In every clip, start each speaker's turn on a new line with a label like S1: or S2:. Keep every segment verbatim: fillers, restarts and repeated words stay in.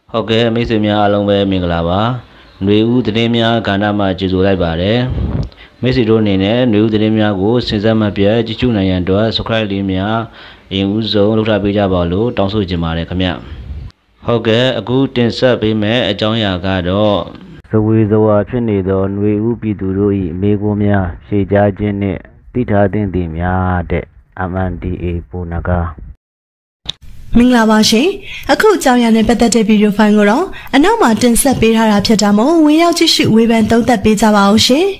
S1: ဟုတ်ကဲ့မိတ်ဆွေများအားလုံးပဲမင်္ဂလာပါຫນွေဦးသတင်းများကဏ္ဍမှာကြိုဆိုလိုက်ပါတယ်မိတ်ဆွေတို့အနေနဲ့ຫນွေဦးသတင်းများကိုစဉ်ဆက်မပြတ်ကြည့်ရှုနိုင်ရန်အတွက် subscribe လေးများအရင်ဦးဆုံးလုပ်ထားပေးကြပါလို့တောင်းဆိုချင်ပါတယ်ခင်ဗျဟုတ်ကဲ့အခုတင်ဆက်ပေးမယ့်အကြောင်းအရာကတော့ဇဝေဇဝါဖြစ်နေသောຫນွေဦးပြည်သူတို့၏အမေကိုများဖြေကြားခြင်းနှင့်တိထားသင့်သည်များတဲ့ M N D A ပုံနဂါ
S2: မင်္ဂလာပါရှင်အခုအကြောင်းအရာနဲ့ပတ်သက်တဲ့ဗီဒီယိုဖိုင်ကိုတော့အနောက်မှာတင်ဆက်ပေးထားတာဖြစ်တာမို့ဝင်ရောက်ကြည့်ရှုဝေဖန်သုံးသပ်ပေးကြပါအောင်ရှင်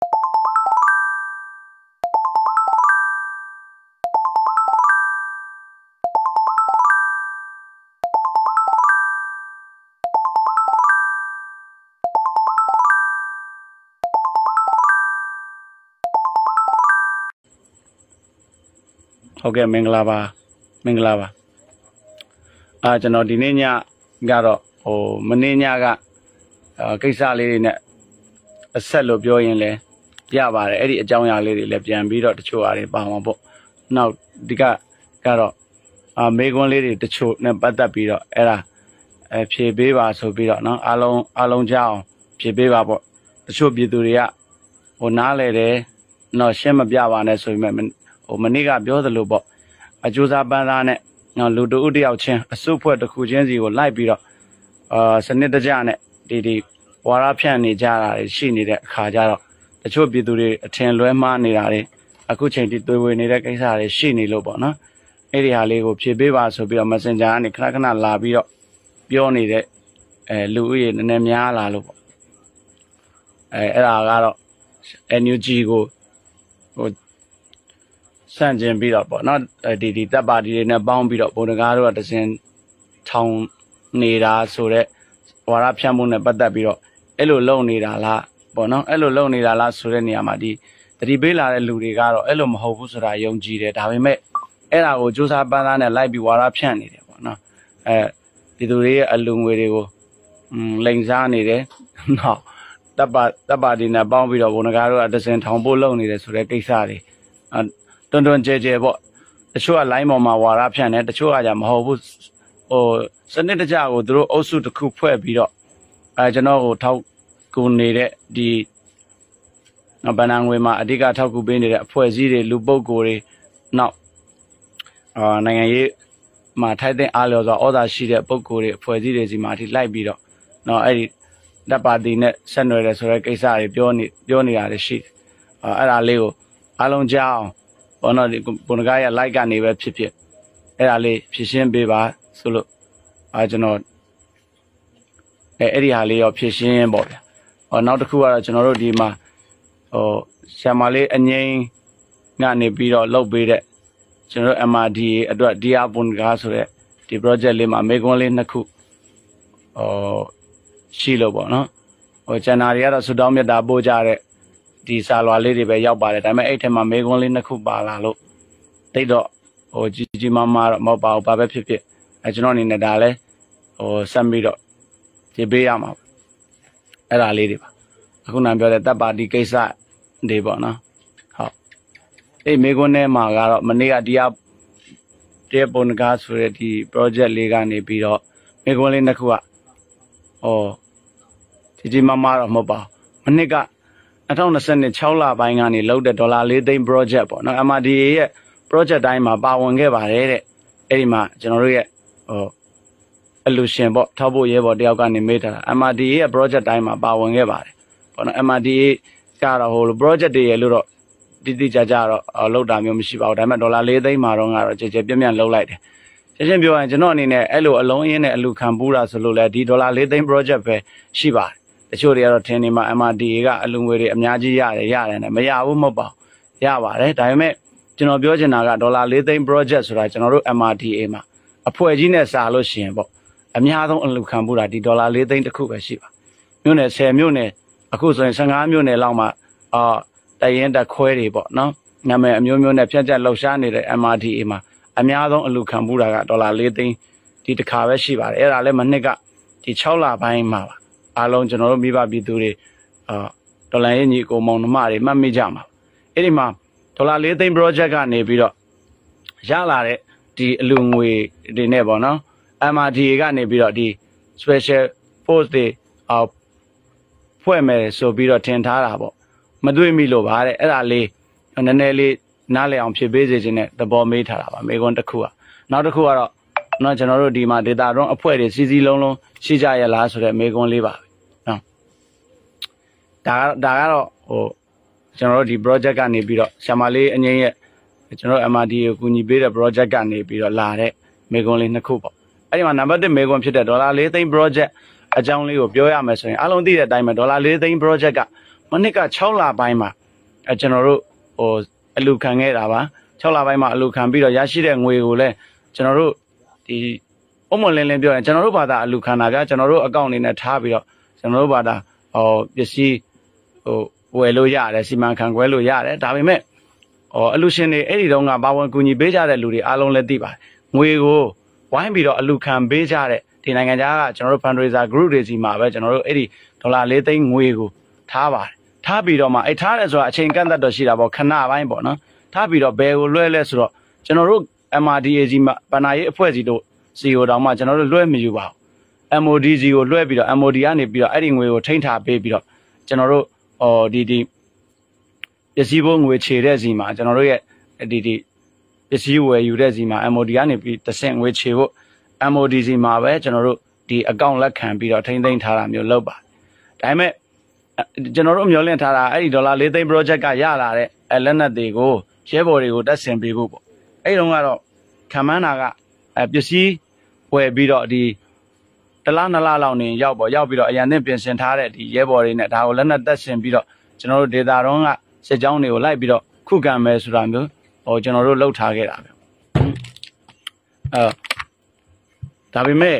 S3: ဟုတ်ကဲ့မင်္ဂလာပါမင်္ဂလာပါအာကျွန်တော်ဒီနေ့ညကတော့ဟိုမနေ့ညကကိစ္စလေးတွေနဲ့အဆက်လို့ပြောရင်လည်းရပါတယ်အဲ့ဒီအကြောင်းအရာလေးတွေလည်းပြန်ပြီးတော့တချို့အားတွေပါမှာပေါ့နောက်ဒီကကတော့အာမေကွန်းလေးတွေတချို့နဲ့ပတ်သက်ပြီးတော့အဲ့ဒါအဖြေပေးပါဆိုပြီးတော့เนาะအားလုံးအားလုံးကြားအောင်ဖြေပေးပါပေါ့တချို့ပြည်သူတွေကဟိုနားလေတယ်တော့ရှင်းမပြပါနဲ့ဆိုပေမဲ့ဟိုမနေ့ကပြောသလိုပေါ့အကျိုးစားပန်းသားနဲ့နော်လူတို့တယောက်ချင်းအစုဖွဲ့တစ်ခုချင်းစီကိုလိုက်ပြီးတော့အာစနစ်တကျနဲ့ဒီဒီဝါရဖြန့်နေကြတာရှိနေတဲ့အခါကျတော့တချို့ပြည်သူတွေအထင်လွဲမှားနေတာတွေအခုချိန်ထိတွေ့ဝေနေတဲ့ကိစ္စတွေရှိနေလို့ပေါ့နော်အဲ့ဒီဟာလေးကိုဖြေပေးပါဆိုပြီးတော့ Messenger ကနေခဏခဏလာပြီးတော့ပြောနေတဲ့အဲလူဦးရေနည်းနည်းများလာလို့ပေါ့အဲအဲ့ဒါကတော့ N U G ကိုဟိုစန့်ကျင်ပြီးတော့ပေါ့နော်ဒီဒီတပ်ပါတီတွေနဲ့ပေါင်းပြီးတော့ဗိုလ်တကားတို့ကတစင်ထောင်နေတာဆိုတော့ဝါရဖြန့်မှုနဲ့ပတ်သက်ပြီးတော့အဲ့လိုလုပ်နေတာလားပေါ့နော်အဲ့လိုလုပ်နေတာလားဆိုတဲ့နေရာမှာဒီတတိပေးလာတဲ့လူတွေကတော့အဲ့လိုမဟုတ်ဘူးဆိုတာယုံကြည်တယ်ဒါပေမဲ့အဲ့ဒါကိုစူးစမ်းပန်းသားနဲ့လိုက်ပြီးဝါရဖြန့်နေတယ်ပေါ့နော်အဲဒီသူတွေရဲ့အလူငွေတွေကိုอืมလိန်စားနေတယ်နော်တပ်ပါတပ်ပါတီနဲ့ပေါင်းပြီးတော့ဗိုလ်တကားတို့ကတစင်ထောင်ဖို့လုပ်နေတယ်ဆိုတဲ့ကိစ္စတွေတွန်းတွန်းကြဲကြဲပေါ့တချို့က line ပေါ်မှာဝါရဖြန့်တယ်တချို့ကじゃမဟုတ်ဘူးဟိုစနစ်တကျကိုသူတို့အုပ်စုတစ်ခုဖွဲ့ပြီးတော့အဲကျွန်တော်ကိုထောက်ကူနေတဲ့ဒီဗဏ္ဍာငွေမှာအဓိကထောက်ကူပေးနေတဲ့အဖွဲ့အစည်းတွေလူပုဂ္ဂိုလ်တွေနောက်အာနိုင်ငံရေးမှာထိုက်တဲ့အားလျော်စွာဩဇာရှိတဲ့ပုဂ္ဂိုလ်တွေအဖွဲ့အစည်းတွေစီမှာအထိလိုက်ပြီးတော့နော်အဲ့ဒီတပ်ပါတီနဲ့ဆက်နွယ်တယ်ဆိုတဲ့ကိစ္စတွေပြောနေပြောနေတာတွေရှိတယ်အဲ့ဒါလေးကိုအားလုံးကြားအောင်ဘောနော်ဒီဘုံကရ like ကနေပဲဖြစ်ဖြစ်အဲ့ဒါလေးဖြည့်ရှင်းပေးပါဆိုလို့အာကျွန်တော်အဲအဲ့ဒီဟာလေးရောဖြည့်ရှင်းပေါ့ဗျာဟောနောက်တစ်ခုကတော့ကျွန်တော်တို့ဒီမှာဟိုဆရာမလေးအငိမ့်ကနေပြီးတော့လုပ်ပေးတဲ့ကျွန်တော်တို့ M R D A အတွက် Dear ဘုံကဆိုတဲ့ဒီ project လေးမှာမေကွန်းလေးနှစ်ခုဟိုရှိလို့ပေါ့နော်ဟိုကျန်တာတွေကတော့ဆူတောင်းမြတ်တာပို့ကြတဲ့ဒီစာလွာလေးတွေပဲရောက်ပါတယ်ဒါပေမဲ့အဲ့ထက်မှာမေကွန်းလေးနှစ်ခုပါလာလို့တိတ်တော့ဟိုကြီးကြီးမားမားတော့မဟုတ်ပါဘူးဘာပဲဖြစ်ဖြစ်အဲကျွန်တော်အနေနဲ့ဒါလဲဟိုဆက်ပြီးတော့ဖြေပေးရမှာအဲ့ဒါလေးတွေပါအခုနပြောတဲ့တပ်ပါတီကိစ္စတွေပေါ့နော်ဟုတ်အဲ့မေကွန်းထဲမှာကတော့မနေ့ကဒီတဲပုံကားဆိုတဲ့ဒီ project လေးကနေပြီးတော့မေကွန်းလေးနှစ်ခုကဟိုကြီးကြီးမားမားတော့မဟုတ်ပါဘူးမနှစ်က၂၀၂၆လပိုင်းကနေလောက်တဲ့ဒေါ်လာ၄သိန်း project ပေါ့နော် M R D A ရဲ့ project တိုင်းမှာပါဝင်ခဲ့ပါတယ်တဲ့အဲ့ဒီမှာကျွန်တော်တို့ရဲ့ဟိုအလူရှင်ပေါ့ထောက်ဖို့ရဲဘော်တယောက်ကနေမေးထားတာ M R D A ရဲ့ project တိုင်းမှာပါဝင်ခဲ့ပါတယ်ပေါ့နော် M R D A ကတော့ဟို project တွေရဲ့လို့တော့တိတိကျကျတော့လောက်တာမျိုးမရှိပါဘူးဒါပေမဲ့ဒေါ်လာ၄သိန်းမှာတော့ငါတော့ကြည်ကြည်ပြန့်ပြန့်လောက်လိုက်တယ်ရှင်းရှင်းပြောရင်ကျွန်တော်အနေနဲ့အဲ့လိုအလုံးအင်းနဲ့အလူခံပူးတာဆိုလို့လဲဒီဒေါ်လာ၄သိန်း project ပဲရှိပါတယ်တချို့တွေကတော့ထင်နေမှာ M R D A ကအလူငွေတွေအများကြီးရတယ်ရတယ်နဲ့မရဘူးမဟုတ်ပါဘူးရပါတယ်ဒါပေမဲ့ကျွန်တော်ပြောချင်တာကဒေါ်လာ၄သိန်း project ဆိုတာကျွန်တော်တို့ M R D A မှာအဖွဲ့ကြီးနဲ့စာလို့ရှိရင်ပေါ့အများဆုံးအလူခံပူးတာဒီဒေါ်လာ၄သိန်းတစ်ခုပဲရှိပါမြို့နယ်၁၀မြို့နယ်အခုဆိုရင်၁၅မြို့နယ်လောက်မှာအာတရင်တက်ခွဲတွေပေါ့နော်နာမည်အမျိုးမျိုးနဲ့ဖြတ်ချက်လှုပ်ရှားနေတဲ့ M R D A မှာအများဆုံးအလူခံပူးတာကဒေါ်လာ၄သိန်းဒီတစ်ခါပဲရှိပါတယ်အဲ့ဒါလည်းမနှစ်ကဒီ၆လပိုင်းမှာပါအားလုံးကျွန်တော်တို့မိဘပြည်သူတွေအာဒေါ်လာရေးညီကိုမောင်နှမတွေမှတ်မိကြမှာအဲ့ဒီမှာဒေါ်လာ၄သိန်း project ကနေပြီးတော့ရလာတဲ့ဒီအလူငွေတွေနဲ့ပေါ့နော် M R D A ကနေပြီးတော့ဒီ special force တွေအော်ဖွဲ့မယ်ဆိုပြီးတော့ထင်ထားတာပေါ့မတွေ့မိလို့ပါတဲ့အဲ့ဒါလေးနည်းနည်းလေးနားလည်အောင်ဖြစ်ပေးစေခြင်းနဲ့သဘောမေးထားတာပါမေကွန်းတစ်ခုကနောက်တစ်ခုကတော့နော်ကျွန်တော်တို့ဒီမှာ data တော့အဖွဲ့တွေစီစီလုံးလုံးရှိကြရလားဆိုတဲ့မေကွန်းလေးပါနော်ဒါဒါကတော့ဟိုကျွန်တော်တို့ဒီ project ကနေပြီးတော့ဆရာမလေးအငိမ့်ရဲ့ကျွန်တော် M R D ကိုကူညီပေးတဲ့ project ကနေပြီးတော့လာတဲ့မေကွန်းလေးနှစ်ခုပေါ့အဲ့ဒီမှာ number တစ်မေကွန်းဖြစ်တဲ့ဒေါ်လာ၄သိန်း project အကြောင်းလေးကိုပြောရမယ်ဆိုရင်အားလုံးသိတဲ့အတိုင်းပဲဒေါ်လာ၄သိန်း project ကမနစ်က၆လပိုင်းမှာအဲကျွန်တော်တို့ဟိုအလူခံခဲ့တာပါ၆လပိုင်းမှာအလူခံပြီးတော့ရရှိတဲ့ငွေကိုလည်းကျွန်တော်တို့ဒီအမွန်လင်းလင်းပြောရင်ကျွန်တော်တို့ဘာသာအလူခံတာကကျွန်တော်တို့အကောင့်အနေနဲ့ထားပြီးတော့ကျွန်တော်တို့ဘာသာဟိုပစ္စည်းဟိုဝယ်လို့ရတယ်စီမံခန့်ခွဲလို့ရတယ်ဒါပေမဲ့ဟိုအလူရှင်တွေအဲ့ဒီတုန်းကဘာဝင်ကူညီပေးကြတဲ့လူတွေအားလုံးလည်းသိပါတယ်ငွေကိုဝိုင်းပြီးတော့အလူခံပေးကြတဲ့ဒီနိုင်ငံခြားကကျွန်တော်တို့ fundraiser group တွေစီမှာပဲကျွန်တော်တို့အဲ့ဒီဒေါ်လာ၄သိန်းငွေကိုထားပါတယ်ထားပြီးတော့မှအဲ့ထားတယ်ဆိုတာအချိန်ကန့်သတ်တော့ရှိတာပေါ့ခဏပိုင်းပေါ့နော်ထားပြီးတော့ဘယ်ကိုလွှဲလဲဆိုတော့ကျွန်တော်တို့ M R D A ကြီးမှာဗဏ္ဍာရေးအဖွဲ့စီတို့စီကိုတောင်မှကျွန်တော်တို့လွှဲမယူပါဘူး M O D စီကိုလွှဲပြီးတော့ M O D ကနေပြီးတော့အဲ့ဒီငွေကိုထိန်းထားပေးပြီးတော့ကျွန်တော်တို့ဟောဒီဒီပစ္စည်းဘိုးငွေခြေတဲ့စီမှာကျွန်တော်တို့ရဲ့ဒီဒီပစ္စည်းဝယ်ယူတဲ့စီမှာ M O D ကနေပြီးတစ်ဆင့်ငွေခြေဖို့ M O D စီမှာပဲကျွန်တော်တို့ဒီအကောင့်လက်ခံပြီးတော့ထိန်းသိမ်းထားတာမျိုးလုပ်ပါတယ်ဒါပေမဲ့ကျွန်တော်တို့မျှော်လင့်ထားတာအဲ့ဒီဒေါ်လာ၄သိန်း project ကရလာတဲ့လက်နက်တွေကိုရဲဘော်တွေကိုတက်ဆင်ပေးဖို့ပေါ့အဲ့တုန်းကတော့ခံမှန်းတာကပစ္စည်းဝယ်ပြီးတော့ဒီတလားနလားလောက်နေရောက်ပေါ့ရောက်ပြီးတော့အရန်သင့်ပြင်ဆင်ထားတဲ့ဒီရဲဘော်တွေနဲ့ဒါကိုလက်နက်တက်ဆင်ပြီးတော့ကျွန်တော်တို့ဒေတာတော့ကစစ်ကြောင်းတွေကိုလိုက်ပြီးတော့ခုခံမယ်ဆိုတာမျိုးဟိုကျွန်တော်တို့လှုပ်ထားခဲ့တာပဲအဲဒါပေမဲ့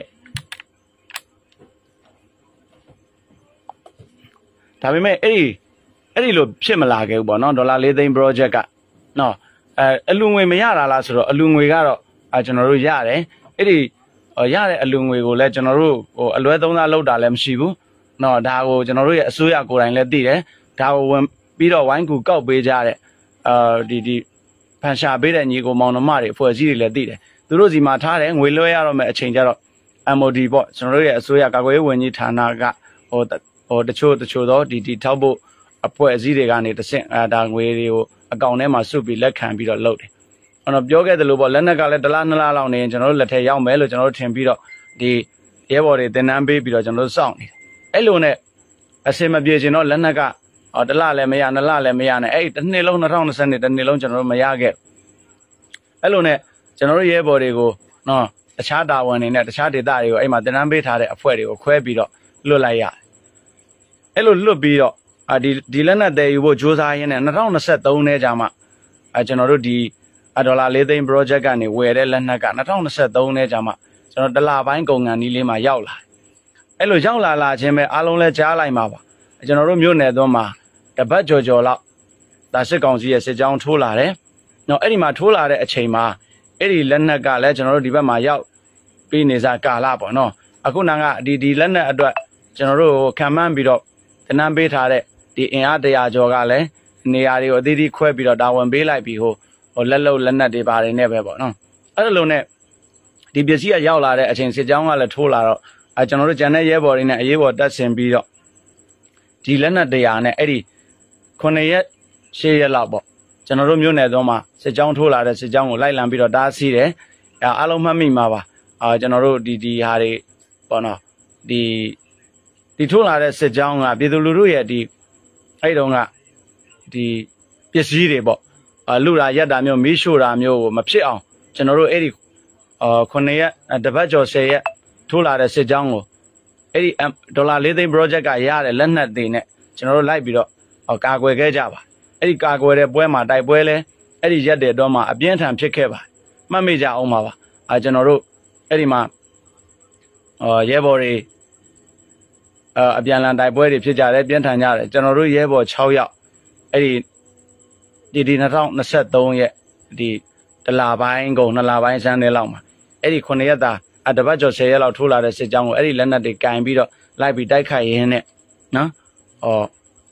S3: ဒါပေမဲ့အဲ့ဒီအဲ့ဒီလိုဖြစ်မလာခဲ့ဘူးပေါ့နော်ဒေါ်လာ၄သိန်း project ကနော်အဲအလူငွေမရတာလားဆိုတော့အလူငွေကတော့အဲကျွန်တော်တို့ရတယ်အဲ့ဒီရတဲ့အလူငွေကိုလည်းကျွန်တော်တို့ဟိုအလွဲသုံးစားလုပ်တာလည်းမရှိဘူးနော်ဒါကိုကျွန်တော်တို့ရဲ့အစိုးရကိုယ်တိုင်လည်းသိတယ်ဒါကိုဝင်ပြီးတော့ဝိုင်းကူကောက်ပေးကြတဲ့အာဒီဒီဖန်ရှာပေးတဲ့ညီကိုမောင်နှမတွေအဖွဲ့အစည်းတွေလည်းသိတယ်သူတို့စီမှာထားတယ်ငွေလွှဲရတော့မယ်အချိန်ကျတော့ M O D ပေါ့ကျွန်တော်တို့ရဲ့အစိုးရကာကွယ်ရေးဝန်ကြီးဌာနကဟိုဟိုတချို့တချို့တော့ဒီဒီထောက်ဖို့အဖွဲ့အစည်းတွေကနေတဆင့်အဲဒါငွေတွေကိုအကောင့်ထဲမှာစုပြီးလက်ခံပြီးတော့လုပ်တယ်။အဲ့တော့ပြောခဲ့သလိုပေါ့လက်နက်ကလည်းတစ်လားနှစ်လားလောက်နေရင်ကျွန်တော်တို့လက်ထဲရောက်မယ်လို့ကျွန်တော်တို့ထင်ပြီးတော့ဒီရဲဘော်တွေတင်တန်းပေးပြီးတော့ကျွန်တော်တို့စောင့်နေတယ်။အဲ့လိုနဲ့အစင်မပြေချင်တော့လက်နက်ကတစ်လားလည်းမရနှစ်လားလည်းမရနဲ့အဲ့တစ်နှစ်လုံး၂၀၂၀နှစ်တစ်နှစ်လုံးကျွန်တော်တို့မရခဲ့။အဲ့လိုနဲ့ကျွန်တော်တို့ရဲဘော်တွေကိုနော်တခြားတာဝန်တွေနဲ့တခြားဒေသတွေကိုအဲ့မှာတင်တန်းပေးထားတဲ့အဖွဲ့တွေကိုခွဲပြီးတော့လွတ်လိုက်ရတယ်။အဲ့လိုလွတ်ပြီးတော့အာဒီဒီလက်နက်တည်ယူဖို့ကြိုးစားရင်းနဲ့၂၀၂၃နဲ့ကြာမှအဲကျွန်တော်တို့ဒီဒေါ်လာ၄သိန်း project ကနေဝယ်တဲ့လက်နက်က၂၀၂၃နဲ့ကြာမှကျွန်တော်တလပိုင်းကုန်ကန်နီးလေးမှာရောက်လာအဲ့လိုရောက်လာလာချင်းပဲအားလုံးလဲကြားလိုက်မှာပါကျွန်တော်တို့မြို့နယ်သွန်းမှာတပတ်ကြော်ကြော်လောက်ဒါစစ်ကောင်စီရဲ့စစ်ကြောင်းထိုးလာတယ်နော်အဲ့ဒီမှာထိုးလာတဲ့အချိန်မှာအဲ့ဒီလက်နက်ကလည်းကျွန်တော်တို့ဒီဘက်မှာရောက်ပြီးနေစားကာလပေါ့နော်အခုနကဒီဒီလက်နက်အတွက်ကျွန်တော်တို့ခံမှန်းပြီးတော့တနန်းပေးထားတဲ့ဒီအင်အားတရာကျော်ကလည်းနေရာတွေကိုအသီးသီးခွဲပြီးတော့တာဝန်ပေးလိုက်ပြီးဟိုဟိုလက်လုံလက်နက်တွေပါတယ်နဲ့ပဲပေါ့နော်အဲ့လိုနဲ့ဒီပစ္စည်းကရောက်လာတဲ့အချိန်စစ်ကြောင်းကလည်းထိုးလာတော့အဲကျွန်တော်တို့ဂျန်တဲ့ရဲဘော်တွေနဲ့အရေးပေါ်တက်ဆင်ပြီးတော့ဒီလက်နက်တရာနဲ့အဲ့ဒီခုနှစ်ရက်ရှစ်ရက်လောက်ပေါ့ကျွန်တော်တို့မြို့နယ်သွန်းမှာစစ်ကြောင်းထိုးလာတဲ့စစ်ကြောင်းကိုလိုက်လံပြီးတော့တားဆီးတယ်အဲအားလုံးမှတ်မိမှာပါအာကျွန်တော်တို့ဒီဒီဟာတွေပေါ့နော်ဒီဒီထိုးလာတဲ့စစ်ကြောင်းကပြည်သူလူထုရဲ့ဒီအဲ့တုန်းကဒီပစ္စည်းတွေပေါ့အလူရာရက်တာမျိုးမီးရှို့တာမျိုးကိုမဖြစ်အောင်ကျွန်တော်တို့အဲ့ဒီအာခုနှစ်ရက်တပတ်ကျော်ဆယ်ရက်ထိုးလာတဲ့စစ်ကြောင်းကိုအဲ့ဒီဒေါ်လာ၄သိန်း project ကရတဲ့လက်နက်တွေနဲ့ကျွန်တော်တို့လိုက်ပြီးတော့ကာကွယ်ခဲ့ကြပါအဲ့ဒီကာကွယ်တဲ့ပွဲမှာတိုက်ပွဲလဲအဲ့ဒီရက်တဲ့တော့မှအပြင်းထန်ဖြစ်ခဲ့ပါမှတ်မိကြအောင်ပါပါအာကျွန်တော်တို့အဲ့ဒီမှာအာရဲဘော်တွေအပြန်လန်တိုက်ပွဲတွေဖြစ်ကြတယ်ပြင်းထန်ကြတယ်ကျွန်တော်တို့ရဲဘော်၆ယောက်အဲ့ဒီဒီဒီ၂၀၂၃ရက်ဒီတလပိုင်းကုန်နှစ်လပိုင်းစမ်းတဲ့လောက်မှာအဲ့ဒီခုနှစ်ရက်သားအတပတ်ကျော်ဆယ်ရက်လောက်ထိုးလာတဲ့စစ်ကြောင်းကိုအဲ့ဒီလက်နက်တွေကင်ပြီးတော့လိုက်ပြီးတိုက်ခိုက်ရင်းနဲ့နော်အော်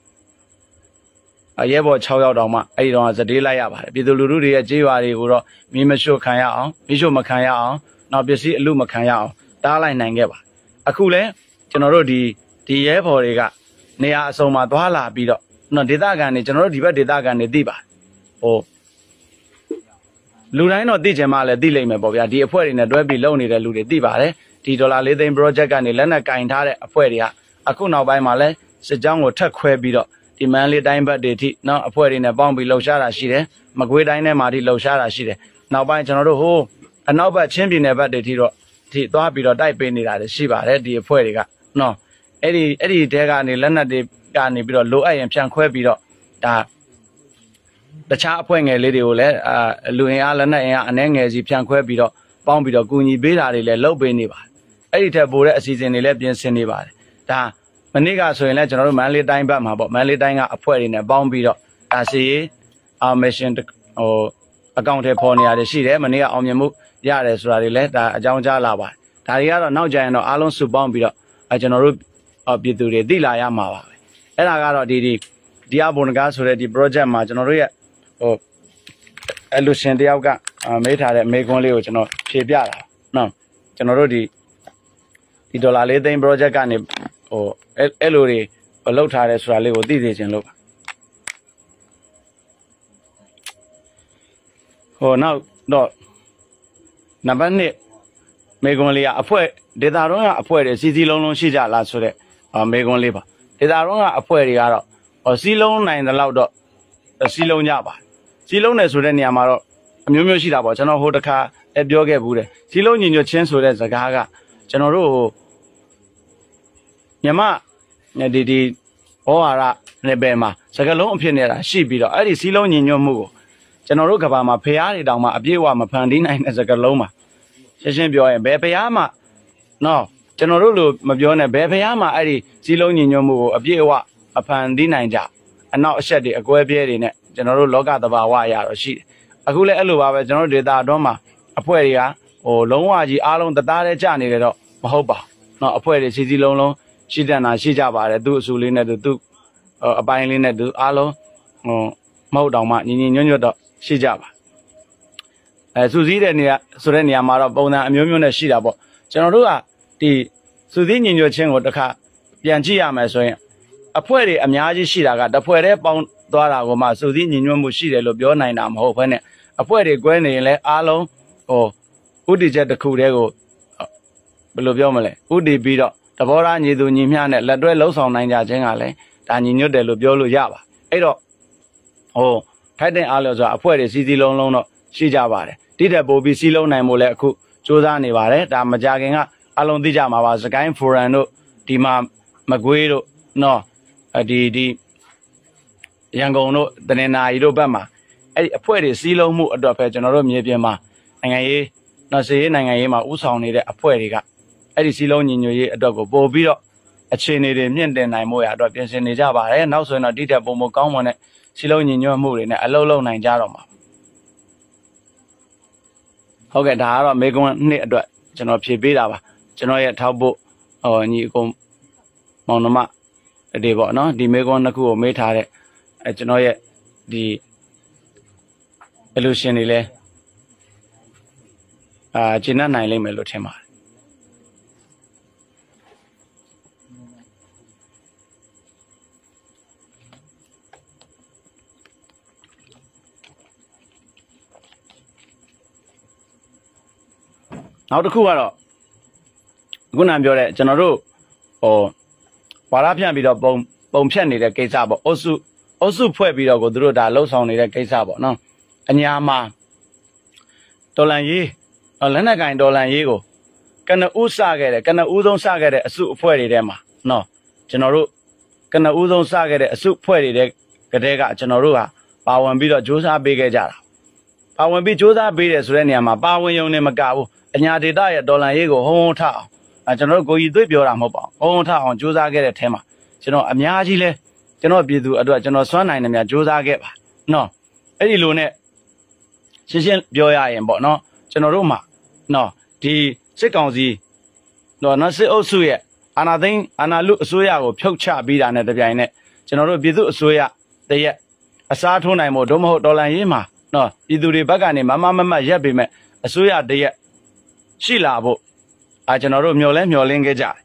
S3: အရဲဘော်၆ယောက်တောင်မှအဲ့ဒီတော့ဇတေးလိုက်ရပါတယ်ပြည်သူလူထုတွေရဲ့ကြေးရွာတွေကိုတော့မီးမရှို့ခံရအောင်မီးရှို့မခံရအောင်နောက်ပစ္စည်းအလူမခံရအောင်တားလိုက်နိုင်ခဲ့ပါအခုလဲကျွန်တော်တို့ဒီဒီရဲဘော်တွေကနေရာအစုံမှာသွားလာပြီးတော့နော်ဒေသခံတွေကျွန်တော်တို့ဒီဘက်ဒေသခံတွေသိပါဟိုလူတိုင်းတော့သိချင်မှလည်းသိလိမ့်မယ်ပေါ့ဗျာဒီအဖွဲ့တွေနဲ့တွဲပြီးလုပ်နေတဲ့လူတွေသိပါတယ်ဒီဒေါ်လာလေးသိန်း project ကနေလက်နက်ကင်ထားတဲ့အဖွဲ့တွေကအခုနောက်ပိုင်းမှာလဲစစ်ကြောင်းကိုထက်ခွဲပြီးတော့ဒီမန်လေးတိုင်းဘက်တွေထိနော်အဖွဲ့တွေနဲ့ပေါင်းပြီးလှုပ်ရှားတာရှိတယ်မကွေးတိုင်းထဲမှာထိလှုပ်ရှားတာရှိတယ်နောက်ပိုင်းကျွန်တော်တို့ဟိုအနောက်ဘက်ချင်းပြည်နယ်ဘက်တွေထိတော့ဒီသွားပြီးတော့တိုက်ပေးနေတာရှိပါတယ်ဒီအဖွဲ့တွေကနော်အဲ့ဒီအဲ့ဒီတဲကနေလက်နက်တွေကနေပြီးတော့လိုအပ်ရင်ဖြန့်ခွဲပြီးတော့ဒါတခြားအဖွဲ့ငယ်လေးတွေကိုလည်းအာလူအင်အားလက်နက်အင်အားအနှဲငယ်စီဖြန့်ခွဲပြီးတော့ပေါင်းပြီးတော့ကူညီပေးတာတွေလည်းလုပ်ပေးနေပါတယ်အဲ့ဒီထက်ပိုတဲ့အစီအစဉ်တွေလည်းပြင်ဆင်နေပါတယ်ဒါမနေ့ကဆိုရင်လည်းကျွန်တော်တို့မန္တလေးတိုင်းဘက်မှာပေါ့မန္တလေးတိုင်းကအဖွဲ့တွေနဲ့ပေါင်းပြီးတော့ဒါစီအာမရှင်ဟိုအကောင့်ထဲပေါ်နေရတယ်ရှိတယ်မနေ့ကအောင်မြင်မှုရတယ်ဆိုတာတွေလည်းဒါအကြောင်းကြားလာပါတယ်ဒါတွေကတော့နောက်ကျရင်တော့အားလုံးစုပေါင်းပြီးတော့အဲကျွန်တော်တို့ပြည်သူတွေသိလာရမှာပါပဲအဲ့ဒါကတော့ဒီဒီဒီအဘုံကားဆိုတဲ့ဒီ project မှာကျွန်တော်တို့ရဲ့ဟိုအလူရှင်တယောက်ကမေးထားတဲ့မေးခွန်းလေးကိုကျွန်တော်ဖြေပြတာနော်ကျွန်တော်တို့ဒီဒီဒေါ်လာလေးသိန်း project ကနေဟိုအဲ့လိုတွေလောက်ထားတယ်ဆိုတာလေးကိုသိသိချင်းလို့ဟိုနောက်တော့နံပါတ်နှစ်မေကွန်လေးကအဖွဲ့ဒေတာတော့ကအဖွဲ့တွေစီစီလုံးလုံးရှိကြလားဆိုတဲ့မေကွန်လေးပါဒေတာတော့ကအဖွဲ့တွေကတော့စီလုံးနိုင်တဲ့လောက်တော့စီလုံးကြပါစီလုံးတယ်ဆိုတဲ့နေရာမှာတော့အမျိုးမျိုးရှိတာပေါ့ကျွန်တော်ဟိုတခါအပြောခဲ့ဘူးတယ်စီလုံးညီညွတ်ချင်းဆိုတဲ့စကားကကျွန်တော်တို့မြမဒီဒီဩဝါဒနယ်ပယ်မှာစကလုံးအဖြစ်နေတာရှိပြီးတော့အဲ့ဒီစီလုံးညီညွတ်မှုကိုကျွန်တော်တို့ကဘာမှာဖျားတွေတောင်မှအပြည့်အဝမဖန်တီးနိုင်တဲ့စကလုံးမှာရှင်းရှင်းပြောရင်ဘယ်ဖျားမှနော်ကျွန်တော်တို့လိုမပြောနဲ့ဘယ်ဖျားမှအဲ့ဒီစီလုံးညီညွတ်မှုကိုအပြည့်အဝအဖန်တီးနိုင်ကြအနောက်အဆက်တွေအကွဲပြဲတွေနဲ့ကျွန်တော်တို့လောကသဘာဝအရာတော့ရှိတယ်အခုလည်းအဲ့လိုပါပဲကျွန်တော်တို့ဒေတာအတွင်းမှာအဖွဲ့တွေကဟိုလုံးဝကြီးအားလုံးတသားတည်းကြနေတယ်တော့မဟုတ်ပါနော်အဖွဲ့တွေစီစီလုံးလုံးရှိတဲ့နာရှိကြပါတယ်သူ့အစုလေးနဲ့သူသူ့အပိုင်းလေးနဲ့သူအားလုံးဟိုမဟုတ်တောင်မှညီညီညွတ်ညွတ်တော့ရှိကြပါအဲစူးစီးတဲ့နေရာဆိုတဲ့နေရာမှာတော့ပုံစံအမျိုးမျိုးနဲ့ရှိတာပေါ့ကျွန်တော်တို့ကဒီစူးစီးညီညွတ်ခြင်းကိုတစ်ခါပြန်ကြည့်ရမယ်ဆိုရင်အဖွဲ့တွေအများကြီးရှိတာကတစ်ဖွဲ့တည်းပေါင်းသွားတာကိုမှစူးစီးညီညွတ်မှုရှိတယ်လို့ပြောနိုင်တာမဟုတ်ဘဲနဲ့အဖွဲ့တွေကွဲနေရင်လည်းအားလုံးဟိုဥတီချက်တစ်ခုတည်းကိုဘယ်လိုပြောမလဲဥတီပြီးတော့တဘောသားညီသူညီမျှနဲ့လက်တွဲလှုပ်ဆောင်နိုင်ကြခြင်းကလည်းဒါညီညွတ်တယ်လို့ပြောလို့ရပါအဲ့တော့ဟိုထိုက်တဲ့အားလျော်စွာအဖွဲ့တွေစီစီလုံးလုံးတော့ရှိကြပါတယ်တိတက်ပို့ပြီးစီလုံးနိုင်မှုလည်းအခုစူးစမ်းနေပါတယ်ဒါမကြခင်ကအလုံးသိကြမှာပါစကိုင်းဖိုရန်တို့ဒီမှာမကွေးတို့နော်ဒီဒီရန်ကုန်တို့တနင်္သာရီတို့ဘက်မှာအဲ့ဒီအဖွဲ့တွေစီလုံးမှုအတွက်ပဲကျွန်တော်တို့မြေပြင်မှာနိုင်ငံရေးနော်စီရေးနိုင်ငံရေးမှာဥဆောင်နေတဲ့အဖွဲ့တွေကအဲ့ဒီစီလုံးညီညွတ်ရေးအတွက်ကိုပို့ပြီးတော့အခြေအနေတွေမြင့်တင်နိုင်မှုရအတွက်ပြင်ဆင်နေကြပါတယ်နောက်ဆိုရင်တော့တိတက်ပုံမကောင်းမွန်တဲ့စီလုံးညီညွတ်မှုတွေနဲ့အလုံးလုံးနိုင်ကြတော့မှာဟုတ်ကဲ့ဒါကတော့မေကွန်းနှစ်အတွက်ကျွန်တော်ဖြေပေးတာပါကျွန်တော်ရဲ့ထောက်ဖို့ဟိုညီအကုန်မောင်နှမတွေပေါ့နော်ဒီမေကွန်းနှစ်ခုကိုမေးထားတဲ့အဲကျွန်တော်ရဲ့ဒီအလူရှင်တွေလဲအာကျင့်နိုင်လိမ့်မယ်လို့ထင်ပါတယ်နောက်တစ်ခုကတော့ခုနပြောတဲ့ကျွန်တော်တို့ဟိုဝါရဖြန့်ပြီးတော့ပုံပုံဖြတ်နေတဲ့ကိစ္စပေါ့အုပ်စုအုပ်စုဖွဲ့ပြီးတော့ကိုသူတို့ဒါလှုပ်ဆောင်နေတဲ့ကိစ္စပေါ့နော်အညာမှာတော်လန်ရေးလက်နက်ကင်တော်လန်ရေးကိုကနဦးစခဲ့တယ်ကနဦးဆုံးစခဲ့တဲ့အစုအဖွဲ့တွေထဲမှာနော်ကျွန်တော်တို့ကနဦးဆုံးစခဲ့တဲ့အစုအဖွဲ့တွေတဲ့ကတည်းကကျွန်တော်တို့ဟာပါဝင်ပြီးတော့စ조사ပေးခဲ့ကြတာပါဝင်ပြီးစ조사ပေးတယ်ဆိုတဲ့နေရာမှာပါဝင်ရုံနဲ့မကဘူးအညာဒေတာရဲ့ဒေါ်လာရေးကိုဟုံးဟုံးထအောင်အဲကျွန်တော်တို့ကိုကြီးသွေးပြောတာမဟုတ်ပါဘူးဟုံးဟုံးထအောင်စ조사ခဲ့တဲ့ထဲမှာကျွန်တော်အများကြီးလဲကျွန်တော်ပြည်သူအတွက်ကျွန်တော်စွမ်းနိုင်တယ်များစ조사ခဲ့ပါနော်အဲ့ဒီလိုနဲ့ရှင်းရှင်းပြောရရင်ပေါ့နော်ကျွန်တော်တို့မှာနော်ဒီစစ်ကောင်စီနော်နော်စစ်အုပ်စုရဲ့အာဏာသိမ်းအာဏာလုအစိုးရကိုဖျောက်ချပြီးတာနဲ့တပြိုင်နက်ကျွန်တော်တို့ပြည်သူအစိုးရတရက်အစားထိုးနိုင်ဖို့ဒုမဟုတ်ဒေါ်လာရေးမှာနော်ပြည်သူတွေဘက်ကနေမမမမရက်ပေမဲ့အစိုးရတရက်ရှိလာဖို့အာကျွန်တော်တို့မျှော်လဲမျှော်လင့်ခဲ့ကြတယ်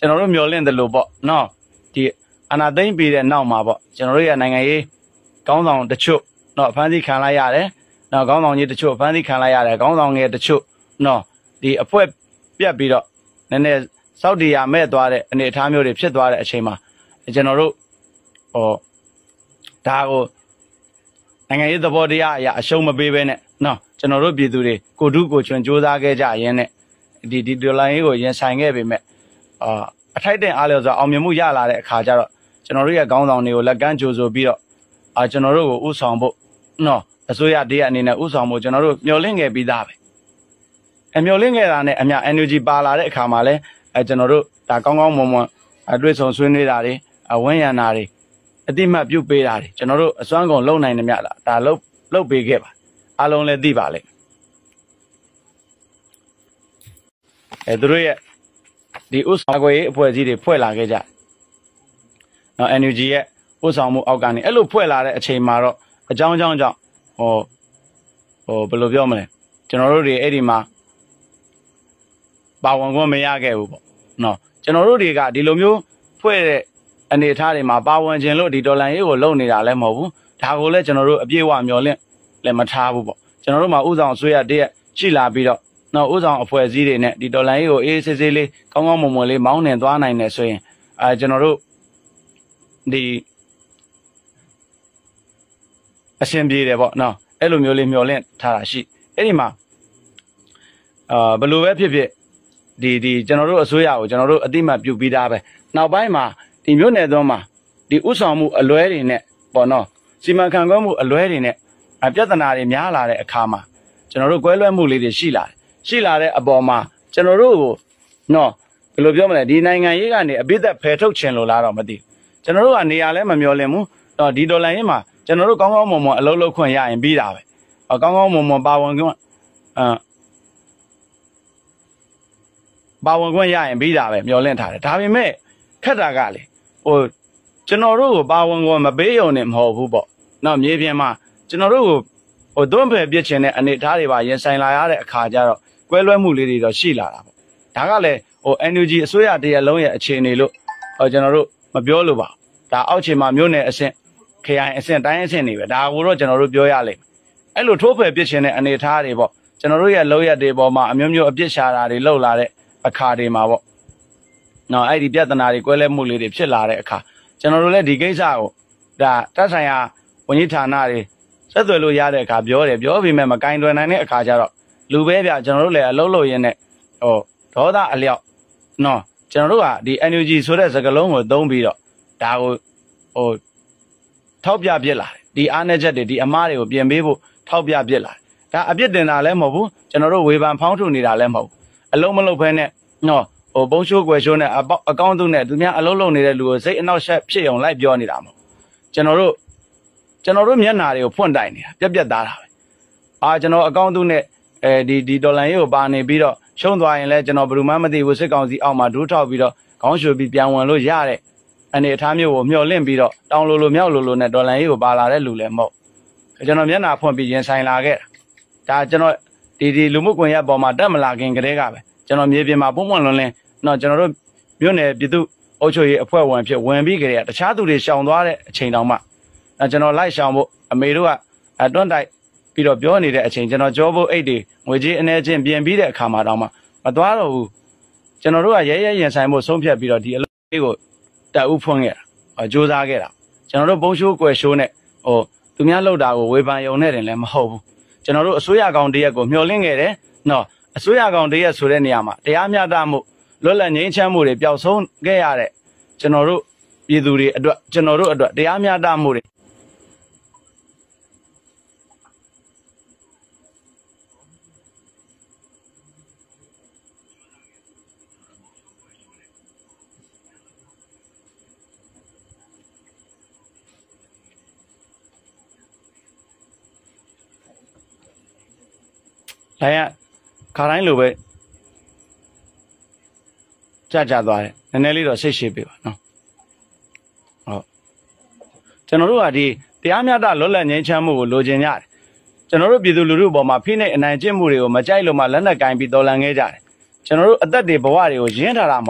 S3: ကျွန်တော်တို့မျှော်လင့်တယ်လို့ပေါ့နော်ဒီအနာသိမ့်ပြီးတဲ့နောက်မှာပေါ့ကျွန်တော်တို့ရဲ့နိုင်ငံရေးကောင်းဆောင်တချို့နော်အဖမ်းဆီးခံလိုက်ရတယ်နော်ကောင်းဆောင်ကြီးတချို့အဖမ်းဆီးခံလိုက်ရတယ်ကောင်းဆောင်ငယ်တချို့နော်ဒီအဖွဲ့ပြတ်ပြီးတော့နည်းနည်းစောက်တရားမဲ့သွားတဲ့အနေအထားမျိုးတွေဖြစ်သွားတဲ့အချိန်မှာကျွန်တော်တို့ဟောဒါကိုနိုင်ငံရေးသဘောတရားအရာအရှုံးမပေးဘဲနဲ့နော်ကျွန်တော်တို့ပြည်သူတွေကိုဒုကိုချွန်စူးစမ်းခဲ့ကြရင်းနဲ့ဒီဒီဒေါ်လာရေးကိုရင်ဆိုင်ခဲ့ပေမဲ့အာအထိုက်တဲ့အားလျော်စွာအောင်မြင်မှုရလာတဲ့အခါကျတော့ကျွန်တော်တို့ရဲ့ခေါင်းဆောင်တွေကိုလက်ကမ်းကြိုဆိုပြီးတော့အာကျွန်တော်တို့ကိုဥဆောင်ဖို့နော်အစိုးရတရားအနေနဲ့ဥဆောင်ဖို့ကျွန်တော်တို့မျှော်လင့်ခဲ့ပြီးသားပဲအမျှော်လင့်ခဲ့တာနဲ့အများ energy ပါလာတဲ့အခါမှာလဲအဲကျွန်တော်တို့ဒါကောင်းကောင်းမွန်မွန်အတွေ့ဆုံဆွေးနွေးတာတွေအဝန်းရံတာတွေအတိမတ်ပြုတ်ပေးတာတွေကျွန်တော်တို့အစွမ်းကုန်လုံနိုင်နေမြလားဒါလုတ်လုတ်ပေးခဲ့ပါအားလုံးလည်းသိပါလိမ့်အဲသူတို့ရဲ့ဒီဥဆောင်ခွေအဖွဲ့အစည်းတွေဖွဲ့လာခဲ့ကြနော် energy ရဲ့ဥဆောင်မှုအောက်ကနေအဲ့လိုဖွဲ့လာတဲ့အချိန်မှာတော့အကြောင်းကြောင်းကြောင့်ဟိုဟိုဘယ်လိုပြောမလဲကျွန်တော်တို့တွေအဲ့ဒီမှာပါဝင်ခွင့်မရခဲ့ဘူးပေါ့နော်ကျွန်တော်တို့တွေကဒီလိုမျိုးဖွဲ့တဲ့အနေအထားတွေမှာပါဝင်ခြင်းလို့ဒီဒေါ်လာရေးကိုလုံနေတာလည်းမဟုတ်ဘူးဒါကိုလည်းကျွန်တော်တို့အပြည့်အဝမျှော်လင့်လည်းမထားဘူးပေါ့ကျွန်တော်တို့မှာဥဆောင်ဆွေးရတည်းရှိလာပြီးတော့နော်ဥဆောင်အဖွဲ့အစည်းတွေနဲ့ဒီဒေါ်လာရေးကိုအေးဆေးဆေးလေးကောင်းကောင်းမွန်မွန်လေးမောင်းနှင်သွားနိုင်တယ်ဆိုရင်အဲကျွန်တော်တို့ဒီအရှင်ပြေတယ်ပေါ့နော်အဲ့လိုမျိုးလေးမျှော်လင့်ထားတာရှိအဲ့ဒီမှာအာဘယ်လိုပဲဖြစ်ဖြစ်ဒီဒီကျွန်တော်တို့အစိုးရကိုကျွန်တော်တို့အတိမတ်ပြုပြီးသားပဲနောက်ပိုင်းမှာဒီမျိုးနယ်သောမှာဒီဥဆောင်မှုအလွဲတွေနဲ့ပေါ့နော်စီမံခန့်ခွဲမှုအလွဲတွေနဲ့အပြဿနာတွေများလာတဲ့အခါမှာကျွန်တော်တို့ကွဲလွဲမှုလေးတွေရှိလာတယ်ရှိလာတဲ့အပေါ်မှာကျွန်တော်တို့ကိုနော်ဘယ်လိုပြောမလဲဒီနိုင်ငံရေးကနေအပြစ်သက်ဖယ်ထုတ်ခြင်းလို့လားတော့မသိဘူးကျွန်တော်တို့ကနေရာလဲမမျောလင့်ဘူးတော့ဒီဒေါ်လာရင်းမှာကျွန်တော်တို့ကောင်းကောင်းမွန်မွန်အလုပ်လုပ်ခွင့်ရရင်ပြီးတာပဲကောင်းကောင်းမွန်မွန်ပါဝင်ခွင့်အာပါဝင်ခွင့်ရရင်ပြီးတာပဲမျောလင့်ထားတယ်ဒါပေမဲ့ခက်တာကလေဟိုကျွန်တော်တို့ကိုပါဝင်ခွင့်မပေးရုံနဲ့မဟုတ်ဘူးပေါ့နော်မြေပြင်မှာကျွန်တော်တို့ကိုဟိုသွန်းဖယ်ပြစ်ချင်တဲ့အနေအထားတွေပါရင်ဆိုင်လာရတဲ့အခါကျတော့ကွဲလွဲမှုလေးတွေတော့ရှိလာတာပေါ့ဒါကလည်းဟို energy အစိုးရတရလုံးရဲ့အခြေအနေလို့ဟိုကျွန်တော်တို့မပြောလို့ပါဒါအောက်ခြေမှာမြို့နယ်အဆင့် K I အဆင့်တိုင်းအဆင့်တွေပဲဒါကိုတော့ကျွန်တော်တို့ပြောရလိမ့်မယ်အဲ့လိုထိုးဖယ်ပြစ်ချင်တဲ့အနေအထားတွေပေါ့ကျွန်တော်တို့ရဲ့လောက်ရက်တွေပေါ်မှာအမျိုးမျိုးအပြစ်ရှာတာတွေလောက်လာတဲ့အခါတွေမှာပေါ့နော်အဲ့ဒီပြဿနာတွေကွဲလဲမှုလေးတွေဖြစ်လာတဲ့အခါကျွန်တော်တို့လည်းဒီကိစ္စကိုဒါတက်ဆိုင်ရာဝန်ကြီးဌာနတွေဆက်သွယ်လို့ရတဲ့အခါပြောတယ်ပြောပြီးမှမကင်တွယ်နိုင်တဲ့အခါကျတော့လူပဲပြကျွန်တော်တို့လည်းအလုပ်လုပ်ရင်းနဲ့ဟိုဒေါသအလျောက်နော်ကျွန်တော်တို့ကဒီ energy ဆိုတဲ့စကားလုံးကိုသုံးပြီးတော့ဒါကိုဟိုထောက်ပြပြစ်လာတယ်ဒီအားနည်းချက်တွေဒီအမားတွေကိုပြင်ပေးဖို့ထောက်ပြပြစ်လာတယ်ဒါအပြစ်တင်တာလည်းမဟုတ်ဘူးကျွန်တော်တို့ဝေဖန်ဖောင်းထုတ်နေတာလည်းမဟုတ်ဘူးအလုံးမလုံးဖဲနဲ့နော်ဟိုဘုံရှိုးကွယ်ရှိုးနဲ့အကောင့်သူနဲ့သူများအလုံးလုံးနေတဲ့လူကိုစိတ်အနှောက်အယှက်ဖြစ်အောင်လိုက်ပြောနေတာမဟုတ်ကျွန်တော်တို့ကျွန်တော်တို့မျက်နှာတွေကိုဖွင့်တိုင်နေတာပြက်ပြက်သားတာပဲအာကျွန်တော်အကောင့်သူနဲ့အဲဒီဒီဒေါ်လာရေးကိုပါနေပြီးတော့ရှုံးသွားရင်လည်းကျွန်တော်ဘယ်သူမှမသိဘူးစစ်ကောင်စီအောက်မှာဒူးထောက်ပြီးတော့ခေါင်းရွှေပြီးပြန်ဝင်လို့ရတဲ့အနေအထားမျိုးကိုမျှော်လင့်ပြီးတော့တောင်းလိုလိုမြောက်လိုလိုနဲ့ဒေါ်လာရေးကိုပါလာတဲ့လူလည်းမဟုတ်ကျွန်တော်မျက်နှာဖွင့်ပြီးရင်ဆိုင်လာခဲ့တာဒါကျွန်တော်ဒီဒီလူမှုကွန်ရက်ပေါ်မှာတက်မလာခင်ကတည်းကပဲကျွန်တော်မြေပြင်မှာပုံမှန်လွန်လင်းတော့ကျွန်တော်တို့မြို့နယ်ပြည်သူ့အုပ်ချုပ်ရေးအဖွဲ့ဝင်ဖြစ်ဝင်ပြီးကြတဲ့တခြားသူတွေရှောင်သွားတဲ့အချိန်တောင်မှအဲကျွန်တော်လိုက်ရှောင်ဖို့အမေတို့ကအတွန်းတိုက်ပြီးတော့ပြောနေတဲ့အချိန်ကျွန်တော်ကြောဖို့အိတ်တွေငွေကြေးအနေချင်းပြင်ပြီးတဲ့အခါမှာတောင်မှမသွားတော့ဘူးကျွန်တော်တို့ကရဲရဲရင်ဆိုင်ဖို့ဆုံးဖြတ်ပြီးတော့ဒီအလုပ်လေးကိုတက်ဦးဖွင့်ခဲ့တာစူးစမ်းခဲ့တာကျွန်တော်တို့ဘုံရှိုးကွယ်ရှိုးနဲ့ဟိုသူများလောက်တာကိုဝေဖန်ယုံနဲ့တင်လည်းမဟုတ်ဘူးကျွန်တော်တို့အစိုးရကောင်တရက်ကိုမျှော်လင့်ခဲ့တယ်နော်အစိုးရကောင်တရက်ဆိုတဲ့နေရာမှာတရားမျှတမှုလွတ်လပ်ငြိမ်းချမ်းမှုတွေပျောက်ဆုံးခဲ့ရတဲ့ကျွန်တော်တို့ပြည်သူတွေအတွက်ကျွန်တော်တို့အတွက်တရားမျှတမှုတွေလိုင်းကခါတိုင်းလိုပဲကြာကြာသွားတယ်နည်းနည်းလေးတော့ဆိတ်ရှည်ပေးပါနော်ဟုတ်ကျွန်တော်တို့ကဒီတရားမျှတလွတ်လပ်ငြိမ်းချမ်းမှုကိုလိုချင်ကြတယ်ကျွန်တော်တို့ပြည်သူလူထုပေါ်မှာဖိနှိပ်အနိုင်ကျင့်မှုတွေကိုမကြိုက်လို့မှလက်နက်ကင်ပြီးတော်လှန်ခဲ့ကြတယ်ကျွန်တော်တို့အသက်တွေဘဝတွေကိုရင်းထားတာမဟုတ်ဘူး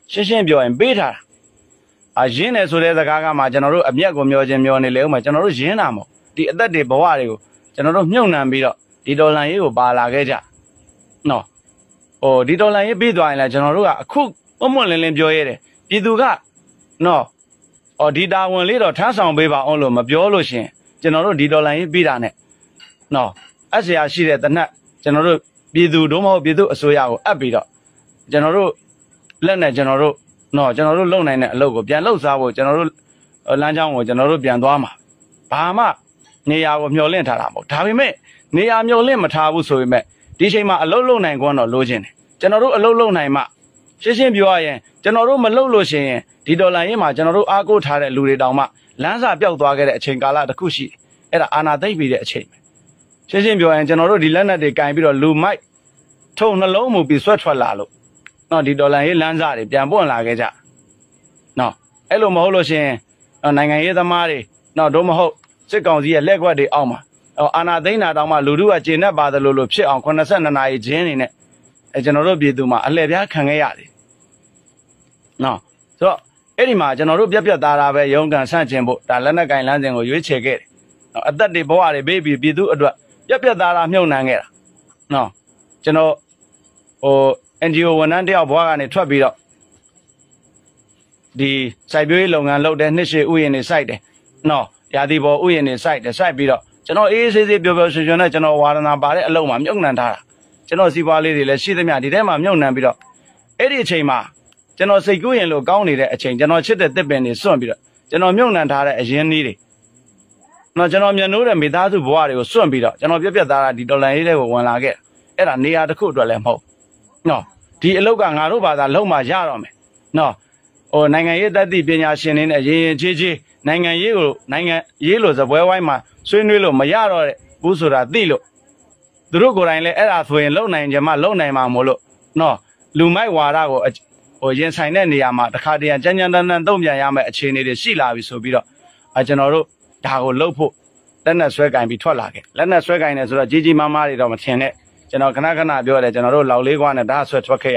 S3: ရှင်းရှင်းပြောရင်ပေးထားတာအရင်းတယ်ဆိုတဲ့စကားကမှကျွန်တော်တို့အမျက်ကိုမျောခြင်းမျောနေလေဥမှာကျွန်တော်တို့ရင်းတာမို့ဒီအသက်တွေဘဝတွေကိုကျွန်တော်တို့မြုပ်နှံပြီးတော့ဒီဒေါ်လာရေးကိုပါလာခဲ့ကြနော်ဟိုဒီဒေါ်လာရေးပြီးသွားရင်လည်းကျွန်တော်တို့ကအခုအမွန့်လင်းလင်းပြောရတယ်ပြည်သူကနော်အော်ဒီတာဝန်လေးတော့ထမ်းဆောင်ပေးပါအောင်လို့မပြောလို့ရှင်ကျွန်တော်တို့ဒီဒေါ်လာရေးပြီးတာနဲ့နော်အဆရာရှိတဲ့တနက်ကျွန်တော်တို့ပြည်သူတို့မဟုတ်ပြည်သူအစိုးရကိုအပ်ပြီးတော့ကျွန်တော်တို့လက်နဲ့ကျွန်တော်တို့နော်ကျွန်တော်တို့လုံနိုင်တဲ့အလုပ်ကိုပြန်လှုပ်စားဖို့ကျွန်တော်တို့လမ်းကြောင်းကိုကျွန်တော်တို့ပြန်သွားမှာဘာမှနေရာကိုမျှော်လင့်ထားတာမဟုတ်ဒါပေမဲ့နေရာမျှော်လင့်မထားဘူးဆိုပေမဲ့ဒီချိန်မှာအလုပ်လုပ်နိုင်ခွင့်တော့လိုချင်တယ်ကျွန်တော်တို့အလုပ်လုပ်နိုင်မှရှင်းရှင်းပြောရရင်ကျွန်တော်တို့မလုပ်လို့ရှိရင်ဒီဒေါ်လာရင်းမှာကျွန်တော်တို့အားကိုးထားတဲ့လူတွေတောင်မှလမ်းစာပျောက်သွားခဲ့တဲ့အချိန်ကာလတစ်ခုရှိတယ်အဲ့ဒါအာဏာသိမ်းပြီးတဲ့အချိန်ပဲရှင်းရှင်းပြောရင်ကျွန်တော်တို့ဒီလက်နက်တွေကင်ပြီးတော့လူမိုက်ထုံနှလုံးမူပြီးဆွဲထွက်လာလို့နော်ဒီဒေါ်လာရေးလမ်းစာတွေပြန်ပွင့်လာခဲ့ကြနော်အဲ့လိုမဟုတ်လို့ရှိရင်နိုင်ငံရေးသမားတွေနော်တို့မဟုတ်စစ်ကောင်စီရဲ့လက်ကွက်တွေအောက်မှာအာဏာသိမ်းတာတောင်မှလူတို့ကကျေနပ်ပါတယ်လို့လို့ဖြစ်အောင်eighty-twoနာရီချင်းနေနဲ့အဲကျွန်တော်တို့ပြည်သူမှာအလှည့်ပြားခံခဲ့ရတယ်နော်ဆိုတော့အဲ့ဒီမှာကျွန်တော်တို့ပြက်ပြက်သားသားပဲရုံးကန်ဆန့်ကျင်ဖို့ဒါလက်နက်ကင်လမ်းစဉ်ကိုရွေးချယ်ခဲ့တယ်နော်အသက်တွေဘဝတွေပေးပြီးပြည်သူအတွက်ပြက်ပြက်သားသားမြုပ်နှံခဲ့တာနော်ကျွန်တော်ဟို N G O ဝန်ထမ်းတယောက်ဘဝကနေထွက်ပြီးတော့ဒီစိုက်ပျိုးရေးလုပ်ငန်းလုပ်တဲ့နှစ်ရှည်ဥယျာဉ်တွေစိုက်တယ်နော်ရာသီပေါ်ဥယျာဉ်တွေစိုက်တယ်စိုက်ပြီးတော့ကျွန်တော်အေးအေးဆေးဆေးပျော်ပျော်ရွှင်ရွှင်နဲ့ကျွန်တော်ဝါဒနာပါတဲ့အလုပ်မှာမြုပ်နှံထားတာကျွန်တော်စီးပွားလေးတွေလည်းရှိသမျှဒီထဲမှာမြုပ်နှံပြီးတော့အဲ့ဒီအချိန်မှာကျွန်တော်စိတ်ကူးရင်လို့ကောင်းနေတဲ့အချိန်ကျွန်တော်ချစ်တဲ့တစ်ပင်တွေစွန့်ပြီးတော့ကျွန်တော်မြုပ်နှံထားတဲ့အရင်းနှီးတွေနော်ကျွန်တော်မျက်နှိုးတဲ့မိသားစုဘဝတွေကိုစွန့်ပြီးတော့ကျွန်တော်ပြက်ပြက်သားသားဒီဒေါ်လာရေးတွေကိုဝင်လာခဲ့အဲ့ဒါနေရာတစ်ခုအတွက်လည်းမဟုတ်နော်ဒီအလုပ်ကငါတို့ဘာသာလုံးမှရတော့မယ်နော်ဟိုနိုင်ငံရေးတတ်သိပညာရှင်တွေနဲ့ရင်ရင်ချေးချေးနိုင်ငံရေးကိုနိုင်ငံရေးလို့ဇပွဲဝိုင်းမှာဆွေးနွေးလို့မရတော့တဲ့ဘူးဆိုတာသိလို့သူတို့ကိုယ်တိုင်လည်းအဲ့ဒါဆိုရင်လုံနိုင်ကြမှာလုံနိုင်မှာမို့လို့နော်လူမိုက်ဝါဒကိုဟိုရင်ဆိုင်တဲ့နေရာမှာတခါတည်းကြမ်းကြမ်းတမ်းတမ်းတုံ့ပြန်ရမယ့်အခြေအနေတွေရှိလာပြီဆိုပြီးတော့အဲကျွန်တော်တို့ဒါကိုလှုပ်ဖို့လက်နဲ့ဆွဲကင်ပြီးထွက်လာခဲ့လက်နဲ့ဆွဲကင်နေဆိုတော့ကြီးကြီးမားမားတွေတော့မထင်နဲ့ကျွန်တော်ခဏခဏပြောတယ်ကျွန်တော်တို့လောက်လေးကွာနဲ့ဒါဆွဲထွက်ခဲ့ရ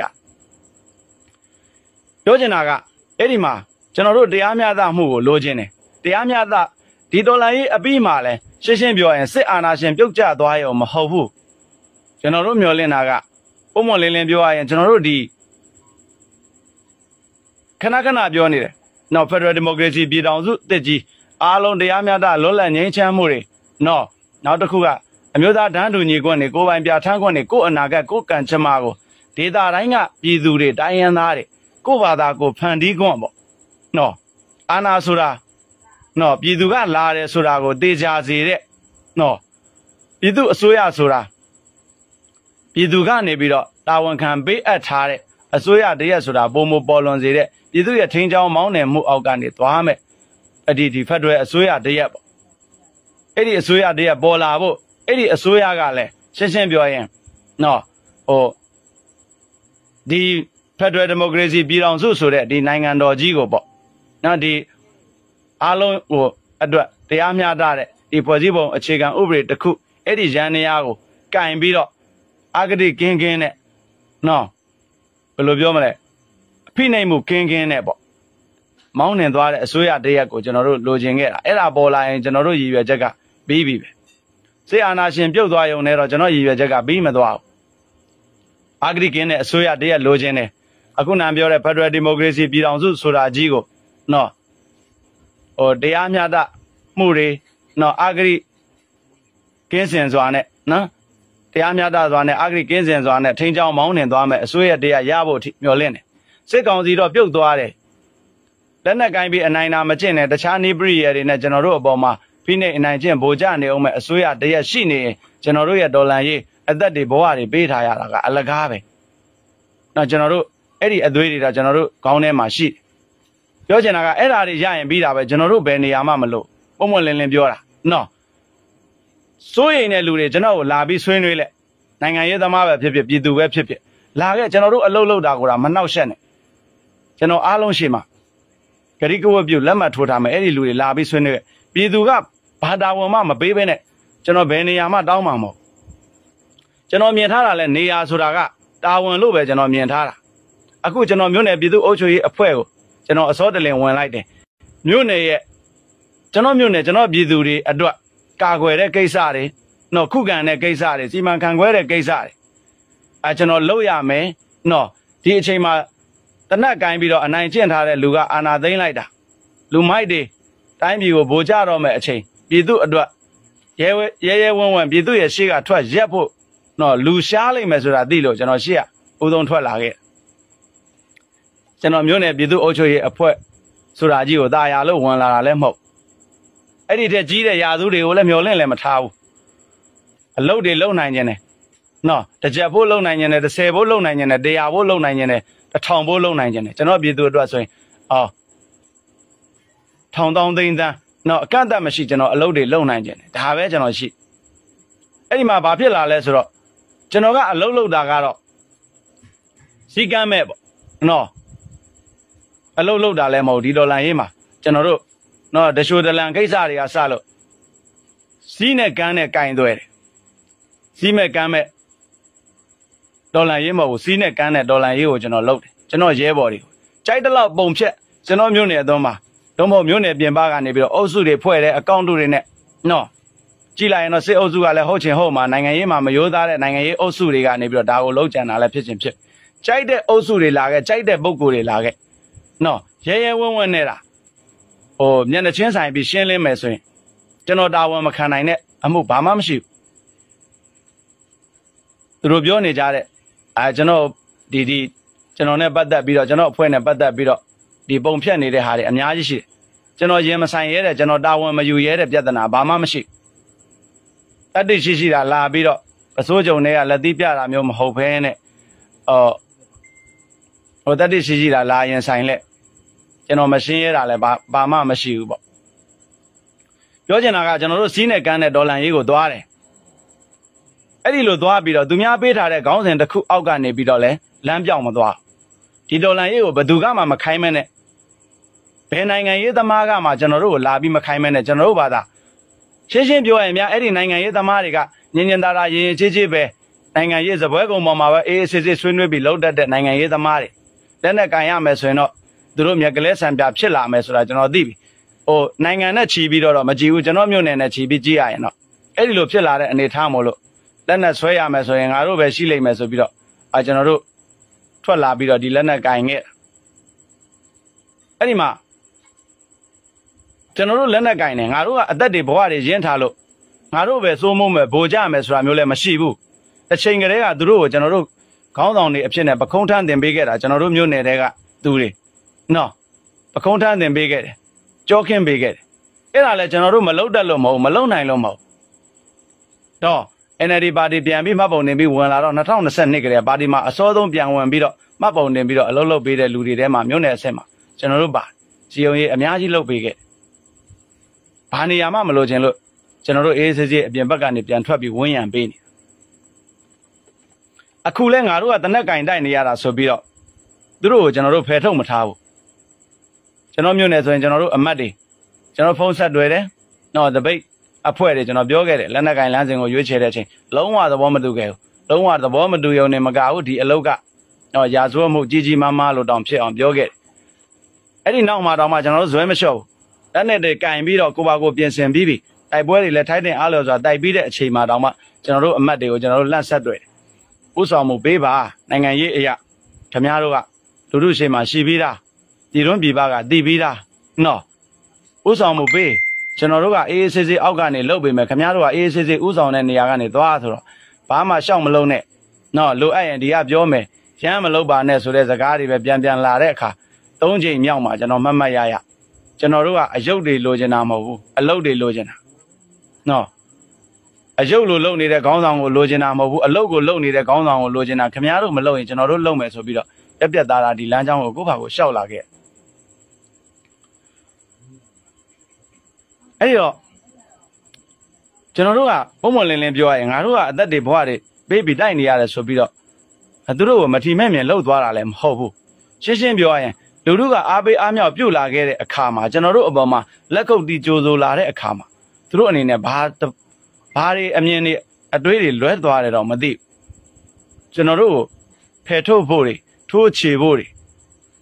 S3: ပြောချင်တာကအဲ့ဒီမှာကျွန်တော်တို့တရားမျှတမှုကိုလိုချင်တယ်တရားမျှတဒီဒေါ်လာရေးအပြီးမှာလဲရှင်းရှင်းပြောရင်စစ်အာဏာရှင်ပြုတ်ကျသွားရုံမဟုတ်ဘူးကျွန်တော်တို့မျှော်လင့်တာကပုံမလင်းလင်းပြောရရင်ကျွန်တော်တို့ဒီခဏခဏပြောနေတယ်နော် Federal Democracy ပြည်ထောင်စုတစ်ကြီးအားလုံးတရားမျှတလွတ်လပ်ငြိမ်းချမ်းမှုတွေနော်နောက်တစ်ခုကအမျိုးသားတန်းတူညီခွင့်တွေကိုယ်ပိုင်ပြဋ္ဌာန်းခွင့်တွေကိုအနာဂတ်ကိုကံချမကိုဒေသတိုင်းကပြည်သူတွေတိုင်းရင်းသားတွေကိုဘာသာကိုဖန်တီးခွင့်ပေါ့နော်အာဏာဆိုတာနော်ပြည်သူကလာတယ်ဆိုတာကိုတေချာစေတဲ့နော်ပြည်သူအစိုးရဆိုတာပြည်သူကနေပြီးတော့တာဝန်ခံပေးအပ်ထားတဲ့အစိုးရတရက်ဆိုတာပုံမပေါ်လွန်စေတဲ့ပြည်သူရဲ့ထင်းချောင်းမောင်းနယ်မှုအောက်ကနေသွားမယ်အဒီဒီဖက်ဒရယ်အစိုးရတရက်ပေါ့အဲ့ဒီအစိုးရတရက်ပေါ်လာဖို့အဲ့ဒီအစိုးရကလည်းရှင်းရှင်းပြောရင်နော်ဟိုဒီ Federal Democracy ပြည်ထောင်စုဆိုတဲ့ဒီနိုင်ငံတော်ကြီးကိုပေါ့နော်ဒီအားလုံးဟိုအတွက်တရားမျှတတဲ့ဒီဖွဲ့စည်းပုံအခြေခံဥပဒေတစ်ခုအဲ့ဒီရန်နေရာကိုကင်ပြီးတော့အာဂတိကင်းကင်းနဲ့နော်ဘယ်လိုပြောမလဲအဖိနှိမ်မှုကင်းကင်းနဲ့ပေါ့မောင်းနှင်သွားတဲ့အစိုးရတရက်ကိုကျွန်တော်တို့လိုချင်ခဲ့တာအဲ့ဒါပေါ်လာရင်ကျွန်တော်တို့ရည်ရွယ်ချက်ကပြီးပြီပဲစစ်အာဏာရှင်ပြုတ်သွားရုံနဲ့တော့ကျွန်တော်ရည်ရွယ်ချက်ကပြီးမသွားဘူးအာဂတိကင်းတဲ့အစိုးရတရက်လိုချင်တယ်အခုနံပြောတဲ့ Federal Democracy ပြည်ထောင်စုဆိုတာကြီးကိုနော်ဟိုတရားမျှတမှုတွေနော်အာဂရိကင်းစင်စွာနဲ့နော်တရားမျှတစွာနဲ့အာဂရိကင်းစင်စွာနဲ့ထိန်းချောင်းမောင်းနှင်သွားမယ်အစိုးရတရားရဖို့မျှော်လင့်တယ်စစ်ကောင်စီတော့ပြုတ်သွားတယ်လက်နက်ကိုင်းပြီးအနိုင်နာမကျင့်နဲ့တခြားနေပရိယာတွေနဲ့ကျွန်တော်တို့အပေါ်မှာဖိနှိပ်အနိုင်ကျင့်ဗိုလ်ကျနေအောင်မဲ့အစိုးရတရားရှိနေရင်ကျွန်တော်တို့ရဲ့ဒေါ်လာရေးအသက်တွေဘဝတွေပေးထားရတာကအလကားပဲနော်ကျွန်တော်တို့အဲ့ဒီအသွေးတွေတော့ကျွန်တော်တို့ခေါင်းထဲမှာရှိတယ်ပြောချင်တာကအဲ့ဓာတွေရရင်ပြီးတာပဲကျွန်တော်တို့ဘယ်နေရာမှမလို့ပုံမှန်လင်းလင်းပြောတာနော်စိုးရိမ်တဲ့လူတွေကျွန်တော်ကိုလာပြီးဆွေးနွေးလက်နိုင်ငံရေးသမားပဲဖြစ်ဖြစ်ပြည်သူပဲဖြစ်ဖြစ်လာခဲ့ကျွန်တော်တို့အလုပ်လုပ်တာကိုတော့မနှောက်ယှက်နဲ့ကျွန်တော်အားလုံးရှိမှာဂရိကဝတ်ပြုလက်မှတ်ထိုးထားမယ်အဲ့ဒီလူတွေလာပြီးဆွေးနွေးပြည်သူကဘာတာဝန်မှမပေးဘဲနဲ့ကျွန်တော်ဘယ်နေရာမှတောင်းမှာမဟုတ်ကျွန်တော်မြင်ထားတာလဲနေရာဆိုတာကတာဝန်လို့ပဲကျွန်တော်မြင်ထားတာအခုကျွန်တော်မြို့နယ်ပြည်သူ့အုပ်ချုပ်ရေးအဖွဲ့ကိုကျွန်တော်အစောတလင်ဝင်လိုက်တယ်မြို့နယ်ရဲ့ကျွန်တော်မြို့နယ်ကျွန်တော်ပြည်သူတွေအတွက်ကာကွယ်တဲ့ကိစ္စတွေနော်ခုခံတဲ့ကိစ္စတွေစီမံခန့်ခွဲတဲ့ကိစ္စတွေအဲကျွန်တော်လုပ်ရမယ်နော်ဒီအချိန်မှာတနက်ကိုင်းပြီးတော့အနိုင်ကျင့်ထားတဲ့လူကအာဏာသိမ်းလိုက်တာလူမိုက်တွေတိုင်းပြည်ကိုဗိုလ်ကျတော့မယ်အချိန်ပြည်သူအတွက်ရဲရဲရဲဝံ့ဝံ့ပြည်သူရဲ့ရှေ့ကထွက်ရက်ဖို့နော်လူရှားလိုက်မယ်ဆိုတာသိလို့ကျွန်တော်ရှေ့ကဥသုံးထွက်လာခဲ့ကျွန်တော်မြို့နယ်ပြည်သူ့အုပ်ချုပ်ရေးအဖွဲ့ဆိုတာကြီးကိုတာယာလို့ဝင်လာတာလည်းမဟုတ်အဲ့ဒီတည်းကြီးတဲ့ယာသူတွေကိုလည်းမျောလင့်လည်းမထားဘူးအလုပ်တွေလုပ်နိုင်ခြင်းနဲ့နော်တစ်ကြက်ဖို့လုပ်နိုင်ခြင်းနဲ့တစ်ဆယ်ဖို့လုပ်နိုင်ခြင်းနဲ့တရားဖို့လုပ်နိုင်ခြင်းနဲ့တစ်ထောင်ဖို့လုပ်နိုင်ခြင်းနဲ့ကျွန်တော်ပြည်သူအတွက်ဆိုရင်အော်ထောင်တောင်းသိန်းသန်းနော်အကန့်အသတ်မရှိကျွန်တော်အလုပ်တွေလုပ်နိုင်ခြင်းနဲ့ဒါပဲကျွန်တော်ရှိအဲ့ဒီမှာဘာဖြစ်လာလဲဆိုတော့ကျွန်တော်ကအလုပ်လုပ်တာကတော့စီကမ်းမဲ့ပေါ့နော်အလုပ်လုပ်တာလည်းမဟုတ်ဒီဒေါ်လာရေးမှာကျွန်တော်တို့နော်တချို့တလန်ကိစ္စတွေကစလို့စီးနဲ့ကမ်းနဲ့ကင်သွဲတယ်စီးမဲ့ကမ်းမဲ့ဒေါ်လာရေးမဟုတ်စီးနဲ့ကမ်းနဲ့ဒေါ်လာရေးကိုကျွန်တော်လုပ်တယ်ကျွန်တော်ရဲဘော်တွေကိုကြိုက်တလောက်ပုံဖြတ်ကျွန်တော်မြို့နယ်အသွန်းမှာတော့မဟုတ်မြို့နယ်ပြင်ပကနေပြီးတော့အုပ်စုတွေဖွဲ့တဲ့အကောင့်တွေနဲ့နော်ကြည့်လိုက်ရင်တော့စစ်အုပ်စုကလည်းဟုတ်ချင်ဟုတ်မှာနိုင်ငံရေးမှာမရိုးသားတဲ့နိုင်ငံရေးအုပ်စုတွေကနေပြီးတော့ဒါကိုလုံးကြံတာလည်းဖြစ်ချင်းဖြစ်ကြိုက်တဲ့အုပ်စုတွေလာခဲ့ကြိုက်တဲ့ပုံကိုယ်တွေလာခဲ့နော်ရဲရဲဝံ့ဝံ့နေတာဟိုမျက်နှာချင်းဆိုင်ပြီးရှင်းလင်းမယ်ဆိုရင်ကျွန်တော်တာဝန်မခံနိုင်တဲ့အမှုဘာမှမရှိဘူးသူတို့ပြောနေကြတဲ့အဲကျွန်တော်ဒီဒီကျွန်တော်နဲ့ပတ်သက်ပြီးတော့ကျွန်တော်အဖွဲ့နဲ့ပတ်သက်ပြီးတော့ဒီပုံဖြတ်နေတဲ့ဟာတွေအများကြီးရှိတယ်ကျွန်တော်ရင်မဆိုင်ရဲတဲ့ကျွန်တော်တာဝန်မယူရဲတဲ့ပြဿနာဘာမှမရှိတတိရှိရှိတာလာပြီးတော့အစိုးကြုံတွေကလက်သီးပြတာမျိုးမဟုတ်ဘဲနဲ့အော်ဟိုတတိရှိရှိတာလာရင်ဆိုင်လက်ကျွန်တော်မရှင်းရတာလည်းဘာဘာမှမရှိဘူးပေါ့ပြောချင်တာကကျွန်တော်တို့စီးနဲ့ကမ်းနဲ့ဒေါ်လာရေးကိုသွားတယ်အဲ့ဒီလိုသွားပြီးတော့သူများပေးထားတဲ့ခေါင်းစဉ်တစ်ခုအောက်ကနေပြီးတော့လဲလမ်းပြောင်းမသွားဒီဒေါ်လာရေးကိုဘယ်သူကမှမခိုင်းမဲနဲ့ဘယ်နိုင်ငံရေးသမားကမှကျွန်တော်တို့ကိုလာပြီးမခိုင်းမဲနဲ့ကျွန်တော်တို့ဘာသာရှင်းရှင်းပြောရင်များအဲ့ဒီနိုင်ငံရေးသမားတွေကညင်ညင်သာသာရင်ရင်ချေးချေးပဲနိုင်ငံရေးစပွဲကုံပေါ်မှာပဲအေးအေးဆေးဆေးဆွေးနွေးပြီးလှုပ်တတ်တဲ့နိုင်ငံရေးသမားတွေလက်နဲ့ကန်ရမယ်ဆိုရင်တော့သူတို့မြက်ကလေးဆံပြဖြစ်လာမယ်ဆိုတာကျွန်တော်သိပြီဟိုနိုင်ငံနဲ့ချီပြီးတော့မကြည့်ဘူးကျွန်တော်မြို့နယ်နဲ့ချီပြီးကြည့်ရရင်တော့အဲ့ဒီလိုဖြစ်လာတဲ့အနေထားမို့လို့လက်နဲ့ဆွဲရမယ်ဆိုရင်ငါတို့ပဲရှိလိမ့်မယ်ဆိုပြီးတော့အာကျွန်တော်တို့ထွက်လာပြီးတော့ဒီလက်နဲ့ကန်ခဲ့အဲ့ဒီမှာကျွန်တော်တို့လက်နဲ့ကန်နေငါတို့ကအသက်တွေဘဝတွေရင်းထားလို့ငါတို့ပဲစိုးမိုးမယ်ဗိုလ်ကြမယ်ဆိုတာမျိုးလည်းမရှိဘူးတစ်ချိန်ကလေးကသူတို့ကိုကျွန်တော်တို့ခေါင်းဆောင်တွေအဖြစ်နဲ့ပခုံးထမ်းတင်ပေးခဲ့တာကျွန်တော်တို့မြို့နယ်တွေကသူတွေနော်ပခုံးထမ်းတင်ပေးခဲ့တယ်ကြောခင်းပေးခဲ့တယ်အဲ့ဒါလည်းကျွန်တော်တို့မလုပ်တတ်လို့မဟုတ်မလုပ်နိုင်လို့မဟုတ်တော့ N L D ပါတီပြန်ပြီးမှတ်ပုံတင်ပြီးဝင်လာတော့၂၀၂၂ကလေးပါတီမှာအစောဆုံးပြန်ဝင်ပြီးတော့မှတ်ပုံတင်ပြီးတော့အလုပ်လုပ်ပေးတဲ့လူတွေထဲမှာမြို့နယ်အဆင့်မှာကျွန်တော်တို့ပါစီယုံရေးအများကြီးလုပ်ပေးခဲ့ဘာနေရာမှမလို့ခြင်းလို့ကျွန်တော်တို့အေးအေးဆေးဆေးအပြင်ဘက်ကနေပြန်ထွက်ပြီးဝန်းရံပေးနေအခုလဲငါတို့ကတနက်ကင်တိုက်နေရတာဆိုပြီးတော့သူတို့ကိုကျွန်တော်တို့ဖယ်ထုတ်မထားဘူးကျွန်တော်မြို့နယ်ဆိုရင်ကျွန်တော်တို့အမတ်တွေကျွန်တော်ဖုန်းဆက်တွေ့တယ်နော်တပိတ်အဖွဲ့တွေကျွန်တော်ပြောခဲ့တယ်လက်နက်ကင်လမ်းစဉ်ကိုရွေးချယ်တဲ့အချိန်လုံးဝသဘောမတူခဲ့ဘူးလုံးဝသဘောမတူရုံနဲ့မကဘူးဒီအလုတ်ကနော်ရာဇဝတ်မှုကြီးကြီးမားမားလို့တောင်ဖြစ်အောင်ပြောခဲ့တယ်အဲ့ဒီနောက်မှာတောင်မှကျွန်တော်တို့ဇွဲမလျှော့ဘူးလက်နဲ့တွေကင်ပြီးတော့ကိုပါကိုပြင်ဆင်ပြီးပြီတိုက်ပွဲတွေလည်းထိုက်တင်အားလျော်စွာတိုက်ပြီးတဲ့အချိန်မှာတောင်မှကျွန်တော်တို့အမတ်တွေကိုကျွန်တော်တို့လန့်ဆက်တွေ့တယ်ဥဆောင်မှုပေးပါနိုင်ငံရေးအရာခင်ဗျားတို့ကလူထုရှိမှရှိပြီးသားဒီတွန်းပြည်ပကတည်ပြီးသားနော်ဥဆောင်မှုပေးကျွန်တော်တို့ကအေးအေးဆေးဆေးအောက်ကနေလှုပ်ပေးမယ်ခင်ဗျားတို့ကအေးအေးဆေးဆေးဥဆောင်တဲ့နေရာကနေသွားဆိုတော့ဘာမှရှောက်မလုံးနဲ့နော်လိုအပ်ရင်ဒီကပြောမယ်ရမ်းမလုပ်ပါနဲ့ဆိုတဲ့စကားတွေပဲပြန်ပြန်လာတဲ့အခါသုံးချိန်မြောက်မှာကျွန်တော်မှတ်မှတ်ရရကျွန်တော်တို့ကအယုတ်တွေလိုချင်တာမဟုတ်ဘူးအလုပ်တွေလိုချင်တာနော်အယုတ်လိုလုပ်နေတဲ့ခေါင်းဆောင်ကိုလိုချင်တာမဟုတ်ဘူးအလုပ်ကိုလုပ်နေတဲ့ခေါင်းဆောင်ကိုလိုချင်တာခင်ဗျားတို့မလုပ်ရင်ကျွန်တော်တို့လုပ်မယ်ဆိုပြီးတော့ပြက်ပြက်သားသားဒီလမ်းကြောင်းကိုကိုယ့်ဘာကိုရှောက်လာခဲ့အဲ့တော့ကျွန်တော်တို့ကပုံမှန်လင်းလင်းပြောရရင်ငါတို့ကအသက်တွေဘဝတွေပေးပြီးတိုက်နေရတယ်ဆိုပြီးတော့သူတို့ကိုမထီမဲ့မြင်လှုပ်သွားတာလည်းမဟုတ်ဘူးရှင်းရှင်းပြောရရင်လူတို့ကအားပေးအားမြောက်ပြုတ်လာခဲ့တဲ့အခါမှာကျွန်တော်တို့အပေါ်မှာလက်ကုပ်တီကြိုးစိုးလာတဲ့အခါမှာသူတို့အနေနဲ့ဘာဘာတွေအမြင်တွေအတွေးတွေလွဲသွားတယ်တော့မသိကျွန်တော်တို့ကိုဖယ်ထုတ်ဖို့တွေထိုးချေဖို့တွေ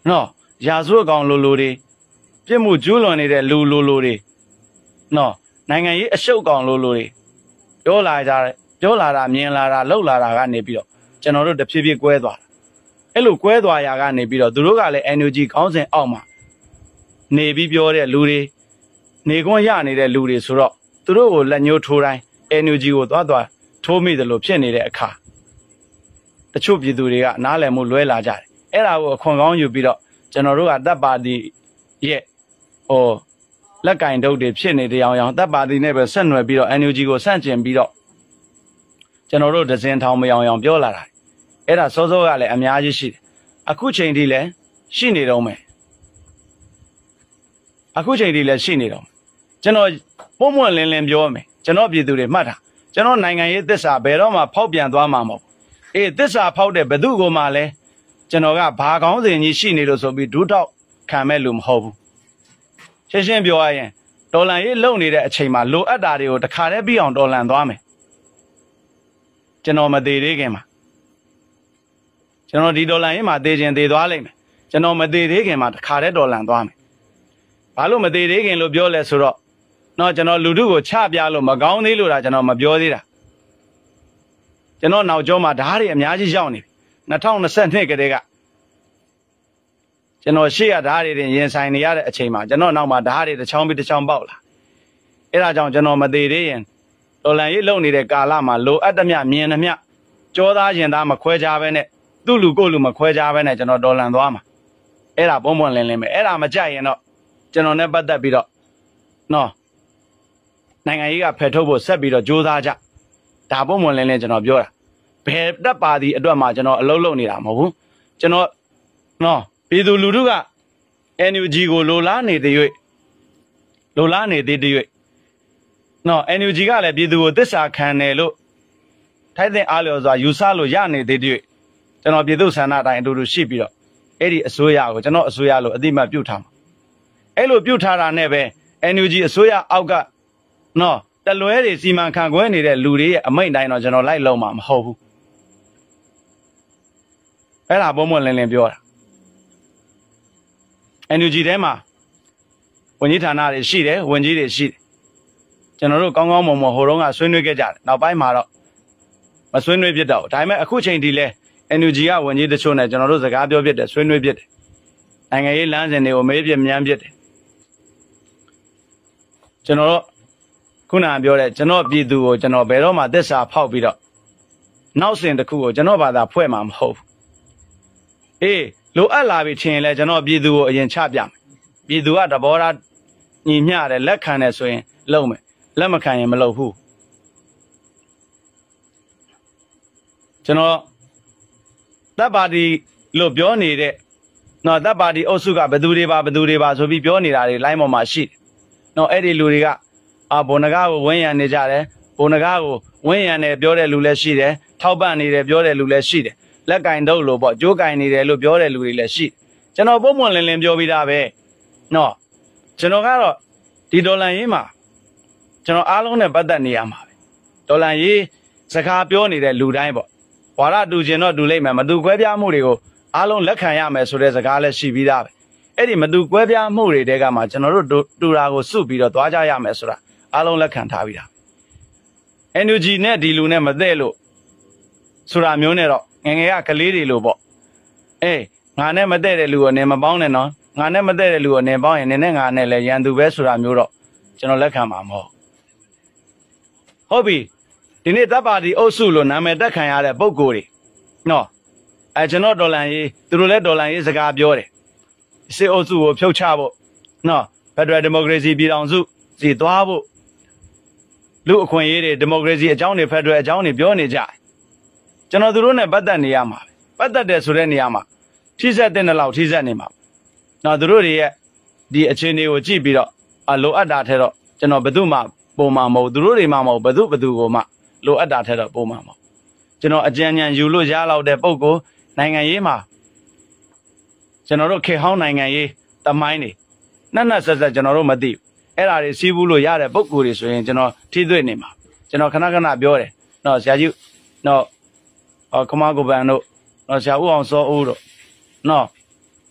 S3: နော်ရာဇဝတ်ကောင်လိုလိုတွေပြစ်မှုကျူးလွန်နေတဲ့လူလိုလိုတွေနော်နိုင်ငံရေးအရှုပ်ကောင်လိုလိုတွေပြောလာကြတယ်ပြောလာတာမြင်လာတာလှုပ်လာတာကနေပြီးတော့ကျွန်တော်တို့တဖြည်းဖြည်းကွဲသွားတာအဲ့လိုကွဲသွားရာကနေပြီးတော့သူတို့ကလည်း N U G ခေါင်းစဉ်အောက်မှာနေပြီးပြောတဲ့လူတွေနေခွင့်ရနေတဲ့လူတွေဆိုတော့သူတို့ကိုလက်ညှိုးထိုးတိုင်း N U G ကိုသွားသွားထိုးမိတယ်လို့ဖြစ်နေတဲ့အခါတချို့ပြည်သူတွေကနားလည်မှုလွဲလာကြတယ်အဲ့ဒါကိုအခွင့်ကောင်းယူပြီးတော့ကျွန်တော်တို့ကတပ်ပါတီရဲ့ဟိုလက်ကင်တုပ်တွေဖြစ်နေတရားအောင်တပ်ပါတီနဲ့ပဲဆက်နွယ်ပြီးတော့ N U G ကိုဆန့်ကျင်ပြီးတော့ကျွန်တော်တို့ဒဇင်ထောင်မယောင်ယောင်ပြောလာတာအဲ့ဒါစောစောကလည်းအများကြီးရှိတယ်အခုချိန်ထိလည်းရှိနေတော့မယ်အခုချိန်ထိလည်းရှိနေတော့ကျွန်တော်ပုံမှန်လင်းလင်းပြောမယ်ကျွန်တော်ပြည်သူတွေမှတ်တာကျွန်တော်နိုင်ငံရေးသစ္စာဘယ်တော့မှဖောက်ပြန်သွားမှာမဟုတ်အေးသစ္စာဖောက်တဲ့ဘသူကိုမှလည်းကျွန်တော်ကဘာကောင်းစဉ်ကြီးရှိနေလို့ဆိုပြီးဒူးထောက်ခံမဲ့လူမဟုတ်ဘူးရှင်းရှင်းပြောရရင်တော်လန်ရေးလုံနေတဲ့အချိန်မှာလိုအပ်တာတွေကိုတခါတည်းပြီးအောင်တော်လန်သွားမယ်ကျွန်တော်မသေးသေးခင်မှာကျွန်တော်ဒီတော်လန်ရေးမှာသေခြင်းသေသွားလိမ့်မယ်ကျွန်တော်မသေးသေးခင်မှာတခါတည်းတော်လန်သွားမယ်ဘာလို့မသေးသေးခင်လို့ပြောလဲဆိုတော့နော်ကျွန်တော်လူထုကိုချပြလို့မကောင်းသေးလို့ဒါကျွန်တော်မပြောသေးတာကျွန်တော်နောက်ကျောမှာဓာတ်တွေအများကြီးရောက်နေပြီ၂၀၂၂ကတည်းကကျွန်တော်ရှေ့ရဓာတ်တွေရင်ဆိုင်နေရတဲ့အချိန်မှာကျွန်တော်နောက်မှာဓာတ်တွေတစ်ချောင်းပြီးတစ်ချောင်းပေါက်လာအဲ့ဒါကြောင့်ကျွန်တော်မသေးသေးရင်တော်လန်ရေးလုံနေတဲ့ကာလမှာလိုအပ်သမျှမြင်သမျှကြောသားရင်သားမခွဲခြားဘဲနဲ့သူ့လူကိုယ့်လူမခွဲခြားဘဲနဲ့ကျွန်တော်တော်လန်သွားမှာအဲ့ဒါပုံပွင့်လင်းလင်းပဲအဲ့ဒါမကြိုက်ရင်တော့ကျွန်တော်နဲ့ပတ်သက်ပြီးတော့နော်နိုင်ငံရေးကဖယ်ထုတ်ဖို့ဆက်ပြီးတော့ကြိုးစားကြဒါပုံပွင့်လင်းလင်းကျွန်တော်ပြောတာဘယ်တက်ပါသည်အတွက်မှကျွန်တော်အလုံးလုံးနေတာမဟုတ်ဘူးကျွန်တော်နော်ပြည်သူလူထုက N U G ကိုလိုလားနေတဲ့၍လိုလားနေတဲ့တဲ့၍နော် N U G ကလည်းပြည်သူကိုသစ္စာခံတယ်လို့ထိုက်တဲ့အားလျော်စွာယူဆလို့ရနေတဲ့တဲ့၍ကျွန်တော်ပြည်သူဆန္ဒတိုင်းအတူတူရှိပြီးတော့အဲ့ဒီအစိုးရကိုကျွန်တော်အစိုးရလို့အတိမတ်ပြုတ်ထားမှာအဲ့လိုပြုတ်ထားတာနဲ့ပဲ N U G အစိုးရအောက်ကနော်တလွဲတွေစီမံခန့်ခွဲနေတဲ့လူတွေရဲ့အမိန့်တိုင်းတော့ကျွန်တော်လိုက်လုံးမှာမဟုတ်ဘူးအဲ့ဒါပုံမှန်လင်းလင်းပြောတာ N U G ထဲမှာဝန်ကြီးဌာနတွေရှိတယ်ဝန်ကြီးတွေရှိတယ်ကျွန်တော်တို့ကောင်းကောင်းမွန်မွန်ဟိုတုန်းကဆွေးနွေးခဲ့ကြတယ်နောက်ပိုင်းမှာတော့မဆွေးနွေးဖြစ်တော့ဒါပေမဲ့အခုချိန်ထိလဲ N U G ကဝန်ကြီးတချို့နဲ့ကျွန်တော်တို့စကားပြောဖြစ်တယ်ဆွေးနွေးဖြစ်တယ်နိုင်ငံရေးလမ်းစဉ်တွေကိုမေးပြမြန်းဖြစ်တယ်ကျွန်တော်တို့ခုနကပြောတဲ့ကျွန်တော်ပြည်သူကိုကျွန်တော်ဘယ်တော့မှသစ္စာဖောက်ပြီးတော့နောက်စဉ်တစ်ခုကိုကျွန်တော်ဘာသာဖွဲ့မှာမဟုတ်ဘူးအေးလိုအပ်လာပြီထင်ရင်လဲကျွန်တော်ပြည်သူကိုအရင်ချပြမယ်ပြည်သူကတဘောထားညီမျှတယ်လက်ခံတယ်ဆိုရင်လုပ်မယ်လက်မခံရင်မလုပ်ဘူးကျွန်တော်တပ်ပါတီလို့ပြောနေတဲ့နော်တပ်ပါတီအုပ်စုကဘယ်သူတွေပါဘယ်သူတွေပါဆိုပြီးပြောနေတာတွေလိုင်းပေါ်မှာရှိတယ်နော်အဲ့ဒီလူတွေကအာဘုံနဂါကိုဝင်းရံနေကြတယ်ဘုံနဂါကိုဝင်းရံတယ်ပြောတဲ့လူလည်းရှိတယ်ထောက်ပံ့နေတယ်ပြောတဲ့လူလည်းရှိတယ်လက်ကင်တော့လို့ပေါ့ကြိုးကင်နေတယ်လို့ပြောတဲ့လူတွေလည်းရှိကျွန်တော်ပုံမှန်လင်းလင်းပြောပြီးသားပဲနော်ကျွန်တော်ကတော့ဒီဒေါ်လာရေးမှာကျွန်တော်အားလုံးနဲ့ပတ်သက်နေရမှာပဲဒေါ်လာရေးစကားပြောနေတဲ့လူတိုင်းပေါ့ဝါရတူကျင်တော့တူလိမ့်မယ်မတူကွဲပြားမှုတွေကိုအားလုံးလက်ခံရမယ်ဆိုတဲ့စကားလည်းရှိပြီးသားပဲအဲ့ဒီမတူကွဲပြားမှုတွေတဲကမှကျွန်တော်တို့တူတာကိုစုပြီးတော့သွားကြရမယ်ဆိုတာအားလုံးလက်ခံထားပြီးသား N U G နဲ့ဒီလူနဲ့မသက်လို့ဆိုတာမျိုးနဲ့တော့ငငယ်ကကလေးတွေလို့ပေါ့အေးငါနဲ့မသက်တဲ့လူကိုနင်မပေါင်းနဲ့နော်ငါနဲ့မသက်တဲ့လူကိုနင်ပေါင်းရင်နင်နဲ့ငါနဲ့လည်းရန်သူပဲဆိုတာမျိုးတော့ကျွန်တော်လက်ခံမှာမဟုတ်ဟုတ်ပြီဒီနေ့တပ်ပါတီအုပ်စုလို့နာမည်တက်ခံရတဲ့ပုံကိုယ်တွေနော်အဲကျွန်တော်ဒေါ်လန်ရေးသူတို့လည်းဒေါ်လန်ရေးစကားပြောတယ်စစ်အုပ်စုကိုဖြုတ်ချဖို့နော်ဖက်ဒရယ်ဒီမိုကရေစီပြည်ထောင်စုစီသွားဖို့လူအခွင့်အရေးတွေဒီမိုကရေစီအကြောင်းတွေဖက်ဒရယ်အကြောင်းတွေပြောနေကြတယ်ကျွန်တော်တို့နဲ့ပတ်သက်နေရမှာပတ်သက်တယ်ဆိုတဲ့နေရာမှာထိစက်တဲ့လောက်ထိစက်နေမှာနော်သူတို့တွေရဲ့ဒီအခြေအနေကိုကြည့်ပြီးတော့အလိုအပ်တာထဲတော့ကျွန်တော်ဘယ်သူမှပုံမှန်မဟုတ်သူတို့တွေမှမဟုတ်ဘယ်သူဘယ်သူကိုမှလိုအပ်တာထဲတော့ပုံမှန်မဟုတ်ကျွန်တော်အကြံဉာဏ်ယူလို့ရလောက်တဲ့ပုံကိုနိုင်ငံရေးမှာကျွန်တော်တို့ခေဟောင်းနိုင်ငံရေးတမိုင်းတွေနှက်နှက်ဆက်ဆက်ကျွန်တော်တို့မသိဘူးအဲ့ဒါတွေစီးဘူးလို့ရတဲ့ပုံကိုတွေဆိုရင်ကျွန်တော်ထိတွေ့နေမှာကျွန်တော်ခဏခဏပြောတယ်နော်ဆရာကြီးနော်ခမကိုပန်တို့နော်ဆရာဦးအောင်စောဦးတို့နော်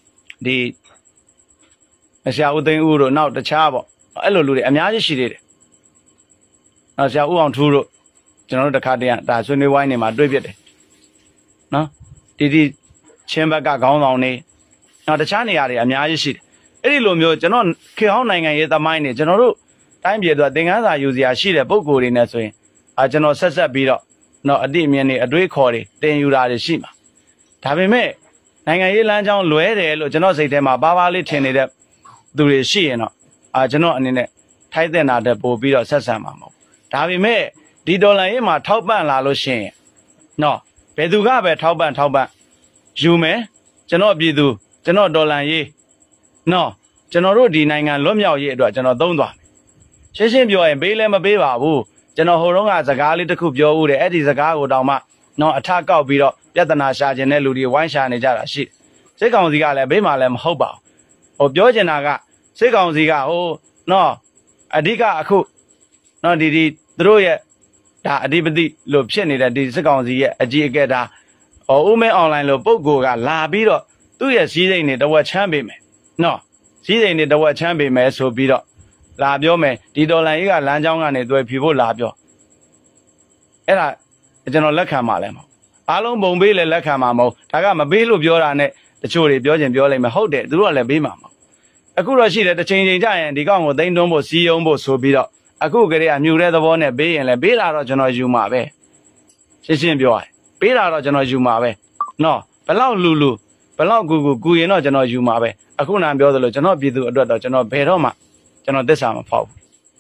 S3: ဒီဆရာဦးသိန်းဦးတို့နောက်တခြားပေါ့အဲ့လိုလူတွေအများကြီးရှိသေးတယ်နောက်ဆရာဦးအောင်ထူးတို့ကျွန်တော်တို့တစ်ခါတည်းကဒါဆွေးနွေးဝိုင်းနေမှာတွေ့ပြတယ်နော်ဒီဒီချင်းဘက်ကခေါင်းဆောင်နေနောက်တခြားနေရာတွေအများကြီးရှိတယ်အဲ့ဒီလိုမျိုးကျွန်တော်ခေဟောင်းနိုင်ငံရေးသမိုင်းနေကျွန်တော်တို့တိုင်းပြည်အတွက်သင်ခန်းစာယူစရာရှိတဲ့ပုံကိုယ်တွေနဲ့ဆိုရင်အာကျွန်တော်ဆက်ဆက်ပြီးတော့နော်အတိအမြင်တွေအတွေးခေါ်တွေတင်ယူတာတွေရှိမှာဒါပေမဲ့နိုင်ငံရေးလမ်းကြောင်းလွဲတယ်လို့ကျွန်တော်စိတ်ထဲမှာပါပါလေးထင်နေတဲ့သူတွေရှိရင်တော့အာကျွန်တော်အနေနဲ့ထိုက်တဲ့နာတဲ့ပို့ပြီးတော့ဆက်ဆံမှာမဟုတ်ဒါပေမဲ့ဒီဒေါ်လာရေးမှာထောက်ပံ့လာလို့ရှိရင်နော်ဘယ်သူကပဲထောက်ပံ့ထောက်ပံ့ယူမယ်ကျွန်တော်ပြည်သူကျွန်တော်ဒေါ်လာရေးနော်ကျွန်တော်တို့ဒီနိုင်ငံလွတ်မြောက်ရေးအတွက်ကျွန်တော်သုံးသွားမယ်ရှင်းရှင်းပြောရင်ပေးလဲမပေးပါဘူးကျွန်တော်ဟိုတုန်းကစကားလေးတစ်ခုပြောဦးတယ်အဲ့ဒီစကားကိုတောင်မှနော်အထကောက်ပြီးတော့ပြဿနာရှာခြင်းတဲ့လူတွေဝိုင်းရှာနေကြတာရှိစိတ်ကောင်စီကလည်းဘေးမှာလည်းမဟုတ်ပါဘူးဟိုပြောချင်တာကစိတ်ကောင်စီကဟိုနော်အဓိကအခုနော်ဒီဒီသူတို့ရဲ့ဒါအဓိပတိလို့ဖြစ်နေတဲ့ဒီစိတ်ကောင်စီရဲ့အကြီးအကဲဒါဟိုဦးမင်းအွန်လိုင်းလို့ပုံကိုကလာပြီးတော့သူ့ရဲ့စည်းစိမ်တွေတဝက်ချမ်းပေးမယ်နော်စည်းစိမ်တွေတဝက်ချမ်းပေးမယ်ဆိုပြီးတော့လာပြောမယ်ဒီဒေါ်လာကြီးကလမ်းကြောင်းကနေတွေ့ဖြေဖို့လာပြောအဲ့ဒါကျွန်တော်လက်ခံပါလဲမဟုတ်အားလုံးပုံပေးလဲလက်ခံမှာမဟုတ်ဒါကမပေးလို့ပြောတာနဲ့တချို့တွေပြောချင်ပြောလိုက်မယ်ဟုတ်တယ်သူတို့ကလည်းပေးမှာမဟုတ်အခုတော့ရှိတယ်တစ်ချိန်ချိန်ကြရင်ဒီကောင်ကိုသိမ်းတွန်းဖို့စီးယုံဖို့ဆိုပြီးတော့အခုကလေးကမြူတဲ့သဘောနဲ့ပေးရင်လည်းပေးလာတော့ကျွန်တော်ယူမှာပဲရှင်းရှင်းပြောရပေးလာတော့ကျွန်တော်ယူမှာပဲနော်ဘလောက်လူလူဘလောက်ကူကူကူရင်တော့ကျွန်တော်ယူမှာပဲအခုနံပြောသလိုကျွန်တော်ပြည်သူအတွက်တော့ကျွန်တော်ဘယ်တော့မှကျွန်တော်သစ္စာမဖောက်ဘူး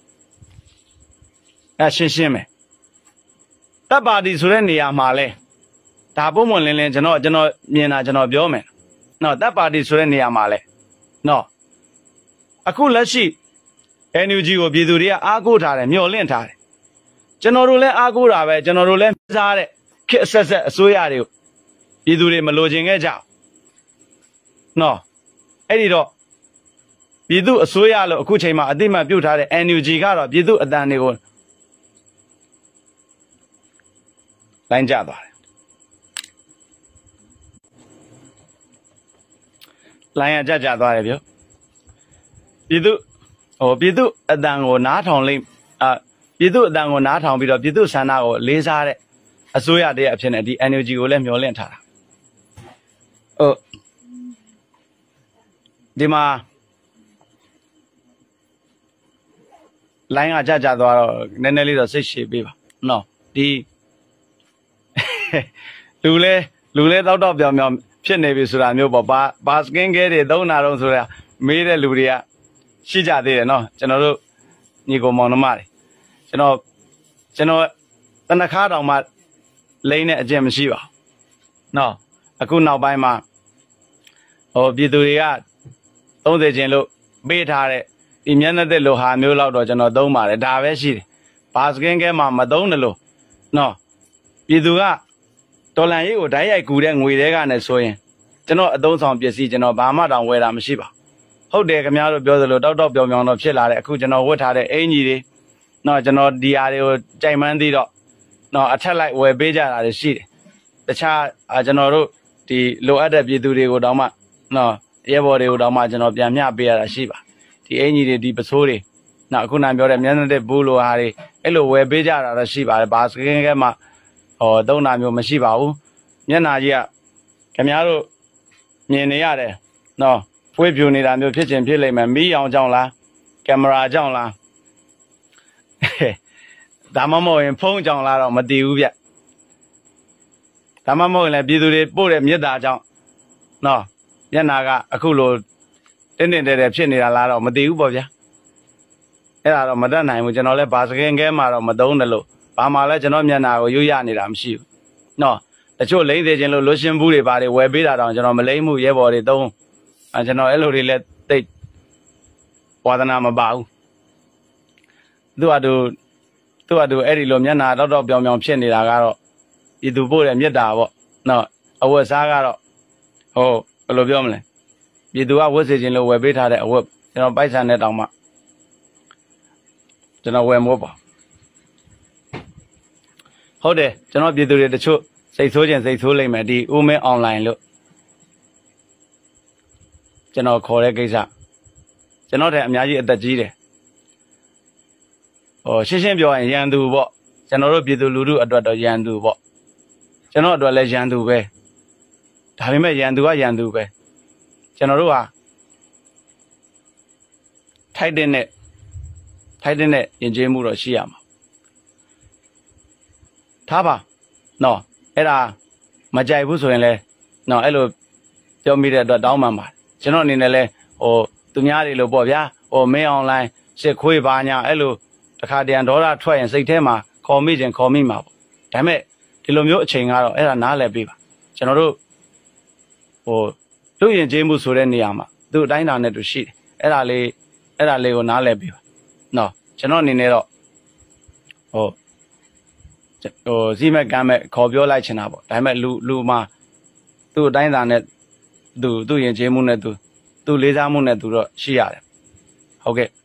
S3: အဲရှင်းရှင်းပဲတပ်ပါတီဆိုတဲ့နေရာမှာလဲဒါပုံမှန်လင်းလင်းကျွန်တော်ကျွန်တော်မြင်တာကျွန်တော်ပြောမယ်နော်တပ်ပါတီဆိုတဲ့နေရာမှာလဲနော်အခုလက်ရှိ အန် ယူ ဂျီ ကိုပြည်သူတွေကအားကိုးထားတယ်မျှော်လင့်ထားတယ်ကျွန်တော်တို့လည်းအားကိုးတာပဲကျွန်တော်တို့လည်းစားတဲ့ခေတ်အဆက်ဆက်အစိုးရတွေကိုပြည်သူတွေမလိုချင်ခဲ့ကြနော်အဲ့ဒီတော့ပြည်သူအစိုးရလို့အခုချိန်မှာအတိမတ်ပြုတ်ထားတဲ့ အန် ယူ ဂျီ ကတော့ပြည်သူအတန်တွေကိုလိုင်းကျသွားတယ်လိုင်းရကြကြသွားတယ်ပြောပြည်သူဟိုပြည်သူအတန်ကိုနားထောင်လိမ့်အာပြည်သူအတန်ကိုနားထောင်ပြီးတော့ပြည်သူဆန္ဒကိုလေးစားတဲ့အစိုးရတည်းအဖြစ်နဲ့ဒီ အန် ယူ ဂျီ ကိုလည်းမျှော်လင့်ထားတာဟိုဒီမှာလိုင်းကကြကြသွားတော့နည်းနည်းလေးတော့စိတ်ရှည်ပေးပါနော်ဒီလူလဲလူလဲတောက်တောက်ပြောင်ပြောင်ဖြစ်နေပြီဆိုတာမျိုးပေါ့ဘာဘာစကင်ကဲတွေသုံးတာတော့ဆိုတာမေးတဲ့လူတွေကရှိကြသေးတယ်နော်ကျွန်တော်တို့ညီကောင်မောင်နှမတွေကျွန်တော်ကျွန်တော်တနခါတောင်မှလိမ့်တဲ့အကျင့်မရှိပါဘူးနော်အခုနောက်ပိုင်းမှာဟိုပြည်သူတွေကသုံးသိခြင်းလို့ပေးထားတဲ့ဒီမျက်နှာသက်လိုဟာမျိုးလောက်တော့ကျွန်တော်သုံးပါတယ်ဒါပဲရှိတယ်ဘာစကင်ကဲမှာမသုံးတယ်လို့နော်ပြည်သူကဒေါ်လာရေးကိုဓာတ်ရိုက်ကူတဲ့ငွေတွေကနဲ့ဆိုရင်ကျွန်တော်အသုံးဆောင်ပစ္စည်းကျွန်တော်ဘာမှတောင်ဝယ်တာမရှိပါဟုတ်တယ်ခင်ဗျားတို့ပြောသလိုတောက်တောက်ပြောင်ပြောင်တော့ဖြစ်လာတဲ့အခုကျွန်တော်ဝတ်ထားတဲ့အင်ကြီးတွေနော်ကျွန်တော်ဒီဟာတွေကိုကြိုက်မှန်းသေးတော့နော်အထက်လိုက်ဝယ်ပေးကြတာတွေရှိတယ်တခြားကျွန်တော်တို့ဒီလိုအပ်တဲ့ပြည်သူတွေကိုတောင်မှနော်ရဲဘော်တွေကိုတောင်မှကျွန်တော်ပြန်မျှပေးရတာရှိပါဒီအင်ကြီးတွေဒီပစိုးတွေနော်အခုနပြောတဲ့မျက်နှာသက်ဘူးလိုဟာတွေအဲ့လိုဝယ်ပေးကြတာတော့ရှိပါတယ်ဘာစကင်းကဲမှာဟောသုံးတာမျိုးမရှိပါဘူးမျက်နှာကြီးကခင်ဗျားတို့မြင်နေရတယ်နော်ဖွေးပြူနေတာမျိုးဖြစ်ခြင်းဖြစ်လိမ့်မယ်မီးအောင်ကြောင့်လားကင်မရာကြောင့်လားဒါမှမဟုတ်ရင်ဖုန်းကြောင့်လားတော့မသိဘူးဗျဒါမှမဟုတ်ရင်လည်းပြည်သူတွေပို့တဲ့မြစ်တာကြောင့်နော်မျက်နှာကအခုလိုတင်းတင်းတဲတဲဖြစ်နေတာလားတော့မသိဘူးပေါ့ဗျာအဲ့ဒါတော့မတတ်နိုင်ဘူးကျွန်တော်လည်းဘာစကင်ကဲမှာတော့မသုံးတယ်လို့ဘာမှလည်းကျွန်တော်မျက်နှာကိုရွရနေတာမရှိဘူးနော်တချို့လိမ့်သေးခြင်းလို့လွှတ်ရှင်ဘူးတွေပါတွေဝယ်ပေးတာတောင်ကျွန်တော်မလိမ့်မှုရဲဘော်တွေသုံးအဲကျွန်တော်အဲ့လိုတွေလည်းသိဝါသနာမပါဘူးသူကသူသူကသူအဲ့ဒီလိုမျက်နှာတောက်တောက်ပြောင်ပြောင်ဖြစ်နေတာကတော့ဤသူပို့တဲ့မြတ်တာပေါ့နော်အဝတ်စားကတော့ဟိုဘယ်လိုပြောမလဲပြည်သူကဝတ်စေခြင်းလို့ဝယ်ပေးထားတဲ့အဝတ်ကျွန်တော်ပိုက်ဆံနဲ့တောင်မှကျွန်တော်ဝယ်မို့ပါဟုတ်တယ်ကျွန်တော်ပြည်သူတွေတချို့စိတ်ဆိုးခြင်းစိတ်ဆိုးလိမ့်မယ်ဒီဦးမင်းအွန်လိုင်းလို့ကျွန်တော်ခေါ်တဲ့ကိစ္စကျွန်တော်တဲ့အများကြီးအသက်ကြီးတယ်ဟိုရှင်းရှင်းပြောရင်ရန်သူပေါ့ကျွန်တော်တို့ပြည်သူလူထုအတွက်တော့ရန်သူပေါ့ကျွန်တော်အတွက်လည်းရန်သူပဲဒါပေမဲ့ရန်သူကရန်သူပဲကျွန်တော်တို့ဟာထိုက်တဲ့နဲ့ထိုက်တဲ့နဲ့ယဉ်ကျေးမှုတော့ရှိရမှာထားပါနော်အဲ့ဒါမကြိုက်ဘူးဆိုရင်လဲနော်အဲ့လိုပြောမိတဲ့အတွက်တောင်းပန်ပါတယ်ကျွန်တော်အနေနဲ့လဲဟိုသူများတွေလို့ပေါ့ဗျာဟိုမင်းအွန်လိုင်းစစ်ခွေးပါညာအဲ့လိုတခါတရံဒေါသထွက်ရင်စိတ်ထဲမှာခေါ်မိခြင်းခေါ်မိမှာပေါ့ဒါပေမဲ့ဒီလိုမျိုးအချိန်ကတော့အဲ့ဒါနားလည်ပေးပါကျွန်တော်တို့ဟိုလူယဉ်ကျေးမှုဆိုတဲ့နေရာမှာသူ့အတိုင်းအတာနဲ့သူရှိတယ်အဲ့ဒါလေးအဲ့ဒါလေးကိုနားလည်ပေးပါနော်ကျွန်တော်အနေနဲ့တော့ဟိုဟိုစီမက်ကမ်းမဲ့ခေါ်ပြောလိုက်ချင်တာပေါ့ဒါပေမဲ့လူလူမှာသူ့အတိုင်းအတာနဲ့သူသူ့ယဉ်ကျေးမှုနဲ့သူသူ့လေးစားမှုနဲ့သူတော့ရှိရတယ်ဟုတ်ကဲ့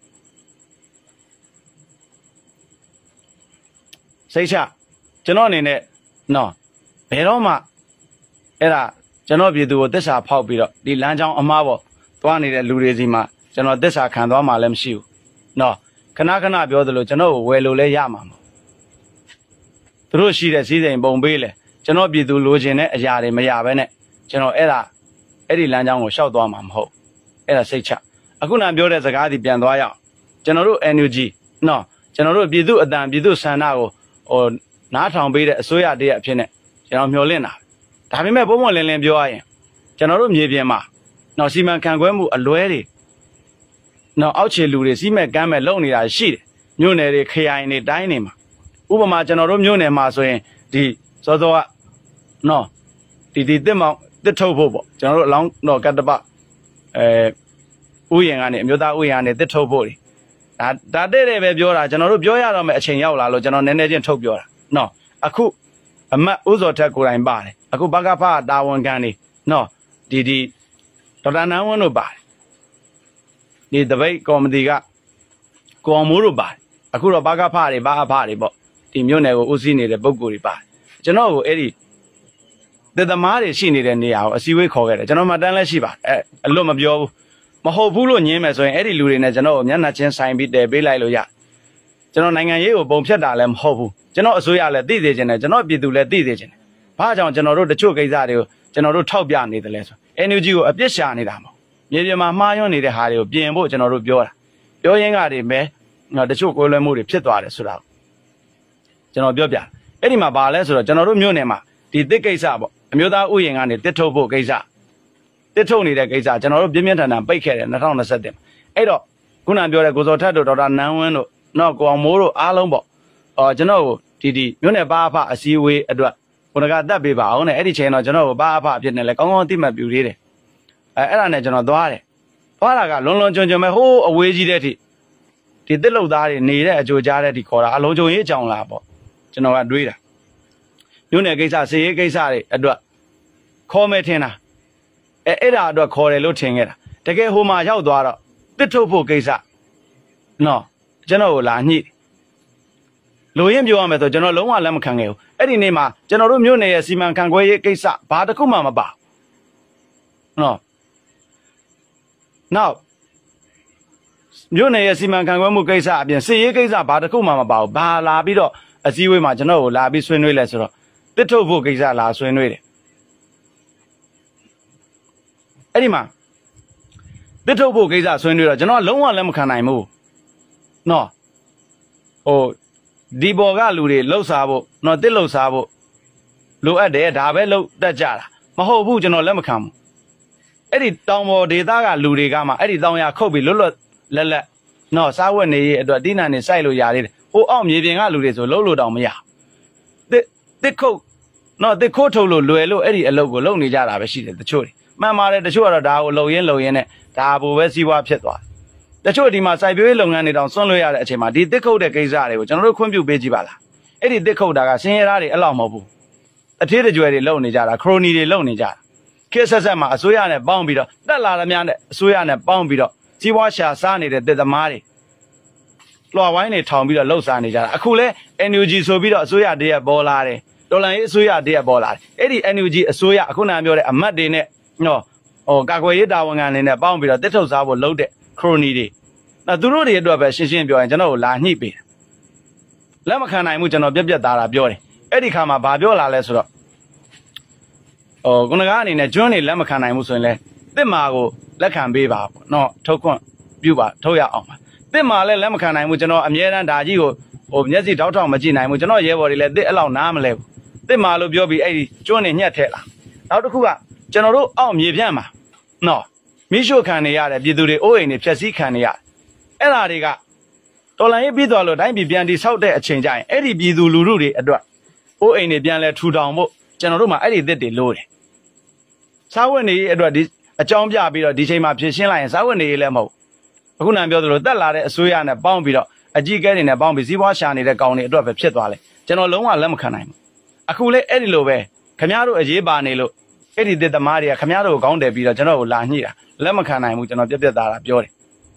S3: စိတ်ချကျွန်တော်အနေနဲ့နော်ဘယ်တော့မှအဲ့ဒါကျွန်တော်ပြည်သူကိုသစ္စာဖောက်ပြီးတော့ဒီလမ်းကြောင်းအမားပေါ့သွားနေတဲ့လူတွေစီမှာကျွန်တော်သစ္စာခံသွားမှလည်းမရှိဘူးနော်ခဏခဏပြောသလိုကျွန်တော်ကိုဝယ်လို့လဲရမှာမဟုတ်သူတို့ရှိတဲ့စည်းစိမ်ပုံပေးလေကျွန်တော်ပြည်သူလိုချင်တဲ့အရာတွေမရဘဲနဲ့ကျွန်တော်အဲ့ဒါအဲ့ဒီလမ်းကြောင်းကိုရှောက်သွားမှာမဟုတ်အဲ့ဒါစိတ်ချအခုနပြောတဲ့စကားဒီပြန်သွားရအောင်ကျွန်တော်တို့ N U G နော်ကျွန်တော်တို့ပြည်သူအတန်ပြည်သူဆန္ဒကိုဟိုနားထောင်ပေးတဲ့အစိုးရတည်းအဖြစ်နဲ့ကျွန်တော်မျှော်လင့်တာဒါပေမဲ့ပုံမှန်လင်းလင်းပြောရရင်ကျွန်တော်တို့မြေပြင်မှာနော်စီမံခန့်ခွဲမှုအလွဲတွေနော်အောက်ခြေလူတွေစီမံကမ်းမဲ့လုပ်နေတာရှိတယ်မြို့နယ်တွေခရိုင်တွေတိုင်းတွေမှာဥပမာကျွန်တော်တို့မြို့နယ်မှာဆိုရင်ဒီစောစောကနော်ဒီဒီတစ်မောင်တစ်ထုတ်ဖို့ပေါ့ကျွန်တော်တို့အလောင်းတော့ကတ္တပအဲဥယျာဉ်ကနေအမျိုးသားဥယျာဉ်ကနေတစ်ထုတ်ဖို့ဒါဒါတဲ့တဲ့ပဲပြောတာကျွန်တော်တို့ပြောရတော့မယ်အချိန်ရောက်လာလို့ကျွန်တော်နည်းနည်းချင်းထုတ်ပြောတာနော်အခုအမတ်ဥဇော်ထက်ကိုယ်တိုင်ပါတယ်အခုဘကဖတာဝန်ခံနေနော်ဒီဒီဒေါက်တာနန်းဝင်းတို့ပါတယ်ဒီတပိတ်ကော်မတီကကိုအောင်မိုးတို့ပါတယ်အခုတော့ဘကဖတွေဘာအဖတွေပေါ့ဒီမြို့နယ်ကိုဦးစီးနေတဲ့ပုဂ္ဂိုလ်တွေပါတယ်ကျွန်တော်ကိုအဲ့ဒီတသမားတွေရှိနေတဲ့နေရာကိုအစည်းအဝေးခေါ်ခဲ့တယ်ကျွန်တော်မှတန်းလဲရှိပါတယ်အဲအလွတ်မပြောဘူးမဟုတ်ဘူးလို့ညင်းမယ်ဆိုရင်အဲ့ဒီလူတွေနဲ့ကျွန်တော်ကိုမျက်နှာချင်းဆိုင်ပြီးတည်ပေးလိုက်လို့ရကျွန်တော်နိုင်ငံရေးကိုပုံဖြတ်တာလည်းမဟုတ်ဘူးကျွန်တော်အစိုးရလည်းသိစေချင်တယ်ကျွန်တော်ပြည်သူလည်းသိစေချင်တယ်ဘာကြောင့်ကျွန်တော်တို့တချို့ကိစ္စတွေကိုကျွန်တော်တို့ထောက်ပြနေတယ်လဲဆို N U G ကိုအပြစ်ရှာနေတာမဟုတ်မြေပြင်မှာမှားယွင်းနေတဲ့ဟာတွေကိုပြင်ဖို့ကျွန်တော်တို့ပြောတာပြောရင်းကတွေပဲတချို့ကိုယ်လွယ်မှုတွေဖြစ်သွားတယ်ဆိုတာကျွန်တော်ပြောပြအဲ့ဒီမှာဘာလဲဆိုတော့ကျွန်တော်တို့မြို့နယ်မှာဒီတစ်ကိစ္စပေါ့အမျိုးသားဥယျာဉ်ကနေတစ်ထုတ်ဖို့ကိစ္စတစ်ထုတ်နေတဲ့ကိစ္စကျွန်တော်တို့ပြင်းပြင်းထန်ထန်ပိတ်ခဲ့တယ်၂၀၂၁မှာအဲ့တော့ခုနပြောတဲ့ကိုစောထက်တို့ဒေါက်တာနန်းဝင်းတို့နော်ကိုအောင်မိုးတို့အားလုံးပေါ့အော်ကျွန်တော်ဒီဒီမြို့နယ်ပါအဖအစည်းအဝေးအတွက်ခုနကတက်ပေးပါအောင်နဲ့အဲ့ဒီချိန်တော့ကျွန်တော်ကိုပါအဖအဖြစ်နဲ့လဲကောင်းကောင်းသိမှတ်ပြူသေးတယ်အဲအဲ့ဒါနဲ့ကျွန်တော်သွားတယ်သွားတာကလွန်လွန်ကျွံကျွံပဲဟိုးအဝေးကြီးတဲ့ထိဒီတစ်လုတ်သားတွေနေတဲ့အကြိုကြားတဲ့ထိခေါ်တာအလုံးကြုံရေးအကြောင်းလားပေါ့ကျွန်တော်ကတွေးတာမြို့နယ်ကိစ္စစေရေးကိစ္စတွေအတွက်ခေါ်မယ်ထင်တာအဲအဲ့ဒါအတွက်ခေါ်တယ်လို့ထင်ခဲ့တာတကယ်ဟိုမှာရောက်သွားတော့တစ်ထုတ်ဖို့ကိစ္စနော်ကျွန်တော်ကိုလာညှိလိုရင်းပြောရမယ်ဆိုကျွန်တော်လုံးဝလက်မခံခဲ့ဘူးအဲ့ဒီနေ့မှာကျွန်တော်တို့မြို့နယ်ရဲ့စီမံခန့်ခွဲရေးကိစ္စဘာတစ်ခုမှမပါနော်နောက်မြို့နယ်ရဲ့စီမံခန့်ခွဲမှုကိစ္စအပြင်စစ်ရေးကိစ္စဘာတစ်ခုမှမပါဘူးဘာလာပြီးတော့အစည်းအဝေးမှာကျွန်တော်ကိုလာပြီးဆွေးနွေးလဲဆိုတော့တစ်ထုတ်ဖို့ကိစ္စလာဆွေးနွေးတယ်အဲ့ဒီမှာတစ်ထုတ်ဖို့ကိစ္စဆွေးနွေးတော့ကျွန်တော်လုံးဝလက်မခံနိုင်ဘူးနော်ဟိုဒီဘော်ကလူတွေလှုပ်ရှားဖို့နော်တစ်လှုပ်ရှားဖို့လိုအပ်တယ်ဒါပဲလှုပ်တတ်ကြတာမဟုတ်ဘူးကျွန်တော်လက်မခံဘူးအဲ့ဒီတောင်ပေါ်ဒေသကလူတွေကမှအဲ့ဒီတောင်ရခုတ်ပြီးလွတ်လွတ်လက်လက်နော်စားဝတ်နေရေးအတွက်တိနံနေစိုက်လို့ရသေးတယ်ဟိုအောက်မြေပြင်ကလူတွေဆိုလှုပ်လို့တောင်မရတစ်တစ်ခုတ်နော်တစ်ခိုးထုတ်လို့လွယ်လို့အဲ့ဒီအလုပ်ကိုလုပ်နေကြတာပဲရှိတယ်တချို့တွေမှန်ပါတယ်တချို့ကတော့ဒါကိုလုံရင်းလုံရင်းနဲ့ဒါဘိုပဲစီးပွားဖြစ်သွားတချို့ဒီမှာစိုက်ပျိုးရေးလုပ်ငန်းတွေတောင်စွန့်လွှတ်ရတဲ့အချိန်မှာဒီတစ်ခုတ်တဲ့ကိစ္စတွေကိုကျွန်တော်တို့ခွင့်ပြုပေးကြည့်ပါလားအဲ့ဒီတစ်ခုတ်တာကစင်ရသားတွေအဲ့လောက်မဟုတ်ဘူးအထည်တကြွယ်တွေလုပ်နေကြတာခရိုနီတွေလုပ်နေကြတာခေတ်ဆက်ဆက်မှာအစိုးရနဲ့ပေါင်းပြီးတော့တက်လာသမျှနဲ့အစိုးရနဲ့ပေါင်းပြီးတော့စီးပွားရှာစားနေတဲ့တစ်သမားတွေလွှာဝိုင်းတွေထောင်ပြီးတော့လှုပ်ရှားနေကြတာအခုလဲ N U G ဆိုပြီးတော့အစိုးရတည်းရပေါ်လာတယ်တော်လန်ရေးအစိုးရတည်းရပေါ်လာတယ်အဲ့ဒီ N U G အစိုးရအခုနပြောတဲ့အမတ်တွေနဲ့နော်ဟဟိုကာကွယ်ရေးတာဝန်ခံနေနဲ့ပေါင်းပြီးတော့တစ်ထုတ်စားဖို့လုပ်တဲ့ခရိုနီတွေနော်သူတို့တွေအတွက်ပဲရှင်းရှင်းပြောရင်ကျွန်တော်ကိုလာညှိပေးတယ်လက်မခံနိုင်မှုကျွန်တော်ပြက်ပြက်သားတာပြောတယ်အဲ့ဒီခါမှာဘာပြောလာလဲဆိုတော့ဟိုခုနကအနေနဲ့ကျွန်းနေလက်မခံနိုင်မှုဆိုရင်လဲတစ်မာကိုလက်ခံပေးပါပေါ့နော်ထုတ်ခွင့်ပြုပါထုတ်ရအောင်ပါတစ်မာလည်းလက်မခံနိုင်မှုကျွန်တော်အမြဲတမ်းဒါကြီးကိုဟိုမျက်စိတောက်ထောက်မကြည့်နိုင်ဘူးကျွန်တော်ရဲဘော်တွေလည်းတစ်အဲ့လောက်နားမလဲဘူးတစ်မာလို့ပြောပြီးအဲ့ဒီကျွန်းနေညှက်ထဲလာနောက်တစ်ခုကကျွန်တော်တို့အောက်မြေပြန့်မှာနော်မိရှုခံနေရတယ်ပြည်သူတွေအိုးအိမ်တွေဖြက်စီးခံနေရတယ်အဲ့ဒါတွေကတော်လန်ရေးပြီးသွားလို့တိုင်းပြည်ပြန်တည်ဆောက်တဲ့အချိန်ကျရင်အဲ့ဒီပြည်သူလူထုတွေအတွက်အိုးအိမ်တွေပြန်လဲထူထောင်ဖို့ကျွန်တော်တို့မှာအဲ့ဒီတစ်တွေလိုတယ်စားဝတ်နေရေးအတွက်ဒီအကြောင်းပြပြီးတော့ဒီချိန်မှာဖြစ်ရှင်းလိုက်ရင်စားဝတ်နေရေးလည်းမဟုတ်အခုနံပြောသလိုတက်လာတဲ့အစိုးရနဲ့ပေါင်းပြီးတော့အကြီးအကဲတွေနဲ့ပေါင်းပြီးစီးပွားရှာနေတဲ့ကောင်တွေအတွက်ပဲဖြစ်သွားလဲကျွန်တော်လုံးဝလက်မခံနိုင်ဘူးအခုလေအဲ့ဒီလိုပဲခမရတို့အရေးပါနေလို့အဲ့ဒီတစ်သမားတွေကခမရတို့ကိုကောင်းတယ်ပြီးတော့ကျွန်တော်ကိုလာညှိတာလက်မခံနိုင်ဘူးကျွန်တော်ပြက်ပြက်သားတာပြောတယ်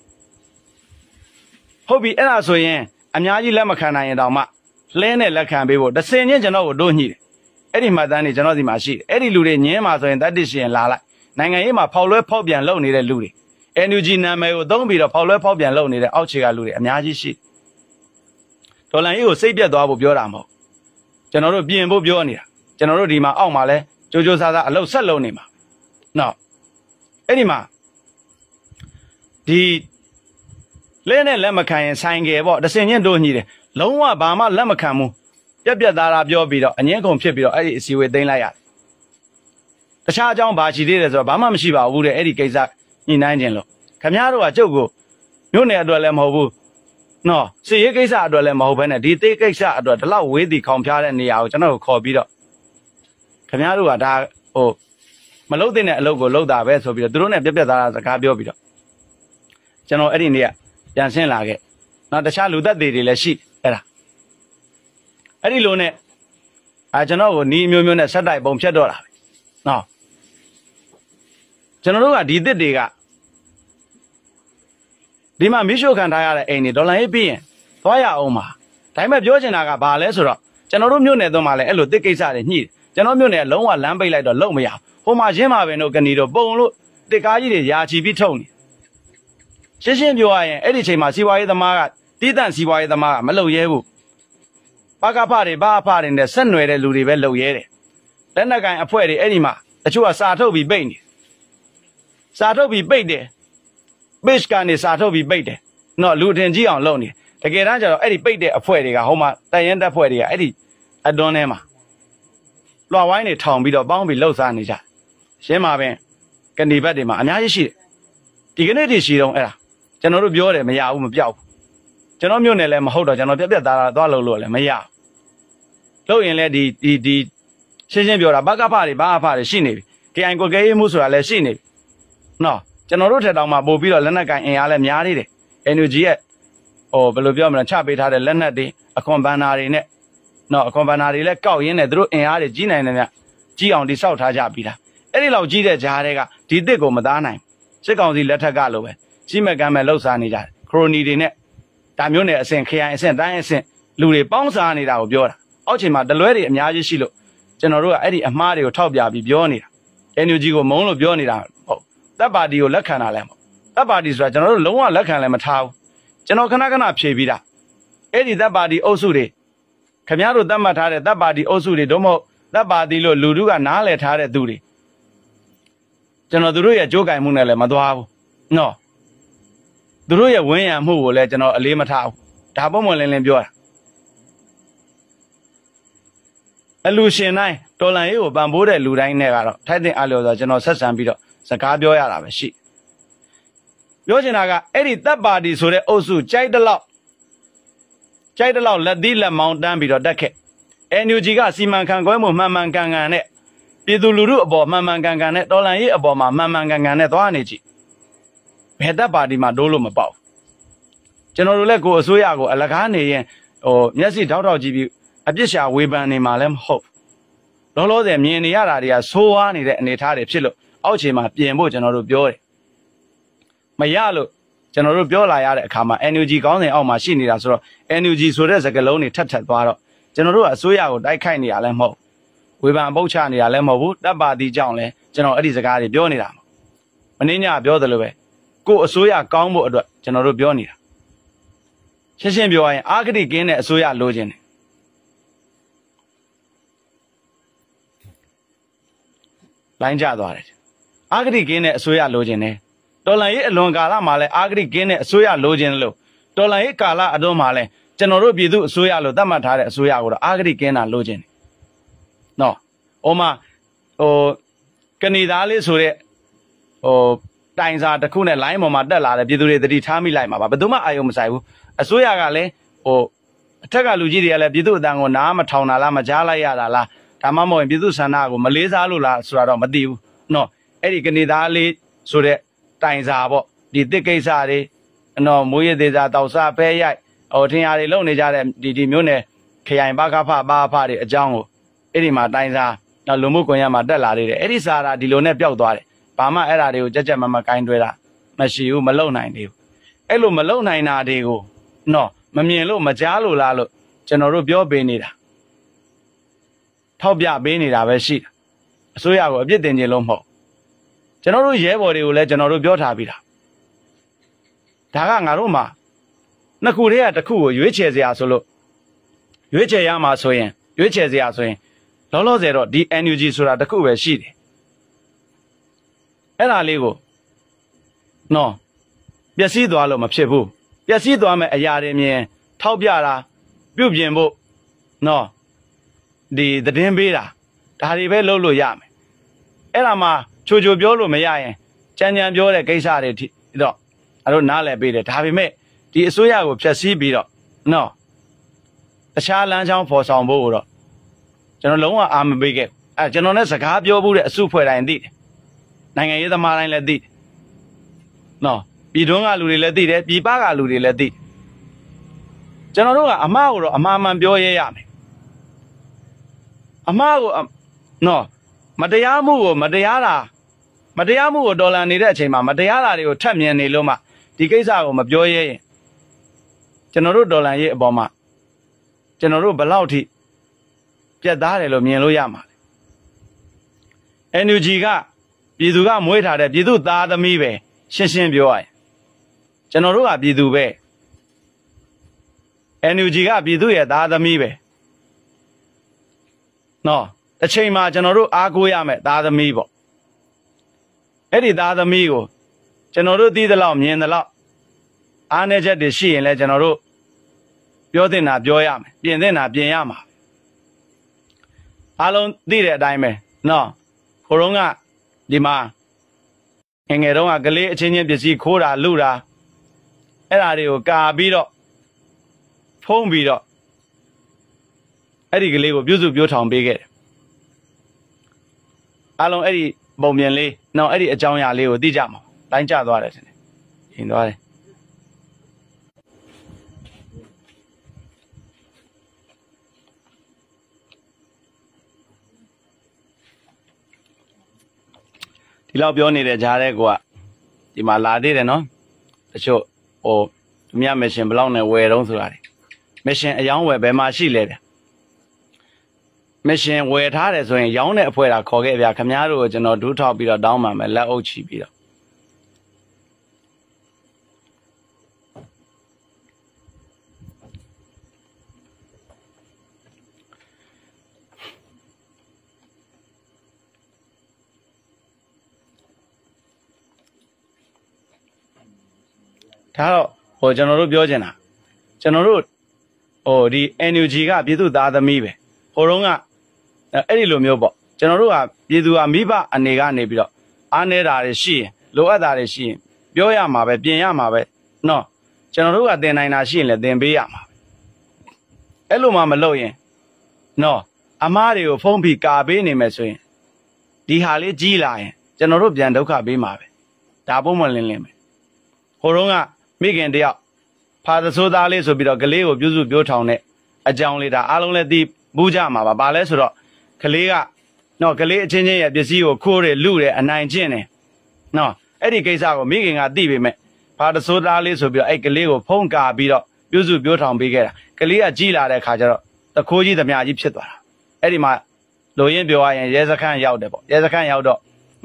S3: ဟုတ်ပြီအဲ့ဒါဆိုရင်အများကြီးလက်မခံနိုင်ရင်တောင်မှလှဲနဲ့လက်ခံပေးဖို့တစ်စင်ချင်းကျွန်တော်ကိုတို့ညှိတယ်အဲ့ဒီမှတ်တမ်းတွေကျွန်တော်ဒီမှာရှိတယ်အဲ့ဒီလူတွေညင်းမှာဆိုရင်တတ်တရှင်လာလိုက်နိုင်ငံရေးမှာဖောက်လွဲဖောက်ပြန်လုပ်နေတဲ့လူတွေ N U G နာမည်ကိုသုံးပြီးတော့ဖောက်လွဲဖောက်ပြန်လုပ်နေတဲ့အောက်ခြေကလူတွေအများကြီးရှိဒေါ်လာရေးကိုစိတ်ပြတ်သွားဖို့ပြောတာမဟုတ်ကျွန်တော်တို့ပြင်ဖို့ပြောနေတာကျွန်တော်တို့ဒီမှာအောက်မှာလဲကြိုးကြိုးစားစားအလုပ်ဆက်လုပ်နေမှာနော်အဲ့ဒီမှာဒီလဲနဲ့လက်မခံရင်ဆိုင်ငယ်ပေါ့တစင်ချင်းတို့ညှိတယ်လုံးဝဘာမှလက်မခံဘူးပြက်ပြက်သားသားပြောပြီးတော့အငင်းကုန်ဖြစ်ပြီးတော့အဲ့ဒီအစီအဝေးသိမ်းလိုက်ရတယ်တခြားအကြောင်းဘာရှိသေးတယ်ဆိုတော့ဘာမှမရှိပါဘူးတဲ့အဲ့ဒီကိစ္စညှိနှိုင်းခြင်းလို့ခင်ဗျားတို့ကကျုပ်ကိုမြို့နယ်အတွက်လည်းမဟုတ်ဘူးနော်စီရေးကိစ္စအတွက်လည်းမဟုတ်ဘဲနဲ့ဒီသေးကိစ္စအတွက်ဒီလောက်ဝေးတည်ခေါင်ဖျားတဲ့နေရာကိုကျွန်တော်ကိုခေါ်ပြီးတော့ခင်ဗျားတို့ကဒါဟိုမလုပ်တဲ့အလုပ်ကိုလုပ်တာပဲဆိုပြီးတော့သူတို့နဲ့ပြက်ပြက်သားသားစကားပြောပြီးတော့ကျွန်တော်အဲ့ဒီနေ့ကပြန်ဆင်းလာခဲ့နောက်တခြားလူသက်တွေတွေလည်းရှိအဲ့ဒါအဲ့ဒီလိုနဲ့အာကျွန်တော်ကိုနီးမျိုးမျိုးနဲ့ဆက်တိုက်ပုံဖြတ်တော့တာပဲနော်ကျွန်တော်တို့ကဒီတစ်တွေကဒီမှာမိရှုခံထားရတဲ့အိမ်တွေဒေါ်လာရေးပြီးရင်သွားရအောင်ပါဒါပေမဲ့ပြောချင်တာကဘာလဲဆိုတော့ကျွန်တော်တို့မြို့နယ်သွန်းမှာလည်းအဲ့လိုတစ်ကိစ္စတွေညှိတယ်ကျွန်တော်မြို့နယ်လုံးဝလမ်းပိတ်လိုက်တော့လုံးမရဘူးဟိုမှာရင်းမာပင်တို့ကနေတို့ပုံလို့တစ်ကားကြီးတွေယာချီပြီးထုတ်နေရှင်းရှင်းပြောရရင်အဲ့ဒီချိန်မှာစီးပွားရေးသမားကတီးတန့်စီးပွားရေးသမားကမလုပ်ရဲဘူးဘာကဖတွေဘာအဖတွေနဲ့ဆက်နွယ်တဲ့လူတွေပဲလုပ်ရဲတယ်လက်နက်ကန်အဖွဲ့တွေအဲ့ဒီမှာတချို့ကစာထုတ်ပြီးပိတ်နေစာထုတ်ပြီးပိတ်တယ်base ကနေစာထုတ်ပြီးပိတ်တယ်နော်လူတင်ကြည့်အောင်လုပ်နေတကယ်တမ်းကျတော့အဲ့ဒီပိတ်တဲ့အဖွဲ့တွေကဟိုမှာတန်ရင်တက်ဖွဲ့တွေကအဲ့ဒီအတွန်းထဲမှာလွှာဝိုင်းတွေထောင်ပြီးတော့ပေါင်းပြီးလှုပ်ရှားနေကြရှင်းပါပဲကနေဘက်တွေမှာအများကြီးရှိတယ်ဒီကနေ့တည်းရှိတော့အဲ့ဒါကျွန်တော်တို့ပြောတယ်မရဘူးမပြောက်ဘူးကျွန်တော်မြို့နယ်လည်းမဟုတ်တော့ကျွန်တော်ပြက်ပြက်သားသားသွားလို့လို့လည်းမရဘူးလို့ရင်လည်းဒီဒီဒီရှင်းရှင်းပြောတာဘကဖတွေဘာအဖတွေရှိနေပြီ K I ကိုကဲရေးမှုဆိုတာလည်းရှိနေပြီနော်ကျွန်တော်တို့ထက်တောင်မှပို့ပြီးတော့လက်နက်ကန်အင်အားလည်းများနေတယ် N U G ရဲ့ဟိုဘယ်လိုပြောမလဲချပေးထားတဲ့လက်နက်တွေအခွန်ဘန်နာတွေနဲ့နော်အခွန်ဘန်နာတွေလည်းကောက်ရင်းနဲ့သူတို့အင်အားတွေကြီးနိုင်တယ်မြကြီးအောင်တိဆောက်ထားကြပြီးတာအဲ့ဒီလောက်ကြီးတဲ့ဂျားတွေကဒီတစ်ကိုမသားနိုင်စစ်ကောင်စီလက်ထက်ကလို့ပဲကြီးမဲ့ကမ်းမဲ့လှုပ်ရှားနေကြတယ်ခရိုနီတွေနဲ့ဒါမျိုးနဲ့အဆင့်ခရိုင်အဆင့်တိုင်းအဆင့်လူတွေပေါင်းစားနေတာကိုပြောတာအောက်ချိန်မှာတလွဲတွေအများကြီးရှိလို့ကျွန်တော်တို့ကအဲ့ဒီအမှားတွေကိုထောက်ပြပြီးပြောနေတာ N U G ကိုမုန်းလို့ပြောနေတာဟုတ်တပ်ပါတီကိုလက်ခံတာလည်းမဟုတ်တပ်ပါတီဆိုတာကျွန်တော်တို့လုံးဝလက်ခံလည်းမထားဘူးကျွန်တော်ခဏခဏဖြေပြီးတာအဲ့ဒီတပ်ပါတီအုပ်စုတွေခင်ဗျားတို့သတ်မှတ်ထားတဲ့တပ်ပါတီအုပ်စုတွေတို့မဟုတ်တပ်ပါတီလို့လူတို့ကနားလည်ထားတဲ့သူတွေကျွန်တော်တို့ရဲ့ကြိုးကင်မှုနဲ့လည်းမသွားဘူးနော်သူတို့ရဲ့ဝင်းရံမှုကိုလည်းကျွန်တော်အလေးမထားဘူးဒါပုံမှန်လင်းလင်းပြောတာအလူရှင်တိုင်းတော်လန်ရေးကိုပံပိုးတဲ့လူတိုင်းနဲ့ကတော့ထိုက်တဲ့အားလျော်ဆိုကျွန်တော်ဆက်ဆံပြီးတော့စကားပြောရတာပဲရှိပြောချင်တာကအဲ့ဒီတပ်ပါတီဆိုတဲ့အုပ်စုကြိုက်တဲ့လောက်ကြိုက်တဲ့လောက်လက်သီးလက်မောင်းတန်းပြီးတော့တက်ခဲ့ N U G ကစီမံခန့်ခွဲမှုမှန်မှန်ကန်ကန်နဲ့ပြည်သူလူထုအပေါ်မှန်မှန်ကန်ကန်နဲ့တော်လန်ရေးအပေါ်မှာမှန်မှန်ကန်ကန်နဲ့သွားနေကြည့်ဘယ်တပ်ပါတီမှာဒိုးလို့မပေါက်ကျွန်တော်တို့လည်းကိုယ်အစိုးရကိုအလကားနေရင်ဟိုမျက်စိထောက်ထောက်ကြည့်ပြီးအပြစ်ရှာဝေဖန်နေမှာလည်းမဟုတ်လောလောဆယ်မြင်နေရတာတွေကဆိုးဝါးနေတဲ့အနေအထားတွေဖြစ်လို့အောက်ခြေမှာပြင်ဖို့ကျွန်တော်တို့ပြောတယ်မရလို့ကျွန်တော်တို့ပြောလာရတဲ့အခါမှာ N U G ကောင်းစဉ်အောက်မှာရှိနေတာဆိုတော့ N U G ဆိုတဲ့စကားလုံးတွေထပ်ထပ်သွားတော့ကျွန်တော်တို့ကအစိုးရကိုတိုက်ခိုက်နေရလဲမဟုတ်ဝေဖန်အပုတ်ချနေရလဲမဟုတ်ဘူးတပ်ပါတီကြောင့်လဲကျွန်တော်အဲ့ဒီစကားတွေပြောနေတာနေ့ညပြောတယ်လို့ပဲကိုအစိုးရကောင်းဖို့အတွက်ကျွန်တော်တို့ပြောနေတာရှင်းရှင်းပြောရရင်အာဂတိကင်းတဲ့အစိုးရလိုချင်တယ်လိုင်းကျသွားတယ်အာဂတိကင်းတဲ့အစိုးရလိုချင်တယ်တော်လန်ရေးအလွန်ကာလမှာလဲအာဂတိကင်းတဲ့အစိုးရလိုချင်တယ်လို့တော်လန်ရေးကာလအတွင်းမှာလဲကျွန်တော်တို့ပြည်သူအစိုးရလို့သတ်မှတ်ထားတဲ့အစိုးရကိုတော့အာဂတိကင်းတာလိုချင်တယ်နော်။အိုမဟိုကနေသားလေးဆိုတဲ့ဟိုတိုင်စာတစ်ခုနဲ့ line ပေါ်မှာတက်လာတယ်ပြည်သူတွေသတိထားမိလိုက်မှာပါဘယ်သူမှအာရုံမဆိုင်ဘူးအစိုးရကလည်းဟိုအထက်ကလူကြီးတွေကလည်းပြည်သူအတန်ကိုနားမထောင်တာလားမကြားလိုက်ရတာလားဒါမှမဟုတ်ရင်ပြည်သူဆန္ဒကိုမလေးစားလို့လားဆိုတာတော့မသိဘူးနော်အဲ့ဒီကနေသားလေးဆိုတဲ့တိုင်စာပေါ့ဒီတစ်ကိစ္စတွေနော်မိုးရသေးစာတောက်စားဖဲရိုက်ဟိုထင်ရတွေလုံနေကြတဲ့ဒီဒီမျိုးနဲ့ခရိုင်ဘာကဖဘာဖတွေအကြောင်းကိုအဲ့ဒီမှာတိုင်စာနော်လူမှုကွန်ရက်မှာတက်လာသေးတယ်အဲ့ဒီစာတာဒီလိုနဲ့ပျောက်သွားတယ်ဘာမှအဲ့ဓာတွေကိုကြက်ကြက်မမကိုင်းတွဲတာမရှိဘူးမလုံနိုင်သေးဘူးအဲ့လိုမလုံနိုင်တာတွေကိုနော်မမြင်လို့မကြားလို့လားလို့ကျွန်တော်တို့ပြောပေးနေတာထောက်ပြပေးနေတာပဲရှိတာအစိုးရကိုအပြစ်တင်ခြင်းလို့မဟုတ်ကျွန်တော်တို့ရဲဘော်တွေကိုလည်းကျွန်တော်တို့ပြောထားပြီးတာဒါကငါတို့မှာနှစ်ခုတည်းကတစ်ခုကိုရွေးချယ်စရာဆိုလို့ရွေးချယ်ရမှာဆိုရင်ရွေးချယ်စရာဆိုရင်လောလောဆယ်တော့ဒီ N U G ဆိုတာတစ်ခုပဲရှိတယ်အဲ့ဒါလေးကိုနော်ပျက်စီးသွားလို့မဖြစ်ဘူးပျက်စီးသွားမဲ့အရာတွေမြင်ထောက်ပြတာပြုတ်ပြင်ဖို့နော်ဒီသတင်းပေးတာဒါတွေပဲလုပ်လို့ရမယ်အဲ့ဒါမှချိုချိုပြောလို့မရရင်ကြမ်းကြမ်းပြောတဲ့ကိစ္စတွေတော့အဲ့တော့နားလည်ပေးတယ်ဒါပေမဲ့ဒီအစိုးရကိုဖျက်ဆီးပြီးတော့နော်တခြားလမ်းကြောင်းဖော်ဆောင်ဖို့တော့ကျွန်တော်လုံးဝအာမပေးခဲ့အဲကျွန်တော်နဲ့စကားပြောဖို့တဲ့အစုဖွဲ့တိုင်းသိတယ်နိုင်ငံရေးသမားတိုင်းလည်းသိတယ်နော်ပြည်တွင်းကလူတွေလည်းသိတယ်ပြည်ပကလူတွေလည်းသိတယ်ကျွန်တော်တို့ကအမှားကိုတော့အမှားမှန်ပြောရဲရမယ်အမှားကိုနော်မတရားမှုကိုမတရားတာမတရားမှုကိုတော်လှန်နေတဲ့အချိန်မှာမတရားတာတွေကိုထပ်မြင်နေလို့မှဒီကိစ္စကိုမပြောရဲရင်ကျွန်တော်တို့တော်လှန်ရေးအပေါ်မှာကျွန်တော်တို့ဘယ်လောက်ထိပြတ်သားတယ်လို့မြင်လို့ရမှာလဲ N U G ကပြည်သူကမွေးထားတဲ့ပြည်သူသားသမီးပဲရှင်းရှင်းပြောရရင်ကျွန်တော်တို့ကပြည်သူပဲ N U G ကပြည်သူရဲ့သားသမီးပဲနော်တစ်ချိန်မှာကျွန်တော်တို့အားကိုးရမယ်သားသမီးပေါ့အဲ့ဒီသားသမီးကိုကျွန်တော်တို့သိသလောက်မြင်သလောက်အားနည်းချက်တွေရှိရင်လည်းကျွန်တော်တို့ပြောသင့်တာပြောရမယ်ပြင်သင့်တာပြင်ရမှာအားလုံးသိတဲ့အတိုင်းပဲနော်ခိုးတော့ကဒီမှာငငယ်တော့ကကလေးအချင်းချင်းပစ္စည်းခိုးတာလူတာအဲ့ဓာတွေကိုကာပြီးတော့ဖုံးပြီးတော့အဲ့ဒီကလေးကိုပြုစုပြောထောင်ပေးခဲ့တယ်အားလုံးအဲ့ဒီပုံပြင်လေးနော်အဲ့ဒီအကြောင်းအရာလေးကိုသိကြမှာတိုင်းကျသွားတယ်ထင်တယ်ရင်သွားတယ်ဒီလောက်ပြောနေတဲ့ကြားတဲ့ကွာဒီမှာလာသေးတယ်နော်တချို့ဟိုသူများမရှင်ဘလောက်နဲ့ဝယ်တော့ဆိုတာမရှင်အယောင်းဝယ်ဘယ်မှာရှိလဲတဲ့မရှင်ဝယ်ထားတယ်ဆိုရင်ရောင်းတဲ့အဖွဲတာခေါ်ခဲ့ဗျာခင်ဗျားတို့ကိုကျွန်တော်ဒူးထောက်ပြီးတော့တောင်းပါမယ်လက်အုပ်ချီပြီးတော့ဒါတော့ဟိုကျွန်တော်တို့ပြောချင်တာကျွန်တော်တို့ဟိုဒီ N U G ကပြည်သူသားသမီးပဲဟိုတုန်းကအဲ့ဒီလိုမျိုးပေါ့ကျွန်တော်တို့ကပြည်သူကမိဘအနေကနေပြီးတော့အားနေတာတွေရှိရင်လိုအပ်တာတွေရှိရင်ပြောရမှာပဲပြင်ရမှာပဲနော်ကျွန်တော်တို့ကတင်နိုင်တာရှိရင်လည်းတင်ပေးရမှာအဲ့လိုမှမလုပ်ရင်နော်အမားတွေကိုဖုံးပြီးကာပေးနေမယ်ဆိုရင်ဒီဟာလေးကြီးလာရင်ကျွန်တော်တို့ပြန်ဒုက္ခပေးမှာပဲဒါပုံမလင်းလင်းပဲဟိုတုန်းကမိခင်တယောက်ဖာသဆိုးသားလေးဆိုပြီးတော့ကလေးကိုပြုစုပြောထောင်တဲ့အကြောင်းလေးဒါအားလုံးလည်းသိဘူးကြမှာပါဘာလဲဆိုတော့ကလေးကနော်ကလေးအချင်းချင်းရဲ့ပစ္စည်းကိုခိုးတယ်လူတယ်အနိုင်ကျင့်တယ်နော်အဲ့ဒီကိစ္စကိုမိခင်ကသိပေမဲ့ဖာသဆိုးသားလေးဆိုပြီးတော့အဲ့ကလေးကိုဖုံးကာပြီးတော့ပြုစုပြောထောင်ပေးခဲ့တာကလေးကကြီးလာတဲ့အခါကျတော့တခိုးကြီးသမျှကြီးဖြစ်သွားတာအဲ့ဒီမှာလိုရင်းပြောရရင်ရဲစခန်းရောက်တယ်ပေါ့ရဲစခန်းရောက်တော့နော်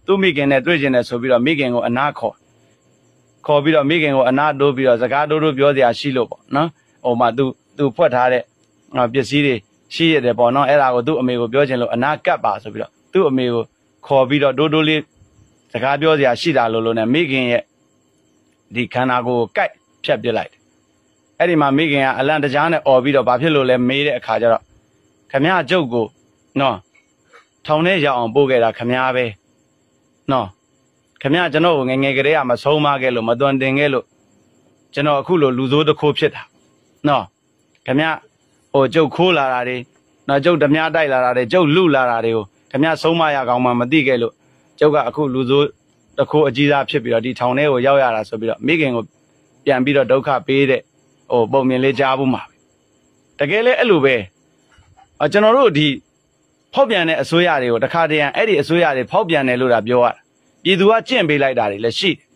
S3: သူ့မိခင်နဲ့တွေ့ကျင်တယ်ဆိုပြီးတော့မိခင်ကိုအနာခေါ်ခေါ်ပြီးတော့မိခင်ကိုအနာတိုးပြီးတော့စကားတိုးတိုးပြောစရာရှိလို့ပေါ့နော်ဟိုမှာသူသူဖွက်ထားတဲ့ပစ္စည်းတွေရှိရတယ်ပေါ့နော်အဲ့ဒါကိုသူ့အမေကိုပြောချင်လို့အနာကပ်ပါဆိုပြီးတော့သူ့အမေကိုခေါ်ပြီးတော့တိုးတိုးလေးစကားပြောစရာရှိတာလို့လို့နဲ့မိခင်ရဲ့ဒီခန္ဓာကိုယ်ကိုကိုက်ဖြတ်ပစ်လိုက်တယ်အဲ့ဒီမှာမိခင်ကအလန့်တကြားနဲ့អော်ပြီးတော့ဘာဖြစ်လို့လဲမေးတဲ့အခါကျတော့ခမရကျုပ်ကိုနော်ထောင်ထဲရောက်အောင်ပို့ခဲ့တာခမရပဲနော်ခမရကျွန်တော်ကိုငယ်ငယ်ကလေးကမဆုံးမခဲ့လို့မသွန်တင်ခဲ့လို့ကျွန်တော်အခုလိုလူဆိုးတစ်ခိုးဖြစ်တာနော်ခမရဟိုကျုပ်ခိုးလာတာတွေနော်ကျုပ်ဓမြတိုက်လာတာတွေကျုပ်လူလာတာတွေကိုခမရဆုံးမရကောင်းမှမသိခဲ့လို့ကျုပ်ကအခုလူဆိုးတစ်ခိုးအကြီးစားဖြစ်ပြီးတော့ဒီထောင်ထဲကိုရောက်ရတာဆိုပြီးတော့မိခင်ကိုပြန်ပြီးတော့ဒုက္ခပေးတဲ့ဟိုပုံမြင်လေးကြားဘူးမှာတကယ်လဲအဲ့လိုပဲကျွန်တော်တို့ဒီဖောက်ပြန်တဲ့အစိုးရတွေကိုတခါတည်းအဲ့ဒီအစိုးရတွေဖောက်ပြန်တယ်လို့ဒါပြောရတာပြည်သူကကျင့်ပေးလိုက်တာတွေလည်းရှိတယ်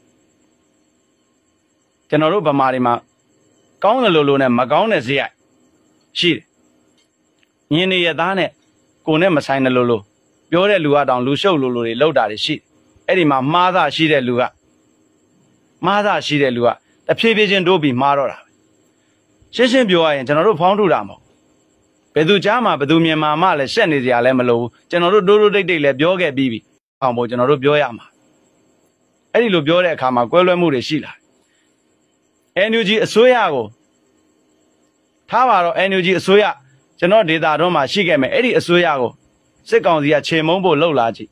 S3: ကျွန်တော်တို့ဗမာတွေမှာကောင်းတယ်လို့လို့နဲ့မကောင်းတဲ့ဇေယျရှိတယ်ညင်နေရသားနဲ့ကိုနဲ့မဆိုင်တယ်လို့လို့ပြောတဲ့လူကတောင်လူရှုပ်လို့လို့တွေလောက်တာတွေရှိတယ်အဲ့ဒီမှာမှားသားရှိတဲ့လူကမှားသားရှိတဲ့လူကတဖြည်းဖြည်းချင်းတိုးပြီးမှားတော့တာပဲရှင်းရှင်းပြောရရင်ကျွန်တော်တို့ဖောင်းထုတာမဟုတ်ဘယ်သူကြားမှာဘယ်သူမြန်မာမှလည်းရှက်နေစရာလည်းမလိုဘူးကျွန်တော်တို့တိုးတိုးတိတ်တိတ်လည်းပြောခဲ့ပြီးပြီအောင်ဖို့ကျွန်တော်တို့ပြောရမှာအဲ့ဒီလိုပြောတဲ့အခါမှာကွဲလွဲမှုတွေရှိလာ အန် ယူ ဂျီ အစိုးရကိုထားပါတော့ အန် ယူ ဂျီ အစိုးရကျွန်တော်ဒေတာတော့မှရှိခဲ့မယ်အဲ့ဒီအစိုးရကိုစစ်ကောင်စီကခြေမုံဖို့လှုပ်လာကြည့်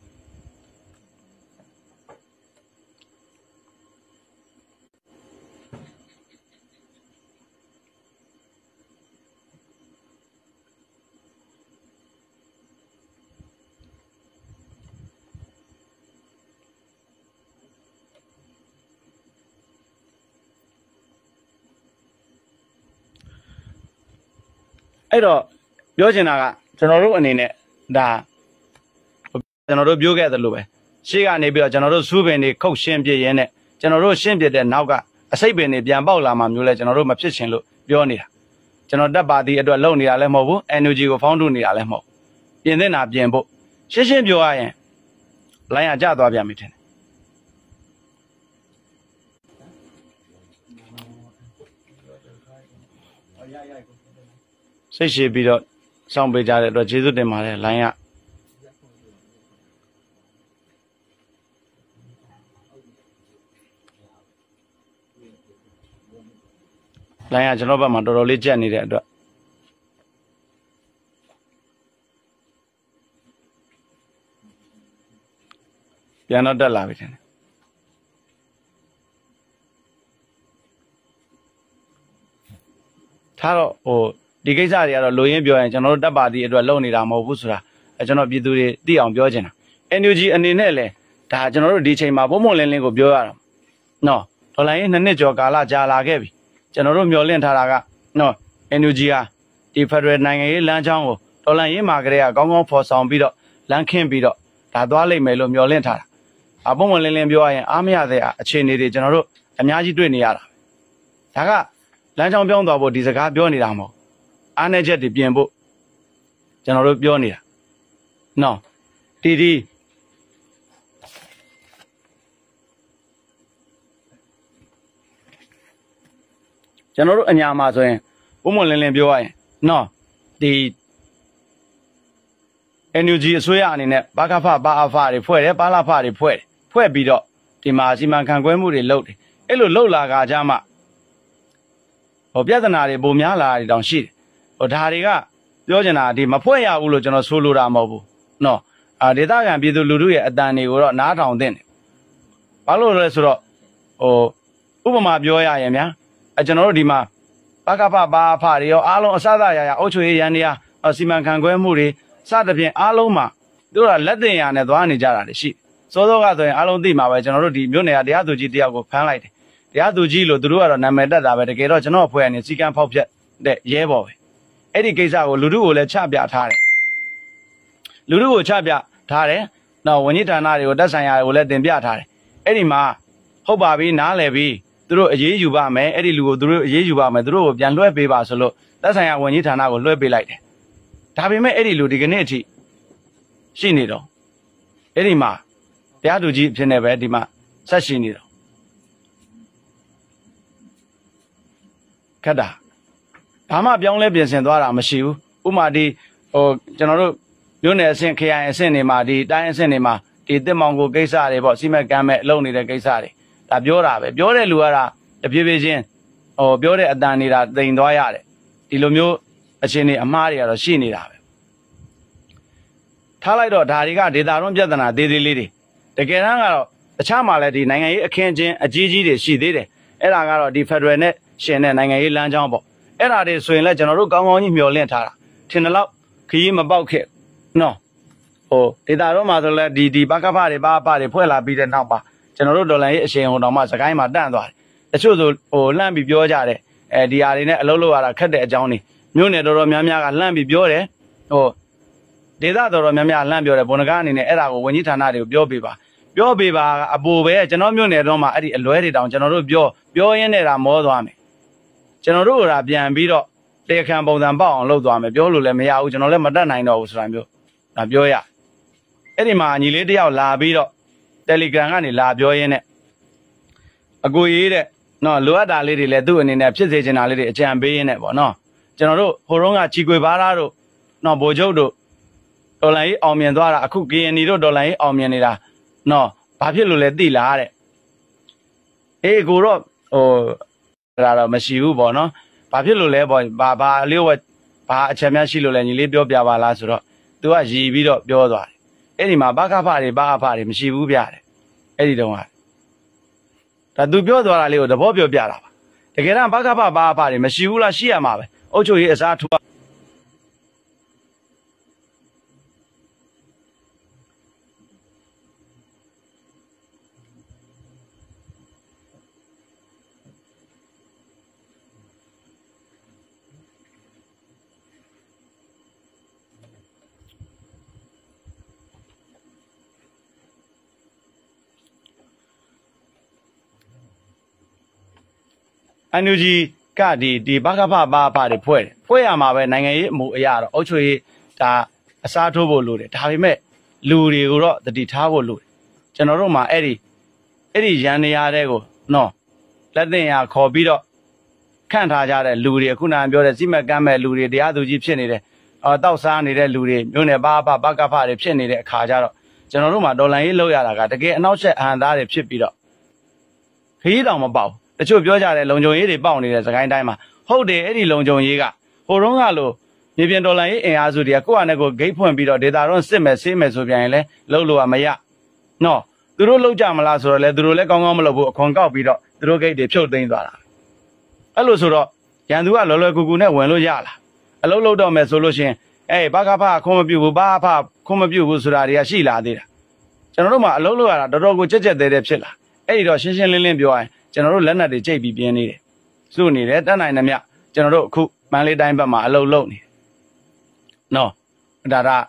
S3: အဲ့တော့ပြောချင်တာကကျွန်တော်တို့အနေနဲ့ဒါကျွန်တော်တို့ပြောခဲ့သလိုပဲရှေ့ကနေပြီးတော့ကျွန်တော်တို့စူးပင်တွေခုတ်ရှင်းပြရင်းနဲ့ကျွန်တော်တို့ရှင်းပြတဲ့နောက်ကအစိတ်ပင်တွေပြန်ပေါက်လာမှမျိုးလဲကျွန်တော်တို့မဖြစ်ချင်လို့ပြောနေတာကျွန်တော်တက်ပါတီအတွက်လုပ်နေတာလည်းမဟုတ်ဘူး အန် ယူ ဂျီ ကိုဖောင်းထုနေတာလည်းမဟုတ်ပြင်သင့်တာပြင်ဖို့ရှင်းရှင်းပြောရရင်လိုင်းရကျသွားပြန်ပြီထင်တယ်စိတ်ရှည်ပြီးတော့စောင့်ပေးကြတဲ့အတွက်ကျေးဇူးတင်ပါတယ်လိုင်းရလိုင်းရကျွန်တော်ဘက်မှာတော်တော်လေးကြက်နေတဲ့အတွက်ပြန်တော့တက်လာပြီထင်တယ်ထားတော့ဟိုဒီကိစ္စတွေကတော့လိုရင်းပြောရင်ကျွန်တော်တို့တပ်ပါတီအတွက်လုပ်နေတာမဟုတ်ဘူးဆိုတာကျွန်တော်ပြည်သူတွေသိအောင်ပြောချင်တာ အန် ယူ ဂျီ အနေနဲ့လည်းဒါကျွန်တော်တို့ဒီချိန်မှာပုံမှန်လင်းလင်းကိုပြောရတာနော်ဒေါ်လာရင်းနှစ်နှစ်ကျော်ကာလကြာလာခဲ့ပြီကျွန်တော်တို့မျှော်လင့်ထားတာကနော် အန် ယူ ဂျီ ဟာဒီဖက်ဒရယ်နိုင်ငံရေးလမ်းကြောင်းကိုဒေါ်လာရင်းမှာကလေးကကောင်းကောင်းဖော်ဆောင်ပြီးတော့လမ်းခင်းပြီးတော့ဒါသွားလိမ့်မယ်လို့မျှော်လင့်ထားတာအပုံမှန်လင်းလင်းပြောရရင်အားမရတဲ့အခြေအနေတွေကျွန်တော်တို့အများကြီးတွေ့နေရတာဒါကလမ်းကြောင်းပြောင်းသွားဖို့ဒီစကားပြောနေတာမဟုတ်အားနည်းချက်တွေပြင်ဖို့ကျွန်တော်တို့ပြောနေတာနော်တီတီကျွန်တော်တို့အညာမှာဆိုရင်ပုံမှန်လင်းလင်းပြောရရင်နော်ဒီ အန် ယူ ဂျီ အစိုးရအနေနဲ့ဘာကဖဘာအဖတွေဖွဲ့တယ်ဘာလာဖတွေဖွဲ့တယ်ဖွဲ့ပြီးတော့ဒီမှာစီမံခန့်ခွဲမှုတွေလုပ်တယ်အဲ့လိုလုပ်လာကြကြမှာဟိုပြဿနာတွေပုံများလာတွေတောင်ရှိတယ်ဟိုဒါတွေကပြောချင်တာဒီမဖွဲ့ရဘူးလို့ကျွန်တော်ဆိုလိုတာမဟုတ်ဘူးနော်အာဒေသခံပြည်သူလူထုရဲ့အတန်တွေကိုတော့နားထောင်သင့်တယ်ဘာလို့လဲဆိုတော့ဟိုဥပမာပြောရရင်ဗျာအဲကျွန်တော်တို့ဒီမှာပကဖဘာဖတွေရောအားလုံးအစအသာရရအုပ်ချုပ်ရေးရန်တရားစီမံခန့်ခွဲမှုတွေစသဖြင့်အားလုံးမှာတို့ကလက်တင်ရနဲ့သွားနေကြတာတွေရှိစောစောကဆိုရင်အားလုံးသိမှာပဲကျွန်တော်တို့ဒီမြို့နယ်ကတရားသူကြီးတယောက်ကိုဖမ်းလိုက်တယ်တရားသူကြီးလို့သူတို့ကတော့နာမည်တက်တာပဲတကယ်တော့ကျွန်တော်အဖွဲ့အနေစီကံဖောက်ဖြတ်တဲ့ရဲဘော်ပဲအဲ့ဒီကိစ္စကိုလူထုကိုလည်းချပြထားတယ်လူထုကိုချပြထားတယ်နောက်ဝန်ကြီးဌာနတွေကိုတက်ဆိုင်ရာတွေကိုလည်းတင်ပြထားတယ်အဲ့ဒီမှာဟုတ်ပါပြီနားလည်ပြီသူတို့အေးအေးယူပါမယ်အဲ့ဒီလူကိုသူတို့အေးအေးယူပါမယ်သူတို့ကိုပြန်လွှဲပေးပါဆိုလို့တက်ဆိုင်ရာဝန်ကြီးဌာနကိုလွှဲပေးလိုက်တယ်ဒါပေမဲ့အဲ့ဒီလူဒီကနေ့အထိရှိနေတော့အဲ့ဒီမှာတရားသူကြီးဖြစ်နေပဲဒီမှာဆက်ရှိနေတော့ခက်တာဘာမှပြောင်းလဲပြင်ဆင်သွားတာမရှိဘူးဥမာဒီဟိုကျွန်တော်တို့မြို့နယ်အဆင့်ခရိုင်အဆင့်တွေမှာဒီတိုင်းအဆင့်တွေမှာဒီတစ်မောင်ကိုကိစ္စတွေပေါ့စီမံကမ်းမဲ့အလုပ်နေတဲ့ကိစ္စတွေဒါပြောတာပဲပြောတဲ့လူကတပြေးပြေးချင်းဟိုပြောတဲ့အတန်နေတာတိမ်သွားရတယ်ဒီလိုမျိုးအချင်းတွေအမှားတွေကတော့ရှိနေတာပဲထားလိုက်တော့ဒါတွေကဒေတာတွန်းပြဿနာသေးသေးလေးတွေတကယ်တမ်းကတော့တခြားမှာလည်းဒီနိုင်ငံရေးအခင်းချင်းအကြီးကြီးတွေရှိသေးတယ်အဲ့ဒါကတော့ဒီ Federal နဲ့ရှင်တဲ့နိုင်ငံရေးလမ်းကြောင်းပေါ့အဲ့ဒါတွေဆိုရင်လည်းကျွန်တော်တို့ကောင်းကောင်းကြီးမျှော်လင့်ထားတာထင်တယ်လို့ခရီးမပေါက်ခဲ့နော်ဟိုဒေတာတွန်းမှာဆိုလည်းဒီဒီဘကဖတွေဘာဖတွေဖွဲ့လာပြီးတဲ့နောက်ပါကျွန်တော်တို့ဒေါ်လာရေးအရှင်ဟိုတော့မှစကိုင်းမှာတန့်သွားတယ်တချို့ဆိုဟိုလှမ်းပြီးပြောကြတယ်အဲဒီဟာတွေနဲ့အလုပ်လုပ်ရတာခက်တဲ့အကြောင်းတွေမြို့နယ်တော်တော်များများကလှမ်းပြီးပြောတယ်ဟိုဒေသတော်တော်များများလှမ်းပြောတယ်ဘုံကအနေနဲ့အဲ့ဒါကိုဝန်ကြီးဌာနတွေကိုပြောပေးပါပြောပေးပါအပူပဲကျွန်တော်မြို့နယ်တော့မှအဲ့ဒီအလွဲတွေတောင်ကျွန်တော်တို့ပြောပြောရင်းနေတာမောသွားမယ်ကျွန်တော်တို့ကပြန်ပြီးတော့တရားခံပုံစံပေါက်အောင်လုပ်သွားမယ်ပြောလို့လည်းမရဘူးကျွန်တော်လည်းမတတ်နိုင်တော့ဘူးဆိုတာမျိုးဒါပြောရအဲ့ဒီမှာညီလေးတယောက်လာပြီးတော့ Telegram ကနေလာပြောရင်းနဲ့အကိုရေးတဲ့နော်လိုအပ်တာလေးတွေလည်းသူ့အနေနဲ့ဖြစ်စေချင်တာလေးတွေအကြံပေးရင်းနဲ့ပေါ့နော်ကျွန်တော်တို့ဟိုတုန်းကချီကွေပါသားတို့နော်ဗိုလ်ချုပ်တို့ဒေါ်လာကြီးအောင်မြင်သွားတာအခု K N Y တို့ဒေါ်လာကြီးအောင်မြင်နေတာနော်ဘာဖြစ်လို့လဲသိလားတဲ့အေးကိုတော့ဟိုဒါတော့မရှိဘူးပေါ့နော်ဘာဖြစ်လို့လဲပေါ့ဘာဘာအလျော့ဘာအချက်များရှိလို့လဲညီလေးပြောပြပါလားဆိုတော့ तू ကရည်ပြီးတော့ပြောသွားတယ်အဲ့ဒီမှာဘာကဖတွေဘာအဖတွေမရှိဘူးပြတယ်အဲ့ဒီတုန်းကဒါ तू ပြောသွားတာလေးကိုသဘောပြောပြတာပါတကယ်တော့ဘာကဖဘာအဖတွေမရှိဘူးလားရှိရမှာပဲအုတ်ချုပ်ရေးအစားထိုးအန်ယူဂျီကဒီဒီဘကဖဘာဖတွေဖွဲ့တယ်ဖွဲ့ရမှာပဲနိုင်ငံရေးအမှုအရာတော့အုတ်ချွေဒါအစားထိုးဖို့လိုတယ်ဒါပေမဲ့လူတွေကိုတော့တတိထားဖို့လိုတယ်ကျွန်တော်တို့မှာအဲ့ဒီအဲ့ဒီရန်နေရတဲ့ကိုနော်လက်တင်ရခေါ်ပြီးတော့ခန့်ထားကြတဲ့လူတွေအခုနကပြောတဲ့စိမကမ်းမဲ့လူတွေတရားသူကြီးဖြစ်နေတဲ့အော်တောက်စားနေတဲ့လူတွေမျိုးနယ်ဘာဖဘကဖတွေဖြစ်နေတဲ့အခါကျတော့ကျွန်တော်တို့မှာဒေါ်လာရေးလောက်ရတာကတကယ်အနောက်ဆက်အဟံသားတွေဖြစ်ပြီးတော့ခရီးတောင်မပေါက်တချို့ပြောကြတယ်လုံခြုံရေးတွေပေါက်နေတဲ့စကိုင်းတိုင်းမှာဟုတ်တယ်အဲ့ဒီလုံခြုံရေးကဟိုတုန်းကလို့မြေပြင်ဒေါ်လာရေးအင်အားစုတွေကကိုယ့်အနေကိုဂိတ်ဖွင့်ပြီးတော့ဒေတာတော့စစ်မယ်ဆေးမယ်ဆိုပြန်ရင်လည်းလှုပ်လို့ကမရနော်သူတို့လှုပ်ကြမလားဆိုတော့လေသူတို့လည်းကောင်းကောင်းမလုပ်ဘူးအခွန်ကောက်ပြီးတော့သူတို့ဂိတ်တွေဖြုတ်သိမ်းသွားတာအဲ့လိုဆိုတော့ရန်သူကလော်လော်ကူကူနဲ့ဝင်လို့ရလားအလုံးလုံးတော့မယ်ဆိုလို့ရှင်အေးဘာကဖခွန်မပြုတ်ဘူးဘာဖခွန်မပြုတ်ဘူးဆိုတာတွေကရှိလာသေးတာကျွန်တော်တို့မှာအလုံးလုံးရတာတော်တော်ကိုကြက်ကြက်သေးသေးဖြစ်လာအဲ့ဒီတော့ရှင်းရှင်းလင်းလင်းပြောရင်ကျွန်တော်တို့လက်နက်တွေကြိတ်ပြီးပြင်းနေတယ်စုနေတယ်တက်နိုင်သမျှကျွန်တော်တို့အခုမန္တလေးတိုင်းဘက်မှာအလုပ်လုပ်နေတယ်နော်ဒါဒါ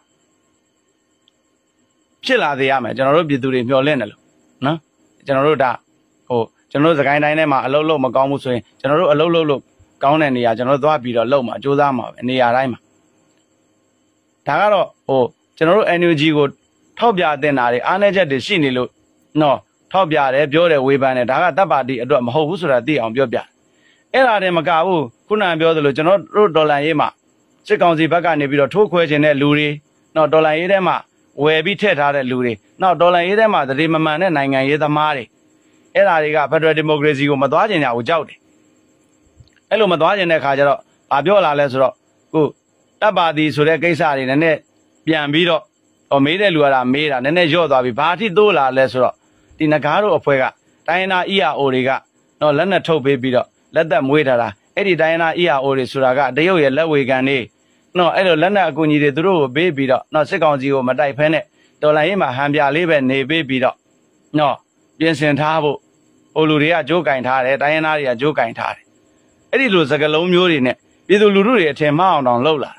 S3: ဖြစ်လာသေးရမယ်ကျွန်တော်တို့ပြည်သူတွေမျှော်လင့်တယ်လို့နော်ကျွန်တော်တို့ဒါဟိုကျွန်တော်တို့စကိုင်းတိုင်းထဲမှာအလုပ်လုပ်မကောင်းဘူးဆိုရင်ကျွန်တော်တို့အလုပ်လုပ်လို့ကောင်းတဲ့နေရာကျွန်တော်တို့သွားပြီးတော့လုပ်မှာစူးစမ်းမှာပဲနေရာတိုင်းမှာဒါကတော့ဟိုကျွန်တော်တို့ N U G ကိုထောက်ပြတင်တာတွေအားနည်းချက်တွေရှိနေလို့နော်ထောက်ပြတယ်ပြောတယ်ဝေဖန်တယ်ဒါကတပ်ပါတီအတွက်မဟုတ်ဘူးဆိုတာသိအောင်ပြောပြအဲ့ဒါတည်းမကဘူးခုနကပြောသလိုကျွန်တော်တို့ဒေါ်လာရေးမှာစစ်ကောင်စီဘက်ကနေပြီးတော့ထိုးခွဲခြင်းတဲ့လူတွေနောက်ဒေါ်လာရေးထဲမှာဝယ်ပြီးထည့်ထားတဲ့လူတွေနောက်ဒေါ်လာရေးထဲမှာတတိမမှန်တဲ့နိုင်ငံရေးသမားတွေအဲ့ဒါတွေကဖက်ဒရယ်ဒီမိုကရေစီကိုမသွားကျင်ကြဘူးကြောက်တယ်အဲ့လိုမသွားကျင်တဲ့ခါကျတော့ဘာပြောလာလဲဆိုတော့ခုတပ်ပါတီဆိုတဲ့ကိစ္စတွေနည်းနည်းပြန်ပြီးတော့ဟောမေးတဲ့လူကလာမေးတာနည်းနည်းရော့သွားပြီဘာအထိသိုးလာလဲဆိုတော့ဒီနဂါးတို့အဖွဲ့ကတိုင်းနာ E R O တွေကတော့လက်နဲ့ထုတ်ပေးပြီးတော့လက်သက်မွေးထားတာအဲ့ဒီတိုင်းနာ E R O တွေဆိုတာကတရုတ်ရဲ့လက်ဝေခံနေနော်အဲ့လိုလက်နဲ့အကူအညီတွေသူတို့ကိုပေးပြီးတော့နော်စစ်ကောင်စီကိုမတိုက်ဖဲနဲ့ဒေါ်လာရေးမှာဟန်ပြလေးပဲနေပေးပြီးတော့နော်ပြင်ဆင်ထားဖို့ဟိုလူတွေကကြိုးကင်ထားတယ်တိုင်းနာတွေကကြိုးကင်ထားတယ်အဲ့ဒီလိုစကလုံးမျိုးတွေနဲ့ပြည်သူလူထုတွေအထင်မှားအောင်တောင်လှုပ်လာ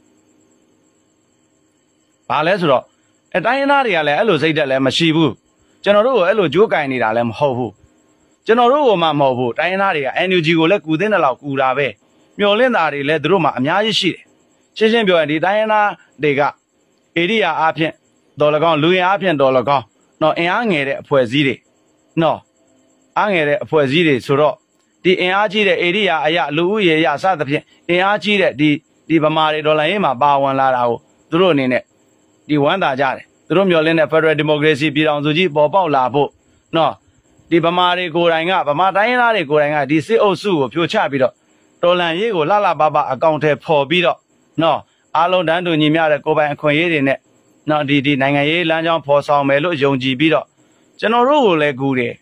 S3: ဘာလဲဆိုတော့အတိုင်းနာတွေကလည်းအဲ့လိုစိတ်သက်လည်းမရှိဘူးကျွန်တော်တို့ကိုအဲ့လိုကြိုးကင်နေတာလည်းမဟုတ်ဘူးကျွန်တော်တို့ကမှမဟုတ်ဘူးတိုင်းသားတွေက N U G ကိုလည်းကူသိတဲ့လောက်ကူတာပဲမျောလင့်တာတွေလည်းသူတို့မှအများကြီးရှိတယ်ရှင်းရှင်းပြောရင်ဒီတိုင်းသားတွေကဧရိယာအားဖြင့်တော်လကောင်းလူရင်အားဖြင့်တော်လကောင်းနော်အင်အားငယ်တဲ့အဖွဲ့အစည်းတွေနော်အားငယ်တဲ့အဖွဲ့အစည်းတွေဆိုတော့ဒီအင်အားကြီးတဲ့ဧရိယာအရာလူဦးရေအရာစသဖြင့်အင်အားကြီးတဲ့ဒီဒီဗမာတွေဒေါ်လာရေးမှာပါဝင်လာတာကိုသူတို့အနေနဲ့ဒီဝမ်းသာကြတယ်သူတို့မျှော်လင့်တဲ့ Federal Democracy ပြည်ထောင်စုကြီးပေါ်ပေါက်လာဖို့နော်ဒီဗမာတွေကိုယ်တိုင်ကဗမာတိုင်းရင်းသားတွေကိုယ်တိုင်ကဒီစစ်အုပ်စုကိုဖြိုချပြီးတော့တော်လှန်ရေးကိုလှလှပပအကောင့်ထဲပေါ်ပြီးတော့နော်အားလုံးတန်းတူညီမျှတဲ့ကိုယ်ပိုင်အခွင့်အရေးတွေနဲ့နော်ဒီဒီနိုင်ငံရေးလမ်းကြောင်းဖော်ဆောင်မယ်လို့ယုံကြည်ပြီးတော့ကျွန်တော်တို့ကိုလည်းကူတယ်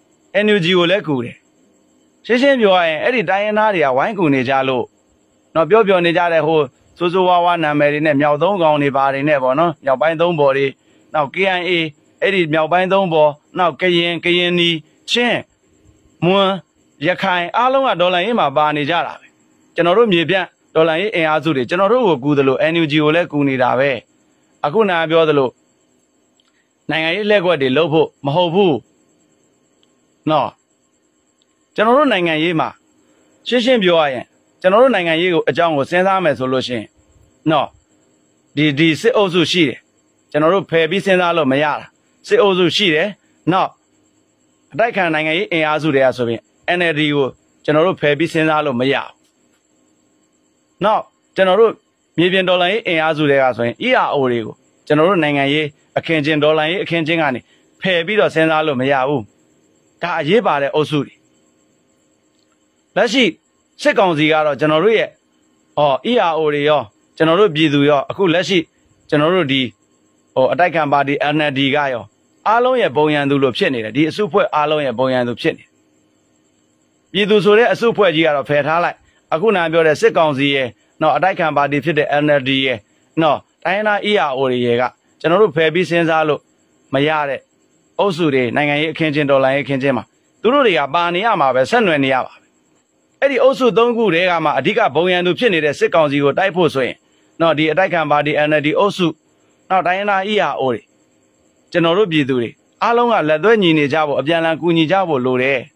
S3: N U G ကိုလည်းကူတယ်ရှင်းရှင်းပြောရရင်အဲ့ဒီတိုင်းရင်းသားတွေကဝိုင်းကူနေကြလို့နော်ပြောပြောနေကြတဲ့ဟိုစိုးစိုးဝါးဝါနာမည်တွေနဲ့မြောက်သုံးကောင်တွေပါတွေနဲ့ပေါ့နော်မြောက်ပိုင်းသုံးဘော်တွေနောက် K I A အဲ့ဒီမြောက်ပိုင်းသုံးဘော်နောက်ကရင်ကရင်နီချင်းမွန်ရခိုင်အားလုံးကဒေါ်လာရင်းမှာပါနေကြတာပဲကျွန်တော်တို့မြေပြန့်ဒေါ်လာရင်းအင်အားစုတွေကျွန်တော်တို့ကိုကူသလို N U G ကိုလည်းကူနေတာပဲအခုနာပြောသလိုနိုင်ငံရေးလက်ကွက်တွေလှုပ်ဖို့မဟုတ်ဘူးနော်ကျွန်တော်တို့နိုင်ငံရေးမှာရှင်းရှင်းပြောရရင်ကျွန်တော်တို့နိုင်ငံရေးကိုအကြောင်းကိုစဉ်းစားမယ်ဆိုလို့ရှိရင်နော်ဒီဒီစစ်အုပ်စုရှိတယ်ကျွန်တော်တို့ဖယ်ပြီးစဉ်းစားလို့မရတာစစ်အုပ်စုရှိတယ်နောက်အတိုက်ခံနိုင်ငံရေးအင်အားစုတွေကဆိုရင် N L D ကိုကျွန်တော်တို့ဖယ်ပြီးစဉ်းစားလို့မရဘူးနောက်ကျွန်တော်တို့မြေပြင်ဒေါ်လာရေးအင်အားစုတွေကဆိုရင် E R O တွေကိုကျွန်တော်တို့နိုင်ငံရေးအခင်းချင်းဒေါ်လာရေးအခင်းချင်းကနေဖယ်ပြီးတော့စဉ်းစားလို့မရဘူးဒါအရေးပါတဲ့အုပ်စုတွေလက်ရှိစစ်ကောင်စီကတော့ကျွန်တော်တို့ရဲ့ဟော E R O တွေရောကျွန်တော်တို့ပြည်သူရောအခုလက်ရှိကျွန်တော်တို့ဒီဟိုအတိုက်ခံပါတီ N L D ကရောအားလုံးရဲ့ပုံရန်သူလို့ဖြစ်နေတယ်ဒီအစုဖွဲ့အားလုံးရဲ့ပုံရန်သူဖြစ်နေပြည်သူဆိုတဲ့အစုဖွဲ့ကြီးကတော့ဖယ်ထားလိုက်အခုနာပြောတဲ့စစ်ကောင်စီရဲ့နော်အတိုက်ခံပါတီဖြစ်တဲ့ N L D ရဲ့နော်တိုင်းနာ E R O တွေရဲ့ကကျွန်တော်တို့ဖယ်ပြီးစဉ်းစားလို့မရတဲ့အုပ်စုတွေနိုင်ငံရေးအခင်းချင်းဒေါ်လာရေးအခင်းချင်းမှာသူတို့တွေကပါနေရမှာပဲဆက်နွယ်နေရပါပဲအဲ့ဒီအုပ်စုသုံးခုတည်းကမှအဓိကဘုံရန်သူဖြစ်နေတဲ့စစ်ကောင်စီကိုတိုက်ဖို့ဆိုရင်နော်ဒီအတိုက်ခံပါတီ N L D အုပ်စုနောက်တိုင်းနာ E R O တွေကျွန်တော်တို့ပြည်သူတွေအားလုံးကလက်သွဲညီနေကြဖို့အပြန်အလှန်ကူညီကြဖို့လိုတယ်